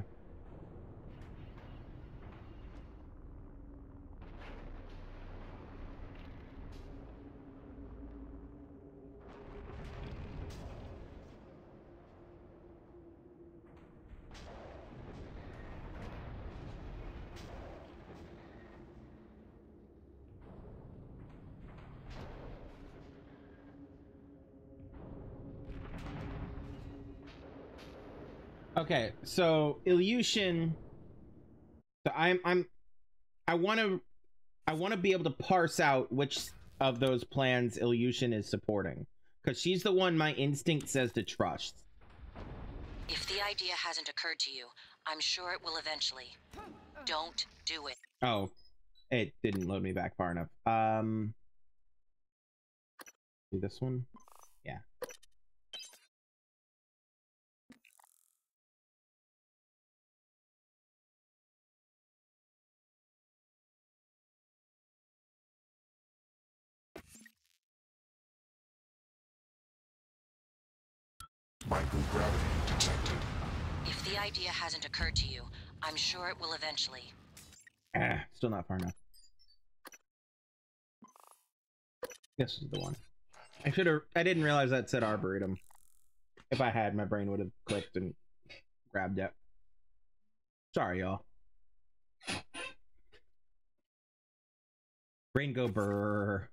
Okay, so Ilyushin, I want to be able to parse out which of those plans Ilyushin is supporting, because she's the one my instinct says to trust. If the idea hasn't occurred to you, I'm sure it will eventually. Don't do it. Oh, it didn't load me back far enough. Do this one? Yeah. Microgravity detected. If the idea hasn't occurred to you, I'm sure it will eventually. Still not far enough. This is the one. I didn't realize that said Arboretum. If I had, my brain would have clicked and grabbed it. Sorry, y'all. Brain go brrr.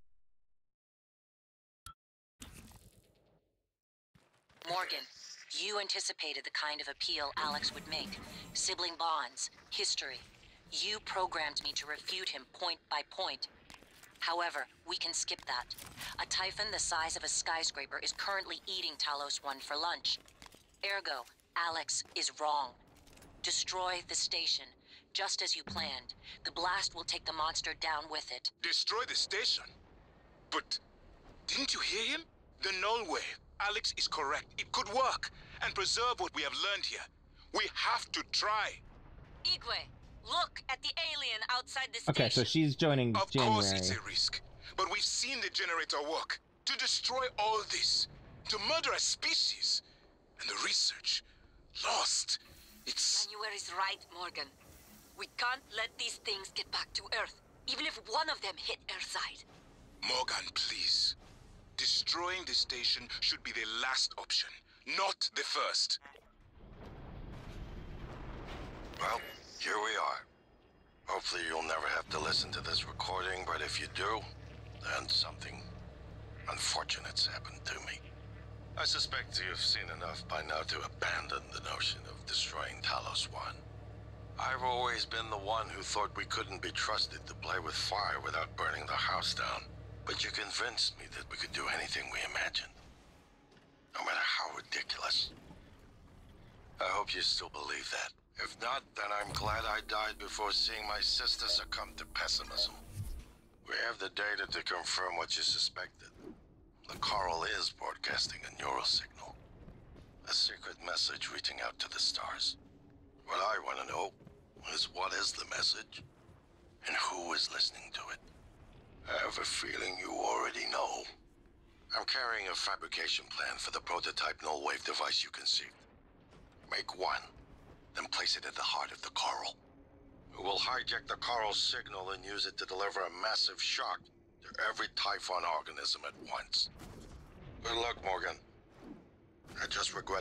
Morgan, you anticipated the kind of appeal Alex would make. Sibling bonds, history. You programmed me to refute him point by point. However, we can skip that. A Typhon the size of a skyscraper is currently eating Talos 1 for lunch. Ergo, Alex is wrong. Destroy the station, just as you planned. The blast will take the monster down with it. Destroy the station? But didn't you hear him? The null wave. Alex is correct. It could work and preserve what we have learned here. We have to try. Igwe, look at the alien outside the station. Okay, so she's joining January. Of course it's a risk, but we've seen the generator work. To destroy all this, to murder a species, and the research lost. It's... January's right, Morgan. We can't let these things get back to Earth, even if one of them hit Earthside. Morgan, please. Destroying the station should be the last option, not the first. Well, here we are. Hopefully you'll never have to listen to this recording, but if you do, then something unfortunate's happened to me. I suspect you've seen enough by now to abandon the notion of destroying Talos 1. I've always been the one who thought we couldn't be trusted to play with fire without burning the house down. But you convinced me that we could do anything we imagined. No matter how ridiculous. I hope you still believe that. If not, then I'm glad I died before seeing my sister succumb to pessimism. We have the data to confirm what you suspected. The coral is broadcasting a neural signal. A secret message reaching out to the stars. What I want to know is what is the message? And who is listening to it? I have a feeling you already know. I'm carrying a fabrication plan for the prototype null-wave device you conceived. Make one, then place it at the heart of the coral. We'll hijack the coral's signal and use it to deliver a massive shock to every Typhon organism at once. Good luck, Morgan. I just regret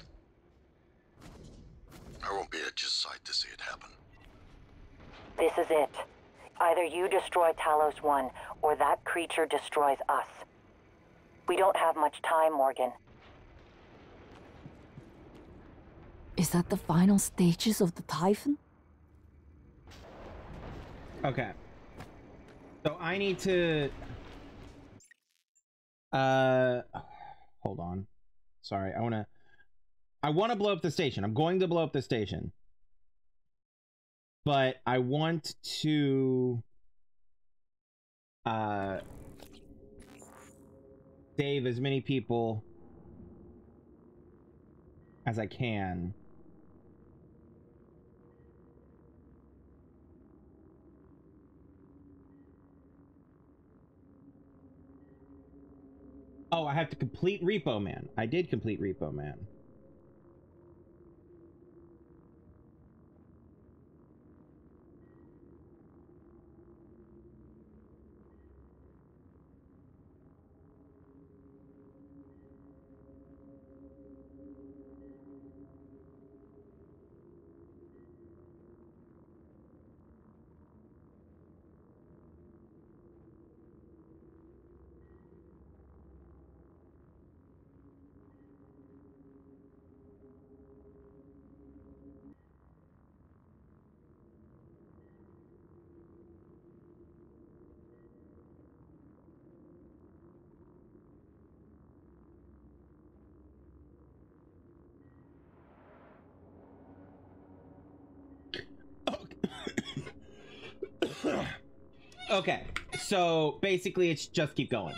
I won't be at your side to see it happen. This is it. Either you destroy Talos 1, or that creature destroys us. We don't have much time, Morgan. Is that the final stages of the Typhon? Okay. So I need to... Hold on. Sorry, I want to blow up the station. I'm going to blow up the station. But I want to... save as many people as I can. Oh, I have to complete Repo Man. I did complete Repo Man. Okay, so basically it's just keep going.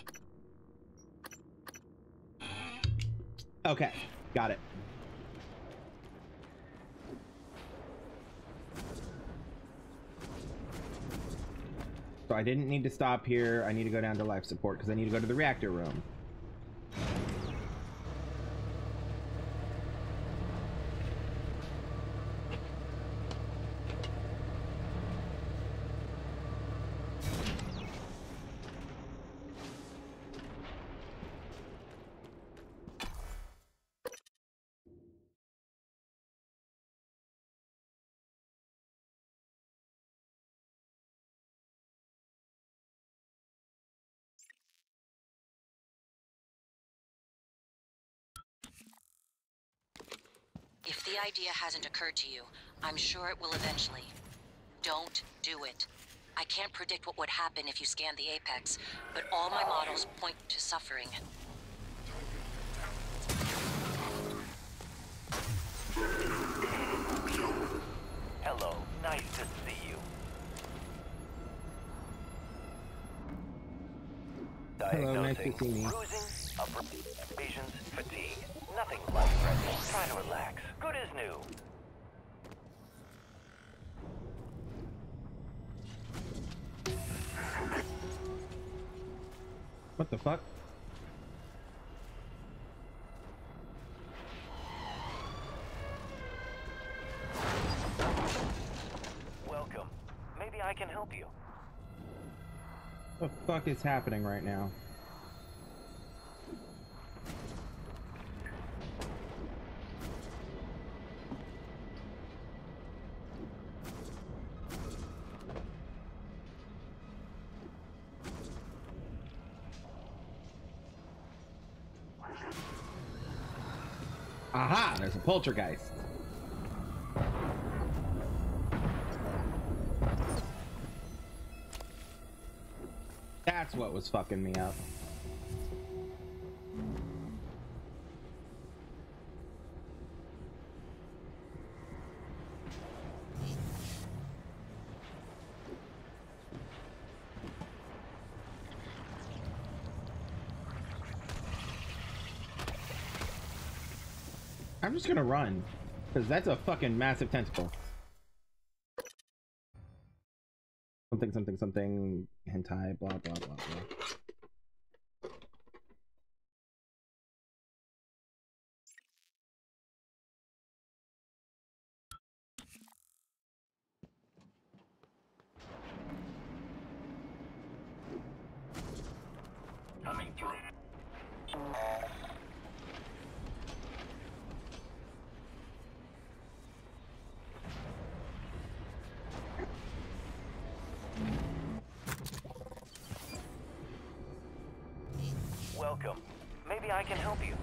Okay, got it. So I didn't need to stop here. I need to go down to life support because I need to go to the reactor room. If the idea hasn't occurred to you, I'm sure it will eventually. Don't do it. I can't predict what would happen if you scanned the Apex, but all my models point to suffering. Hello, nice to see you. Hello, nice to see me. Bruising, abrasions, fatigue. Nothing life-threatening. Try to relax. Good as new. What the fuck? Welcome. Maybe I can help you. What the fuck is happening right now? Aha! There's a poltergeist. That's what was fucking me up. I'm just gonna run, because that's a fucking massive tentacle. Something, something, something, hentai, blah, blah, blah, blah. Coming through. Welcome. Maybe I can help you.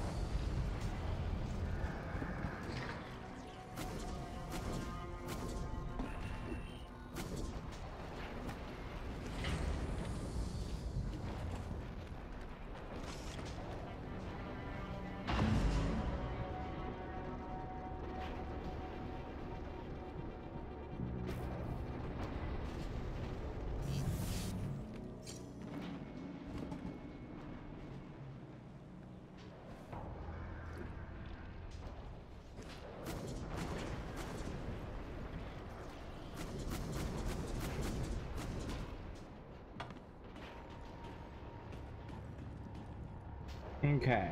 Okay.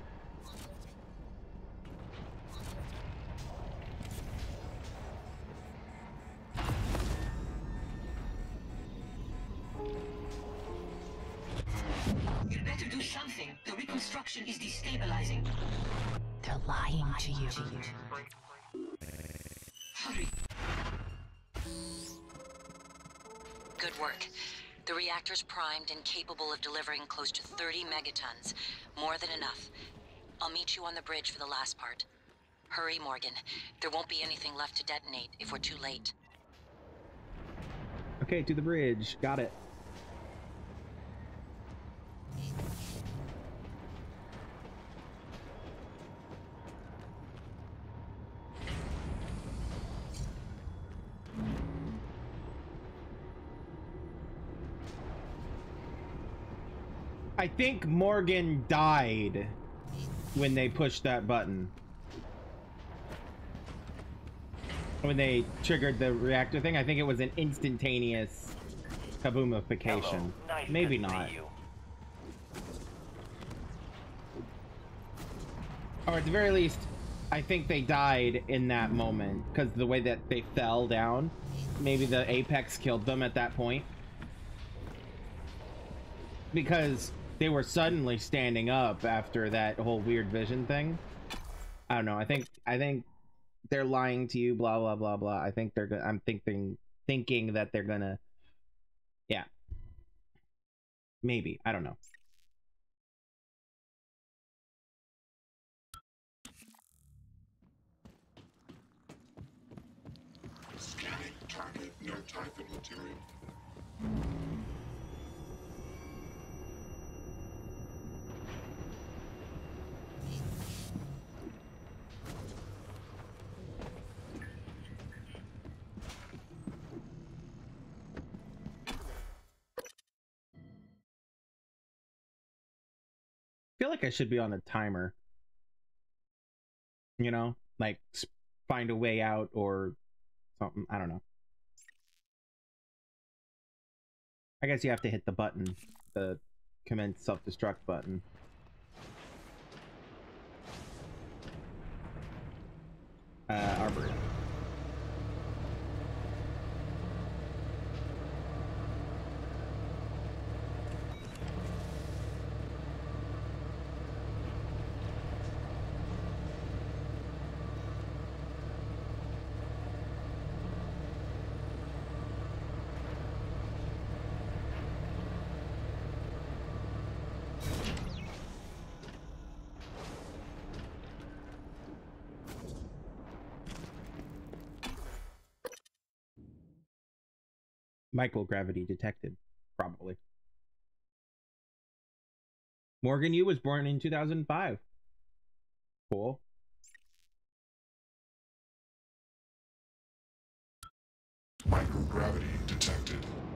You'd better do something. The reconstruction is destabilizing. They're lying to you. Hurry. Good work. The reactor's primed and capable of delivering close to 30 megatons. More than enough. I'll meet you on the bridge for the last part. Hurry, Morgan. There won't be anything left to detonate if we're too late. Okay, to the bridge. Got it. I think Morgan died when they pushed that button. When they triggered the reactor thing, I think it was an instantaneous kaboomification. Nice Maybe not. Or at the very least, I think they died in that moment because the way that they fell down. Maybe the Apex killed them at that point. Because they were suddenly standing up after that whole weird vision thing. I don't know. I think they're lying to you. Blah blah blah blah. I think they're. I'm thinking that they're gonna. Yeah. Maybe. I don't know. Typhon material. I feel like I should be on a timer. You know, like find a way out or something. I don't know. I guess you have to hit the button, the commence self-destruct button. Arboretum. Microgravity detected, probably. Morgan Yu was born in 2005. Cool. Microgravity detected.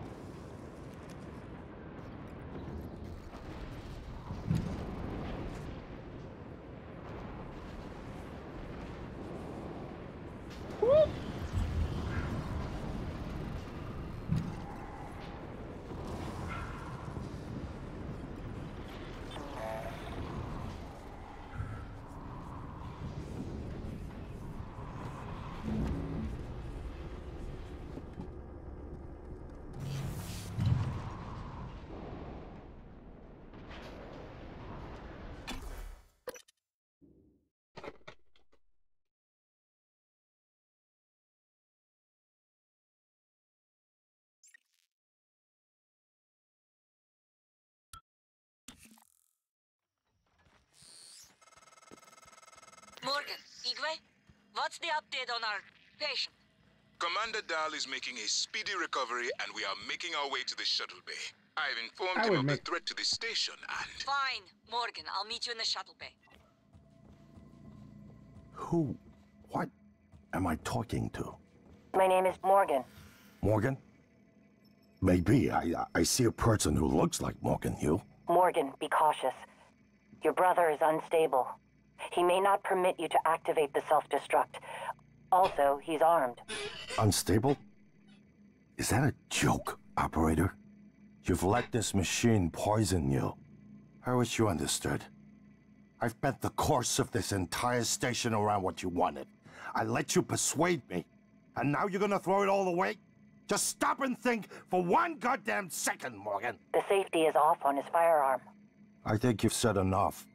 Whoop. Morgan, Igwe, what's the update on our patient? Commander Dahl is making a speedy recovery, and we are making our way to the shuttle bay. I've informed him of the threat to the station, and... Fine, Morgan, I'll meet you in the shuttle bay. Who? What am I talking to? My name is Morgan. Morgan? Maybe. I see a person who looks like Morgan, you. Morgan, be cautious. Your brother is unstable. He may not permit you to activate the self-destruct. Also, he's armed. Unstable? Is that a joke, operator? You've let this machine poison you. I wish you understood. I've bent the course of this entire station around what you wanted. I let you persuade me. And now you're gonna throw it all away? Just stop and think for one goddamn second, Morgan. The safety is off on his firearm. I think you've said enough.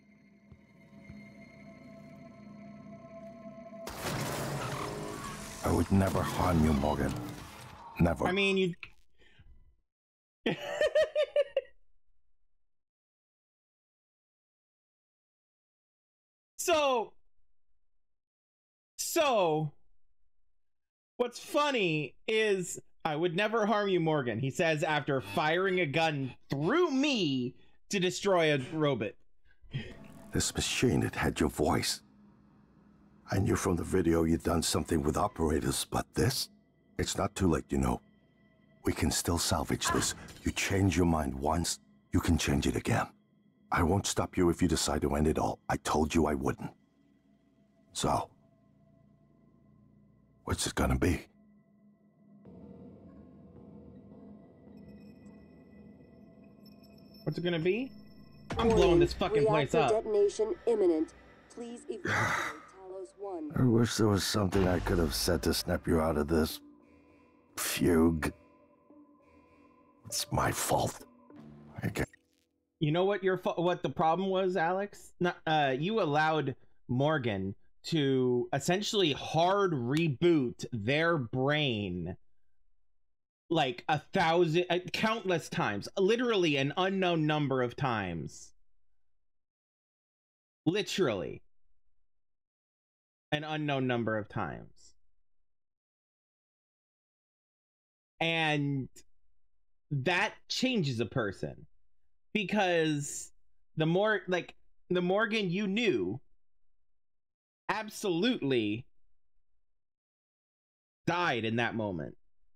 I would never harm you, Morgan. Never. I mean, you... So, what's funny is, I would never harm you, Morgan, he says after firing a gun through me to destroy a robot. This machine, it had your voice. I knew from the video you'd done something with operators, but this? It's not too late, you know. We can still salvage this. You change your mind once, you can change it again. I won't stop you if you decide to end it all. I told you I wouldn't. So, what's it gonna be? What's it gonna be? I'm blowing this fucking place up. Detonation imminent. Please evacuate Talos 1. I wish there was something I could have said to snap you out of this fugue. It's my fault. You know what what the problem was, Alex? You allowed Morgan to essentially hard reboot their brain like countless times, literally an unknown number of times. Literally an unknown number of times. And that changes a person, because the Morgan you knew absolutely died in that moment.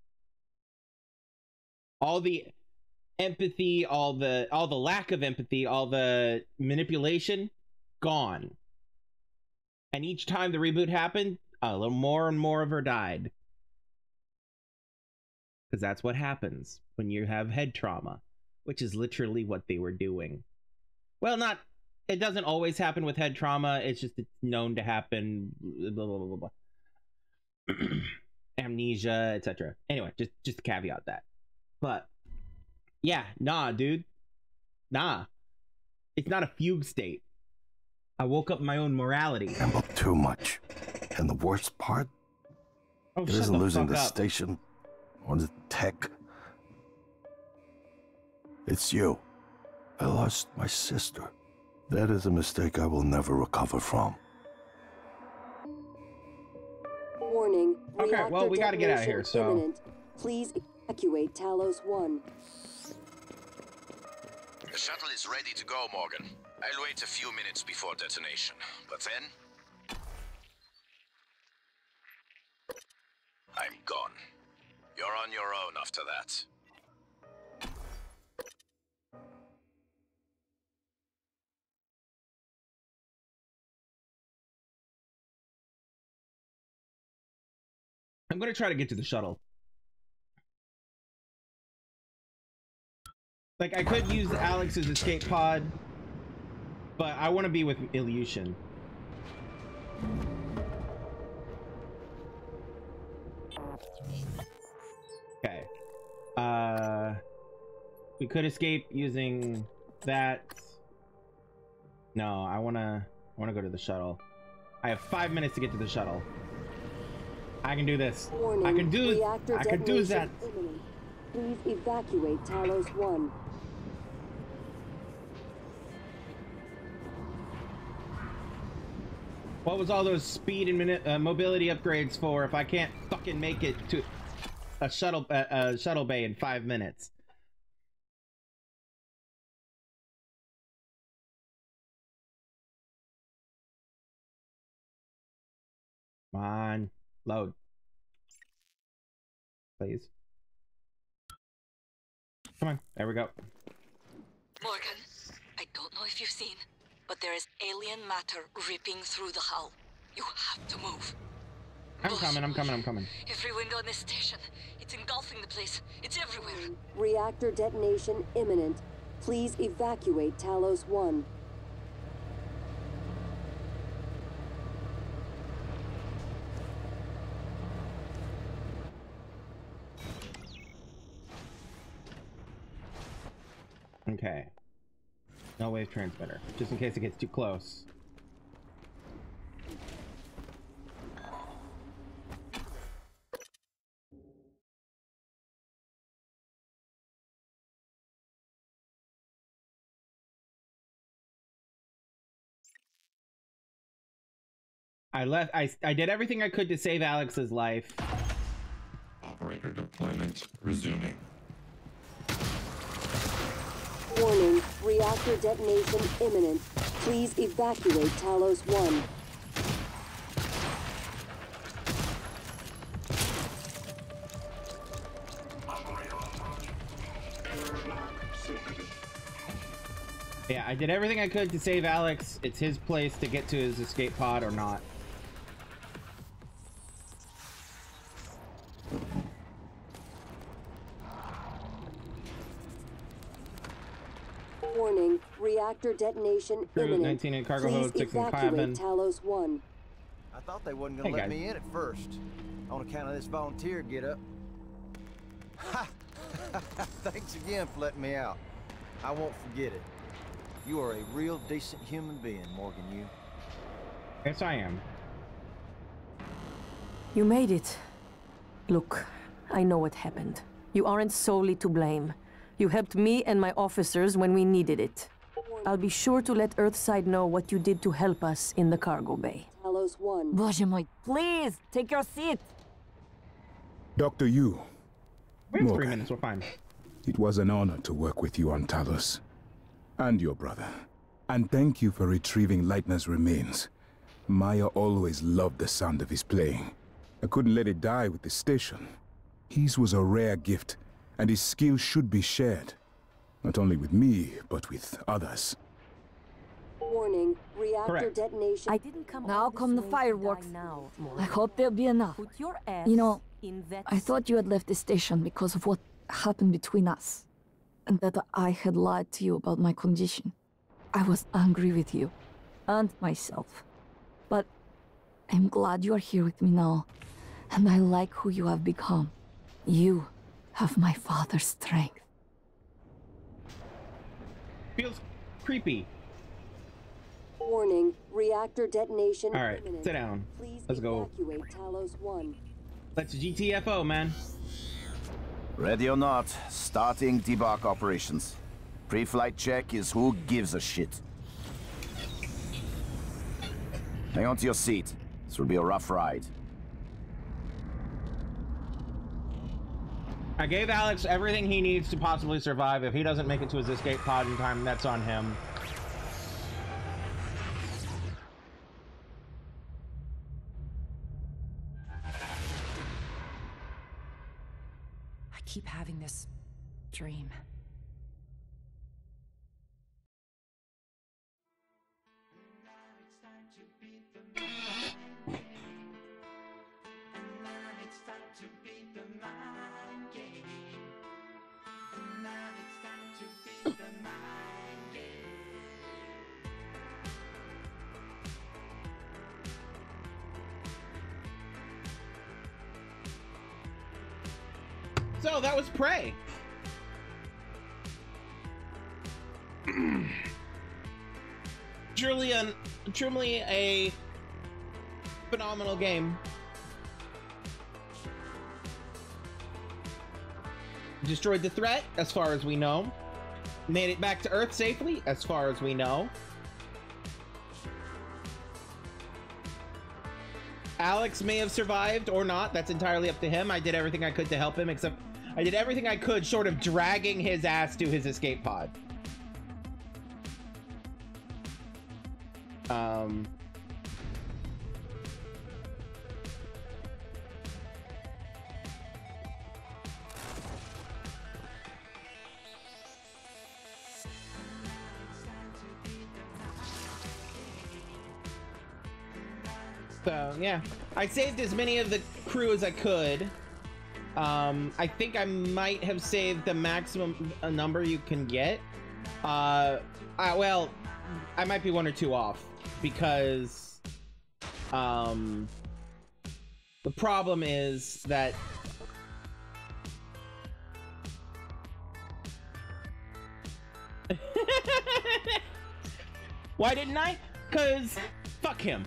All the empathy, all the lack of empathy, all the manipulation, gone. And each time the reboot happened, a little more and more of her died. Because that's what happens when you have head trauma, which is literally what they were doing. Well, it doesn't always happen with head trauma. It's just known to happen. Blah, blah, blah, blah. Amnesia, etc. Anyway, just to caveat that. But yeah, nah, dude. Nah. It's not a fugue state. I woke up my own morality. I'm up too much. And the worst part? It isn't losing the station or the tech. It's you. I lost my sister. That is a mistake I will never recover from. Warning. Okay, well, we gotta get out of here, so... Imminent. Please evacuate Talos 1. The shuttle is ready to go, Morgan. I'll wait a few minutes before detonation, but then... I'm gone. You're on your own after that. I'm gonna try to get to the shuttle. Like, I could use Alex's escape pod, but I want to be with Ilyushin. Okay. We could escape using that. No, I wanna go to the shuttle. I have 5 minutes to get to the shuttle. I can do this. Warning. I can do that. Imminent. Please evacuate Talos 1. What was all those speed and mobility upgrades for if I can't fucking make it to a shuttle bay in 5 minutes? Come on, load, please. Come on, there we go. Morgan, I don't know if you've seen, but there is alien matter ripping through the hull. You have to move. I'm coming. Every window in this station, it's engulfing the place. It's everywhere. Reactor detonation imminent. Please evacuate Talos 1. Okay. No wave transmitter, just in case it gets too close. I did everything I could to save Alex's life. Operator deployment resuming. Warning. Reactor detonation imminent. Please evacuate Talos 1. Yeah, I did everything I could to save Alex. It's his place to get to his escape pod or not. Warning. Reactor detonation Crew, imminent. 19 in cargo Please hold, 6 in evacuate cabin. Talos 1. I thought they wasn't gonna let me in at first, on account of this volunteer get-up. Ha! Thanks again for letting me out. I won't forget it. You are a real decent human being, Morgan, you. Yes, I am. You made it. Look, I know what happened. You aren't solely to blame. You helped me and my officers when we needed it. I'll be sure to let Earthside know what you did to help us in the cargo bay. Talos 1. Bоже мой, please, take your seat. Dr. Yu, We have 3 minutes, we're fine. It was an honor to work with you on Talos. And your brother. And thank you for retrieving Leitner's remains. Maya always loved the sound of his playing. I couldn't let it die with the station. His was a rare gift, and his skill should be shared. Not only with me, but with others. Warning, reactor detonation. I didn't come. Now come the fireworks. I hope there'll be enough. Put your ass You know, in that I thought you had left the station because of what happened between us. And that I had lied to you about my condition. I was angry with you. And myself. But I'm glad you are here with me now. And I like who you have become. You have my father's strength. Feels creepy. Warning, reactor detonation. All right, sit down. Please Let's go. evacuate Talos 1. Let's GTFO, man. Ready or not, starting debark operations. Pre-flight check is who gives a shit. Hang on to your seat. This will be a rough ride. I gave Alex everything he needs to possibly survive. If he doesn't make it to his escape pod in time, that's on him. I keep having this dream. So that was Prey. Truly a phenomenal game. Destroyed the threat, as far as we know. Made it back to Earth safely, as far as we know. Alex may have survived or not. That's entirely up to him. I did everything I could to help him, except I did everything I could short of dragging his ass to his escape pod. So, yeah. I saved as many of the crew as I could. I think I might have saved the maximum number you can get. Well, I might be 1 or 2 off because the problem is that why didn't I? Cause fuck him.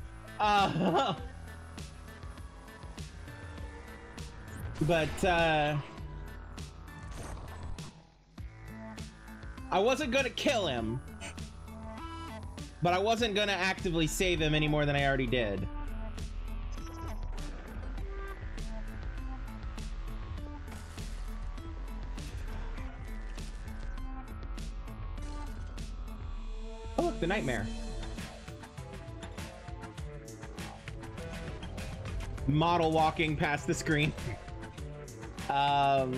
But I wasn't gonna kill him, but I wasn't gonna actively save him any more than I already did. Oh, look, the nightmare. Model walking past the screen. I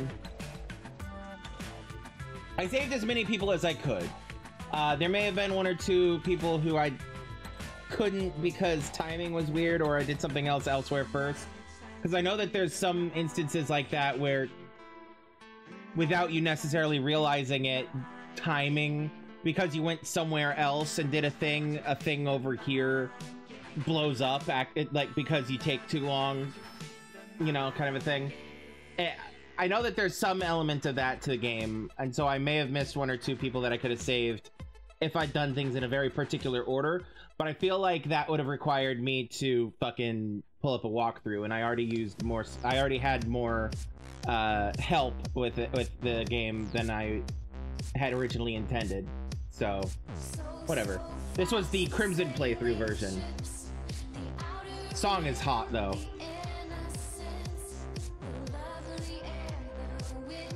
saved as many people as I could. There may have been 1 or 2 people who I couldn't because timing was weird, or I did something else elsewhere first. Because I know that there's some instances like that where, without you necessarily realizing it, timing, because you went somewhere else and did a thing over here blows up, like because you take too long, you know, kind of a thing. I know that there's some element of that to the game, and so I may have missed 1 or 2 people that I could have saved if I'd done things in a very particular order, but I feel like that would have required me to fucking pull up a walkthrough, and I already had more help with the game than I had originally intended. So whatever. This was the Crimson playthrough version. Song is hot though.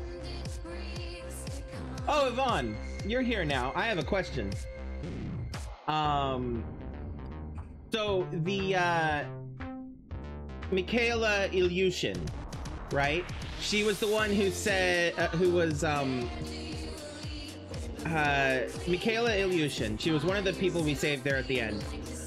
Oh, Yvonne, you're here now. I have a question. So the Michaela Ilyushin, right? She was the one who said, Michaela Ilyushin. She was one of the people we saved there at the end.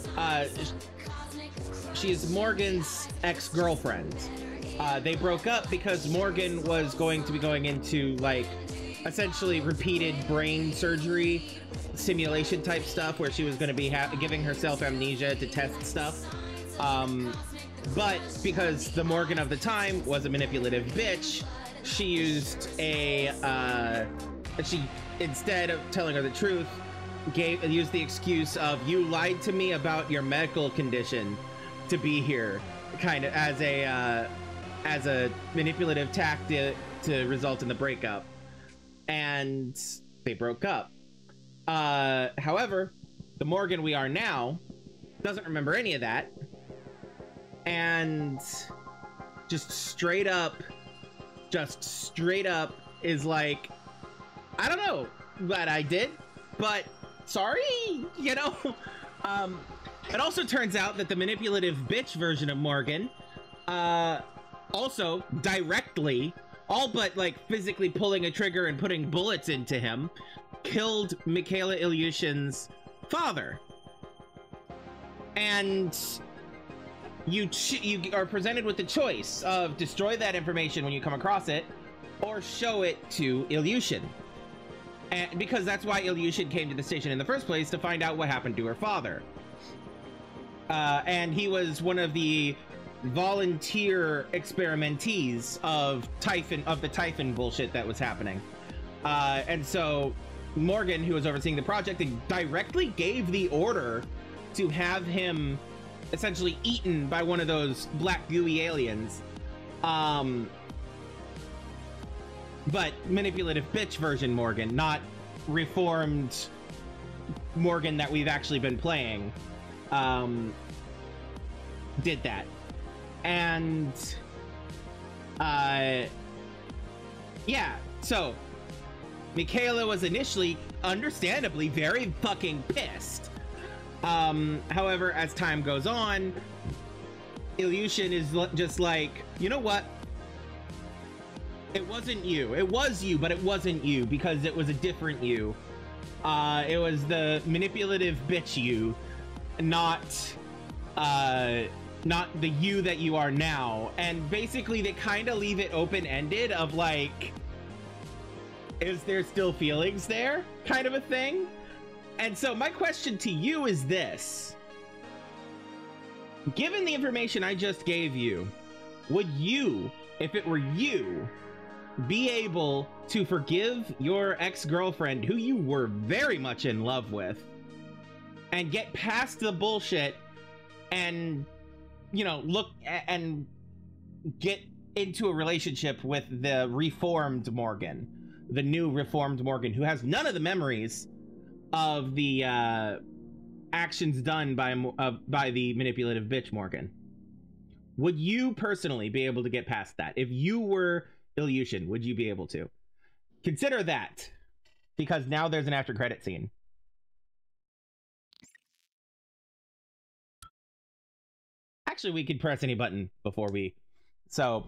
She's Morgan's ex-girlfriend. They broke up because Morgan was going to be going into, like, essentially repeated brain surgery, simulation type stuff, where she was going to be giving herself amnesia to test stuff. But because the Morgan of the time was a manipulative bitch, she used instead of telling her the truth, used the excuse of, you lied to me about your medical condition to be here, kind of as a manipulative tactic to result in the breakup. And they broke up. However, the Morgan we are now doesn't remember any of that, and just straight up is like, I don't know what I did, but sorry, you know? It also turns out that the manipulative bitch version of Morgan, also directly, all but like physically pulling a trigger and putting bullets into him, killed Michaela Ilyushin's father. And you are presented with the choice of destroy that information when you come across it, or show it to Ilyushin. And because that's why Ilyushin came to the station in the first place, to find out what happened to her father. And he was one of the volunteer experimentees of the Typhon bullshit that was happening. And so Morgan, who was overseeing the project, directly gave the order to have him essentially eaten by one of those black gooey aliens. But manipulative bitch version Morgan, not reformed Morgan that we've actually been playing, did that. And yeah, so Michaela was initially, understandably, very fucking pissed. However, as time goes on, Ilyushin is just like, you know what? It wasn't you. It was you, but it wasn't you, because it was a different you. It was the manipulative bitch you, not the you that you are now. And basically they kind of leave it open-ended of like, is there still feelings there, kind of a thing. And so my question to you is this: given the information I just gave you, would you, if it were you, be able to forgive your ex-girlfriend who you were very much in love with, and get past the bullshit and, you know, look and get into a relationship with the reformed Morgan, the new reformed Morgan, who has none of the memories of the actions done by the manipulative bitch Morgan? Would you personally be able to get past that? If you were Ilyushin, would you be able to? Consider that, because now there's an after credit scene. Actually, we could press any button before we... So,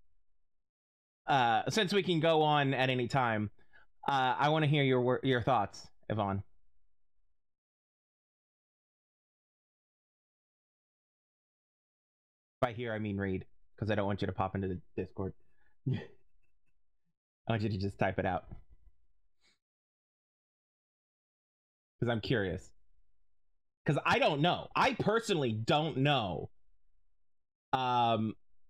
since we can go on at any time, I want to hear your thoughts, Yvonne. By here, I mean read, because I don't want you to pop into the Discord. I want you to just type it out, because I'm curious. Because I don't know. I personally don't know. I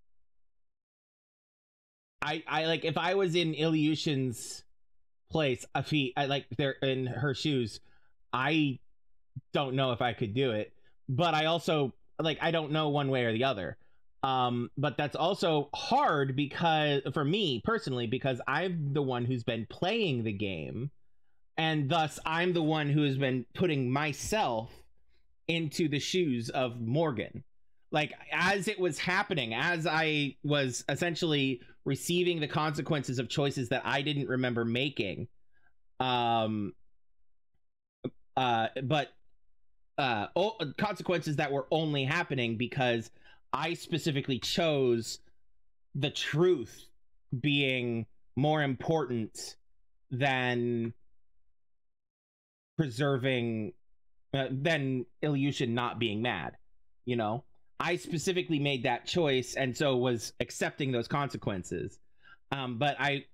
like, if I was in Ilyushin's place, they're in her shoes, I don't know if I could do it. But I also, like, I don't know one way or the other. But that's also hard because, for me personally, because I'm the one who's been playing the game, and thus I'm the one who has been putting myself into the shoes of Morgan. Like, as it was happening, as I was essentially receiving the consequences of choices that I didn't remember making, But consequences that were only happening because I specifically chose the truth being more important than preserving than Ilyushin not being mad. You know, I specifically made that choice, and so was accepting those consequences. But I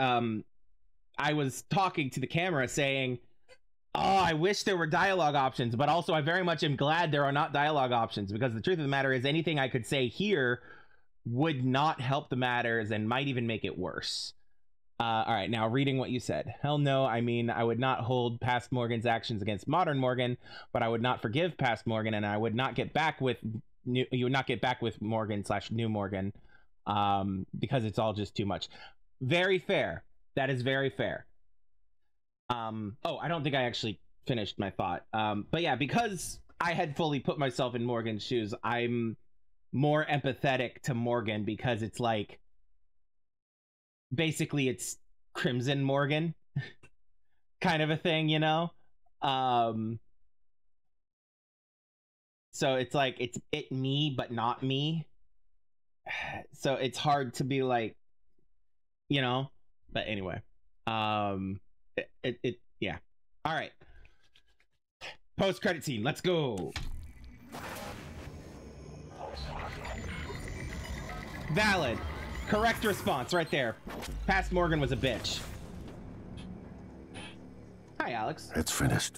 was talking to the camera saying, oh, I wish there were dialogue options, but also I very much am glad there are not dialogue options, because the truth of the matter is anything I could say here would not help the matters and might even make it worse. All right, now reading what you said. Hell no, I mean, I would not hold past Morgan's actions against modern Morgan, but I would not forgive past Morgan, and I would not get back with you would not get back with Morgan/new Morgan, because it's all just too much. Very fair. That is very fair. Oh, I don't think I actually finished my thought. But yeah, because I had fully put myself in Morgan's shoes, I'm more empathetic to Morgan, because it's like, basically it's Crimson Morgan kind of a thing, you know? So it's like, it's me, but not me. So it's hard to be like, you know, but anyway, yeah. All right. Post-credit scene. Let's go. Valid. Correct response right there. Past Morgan was a bitch. Hi, Alex. It's finished.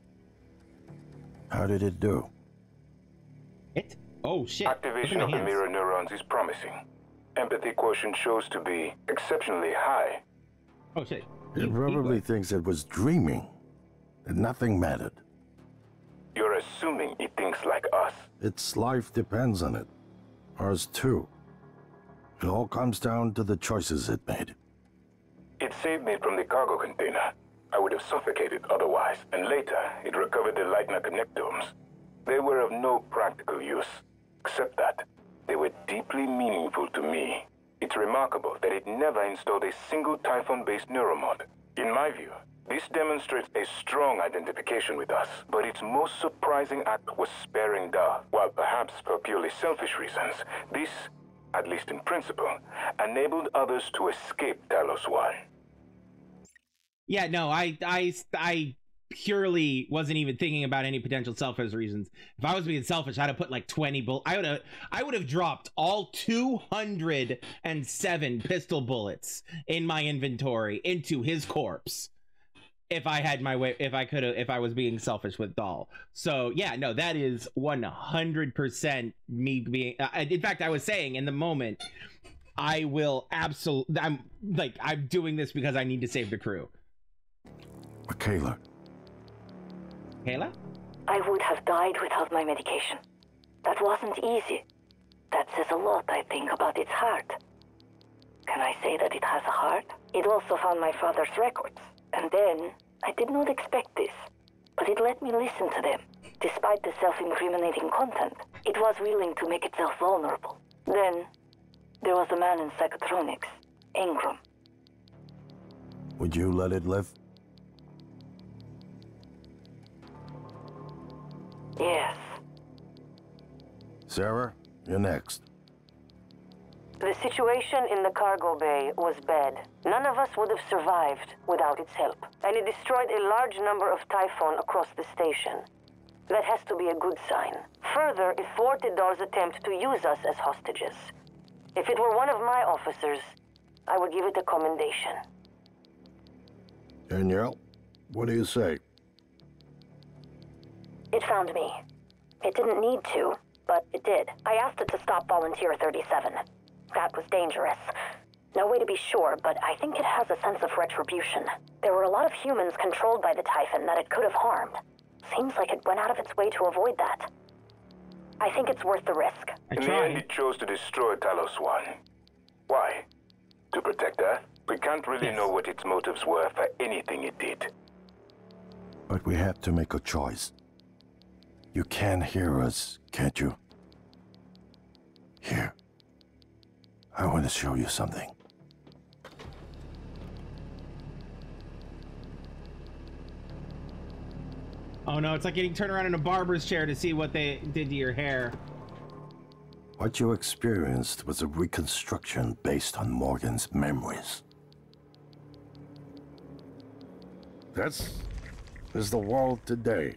How did it do? It? Oh, shit. Activation of the mirror neurons is promising. Empathy quotient shows to be exceptionally high. Oh, shit. It probably thinks it was dreaming, that nothing mattered. You're assuming it thinks like us. Its life depends on it. Ours too. It all comes down to the choices it made. It saved me from the cargo container. I would have suffocated otherwise, and later it recovered the Leitner connectomes. They were of no practical use, except that they were deeply meaningful to me. It's remarkable that it never installed a single Typhon-based neuromod. In my view, this demonstrates a strong identification with us, but its most surprising act was sparing Da. While perhaps for purely selfish reasons, this, at least in principle, enabled others to escape Talos 1. Yeah, no, I purely wasn't even thinking about any potential selfish reasons. If I was being selfish, I'd have put like 20 bullets. I would have dropped all 207 pistol bullets in my inventory into his corpse if I had my way, if I was being selfish with Dahl. So yeah, no, that is 100% me being, in fact, I was saying in the moment, I will absolutely, I'm doing this because I need to save the crew. Michaela. Kayla? I would have died without my medication. That wasn't easy. That says a lot, I think, about its heart. Can I say that it has a heart? It also found my father's records. And then, I did not expect this, but it let me listen to them. Despite the self-incriminating content, it was willing to make itself vulnerable. Then, there was a man in psychotronics, Ingram. Would you let it live? Yes. Sarah, you're next. The situation in the cargo bay was bad. None of us would have survived without its help. And it destroyed a large number of Typhon across the station. That has to be a good sign. Further, it thwarted Dar's attempt to use us as hostages. If it were one of my officers, I would give it a commendation. Danielle, what do you say? It found me. It didn't need to, but it did. I asked it to stop Volunteer 37. That was dangerous. No way to be sure, but I think it has a sense of retribution. There were a lot of humans controlled by the Typhon that it could have harmed. Seems like it went out of its way to avoid that. I think it's worth the risk. In the end, it chose to destroy Talos 1. Why? To protect Earth? We can't really know what its motives were for anything it did. But we have to make a choice. You can hear us, can't you? Here. I want to show you something. Oh no, it's like getting turned around in a barber's chair to see what they did to your hair. What you experienced was a reconstruction based on Morgan's memories. This is the world today.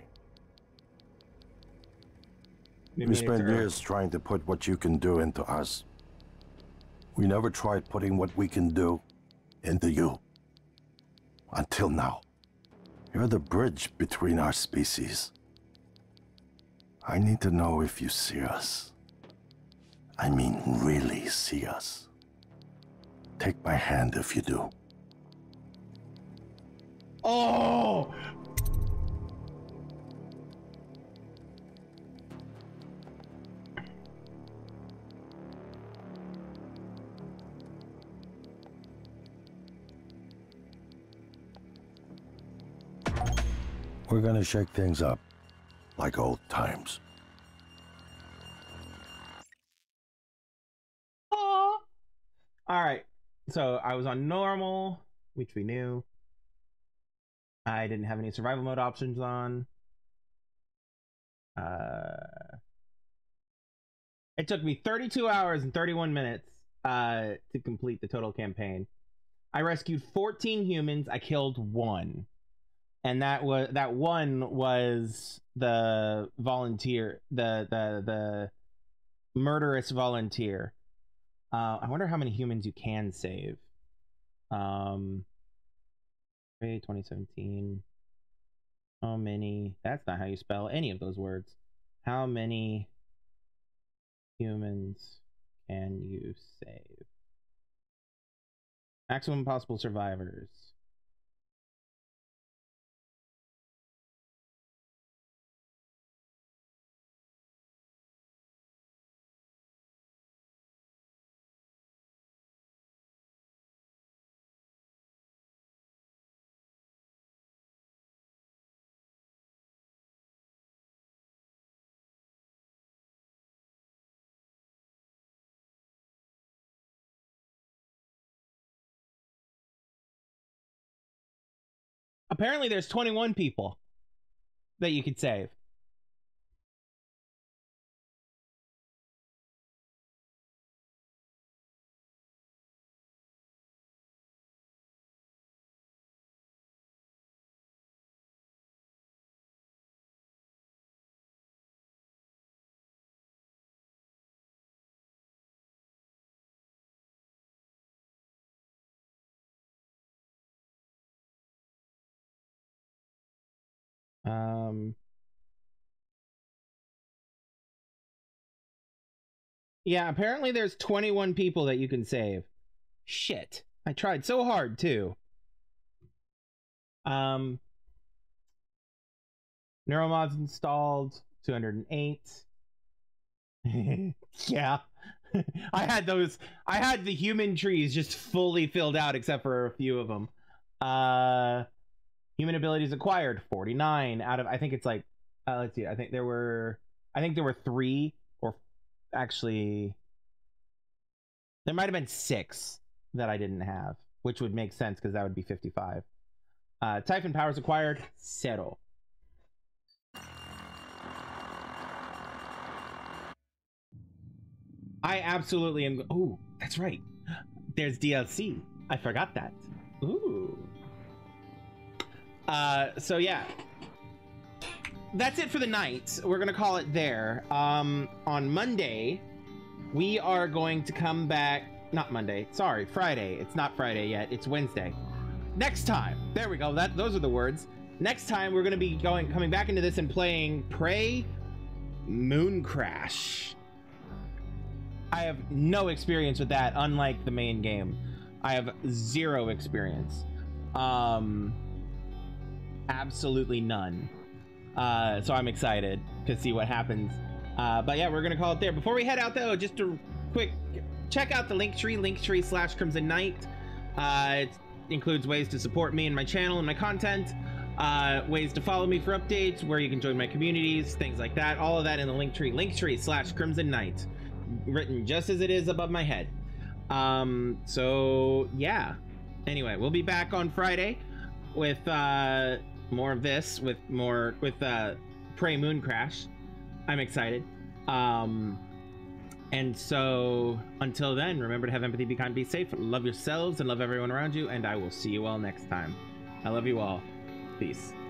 We spent years trying to put what you can do into us. We never tried putting what we can do into you. Until now. You're the bridge between our species. I need to know if you see us. I mean, really see us. Take my hand if you do. Oh! We're gonna shake things up, like old times. All right, so I was on normal, which we knew. I didn't have any survival mode options on. It took me 32 hours and 31 minutes to complete the total campaign. I rescued 14 humans. I killed 1. And that one was the volunteer, the murderous volunteer. I wonder how many humans you can save. 2017. How many? That's not how you spell any of those words. How many humans can you save? Maximum possible survivors. Apparently there's 21 people that you could save. Yeah, apparently there's 21 people that you can save. Shit. I tried so hard too. Neuromods installed, 208. Yeah. I had the human trees just fully filled out except for a few of them. Human abilities acquired, 49 out of, I think it's like, let's see, I think there were 3, or actually there might have been 6 that I didn't have, which would make sense because that would be 55. Typhon powers acquired, 0. I absolutely am. Oh, that's right. There's DLC. I forgot that. Ooh. So yeah. That's it for the night. We're gonna call it there. On Monday, we are going to come back. Not Monday. Sorry, Friday. It's not Friday yet. It's Wednesday. Next time. There we go. Those are the words. Next time, we're gonna be coming back into this and playing Prey Moon Crash. I have no experience with that, unlike the main game. I have 0 experience. Absolutely none. So I'm excited to see what happens. But yeah, we're gonna call it there. Before we head out though, just a quick, check out the linktree/Crimson Knight. It includes ways to support me and my channel and my content, ways to follow me for updates, where you can join my communities, things like that. All of that in the linktree/Crimson Knight. Written just as it is above my head. So yeah, anyway, we'll be back on Friday with more of this with Prey Moon Crash. I'm excited. And so until then, remember to have empathy, be kind, be safe, love yourselves and love everyone around you, and I will see you all next time. I love you all. Peace.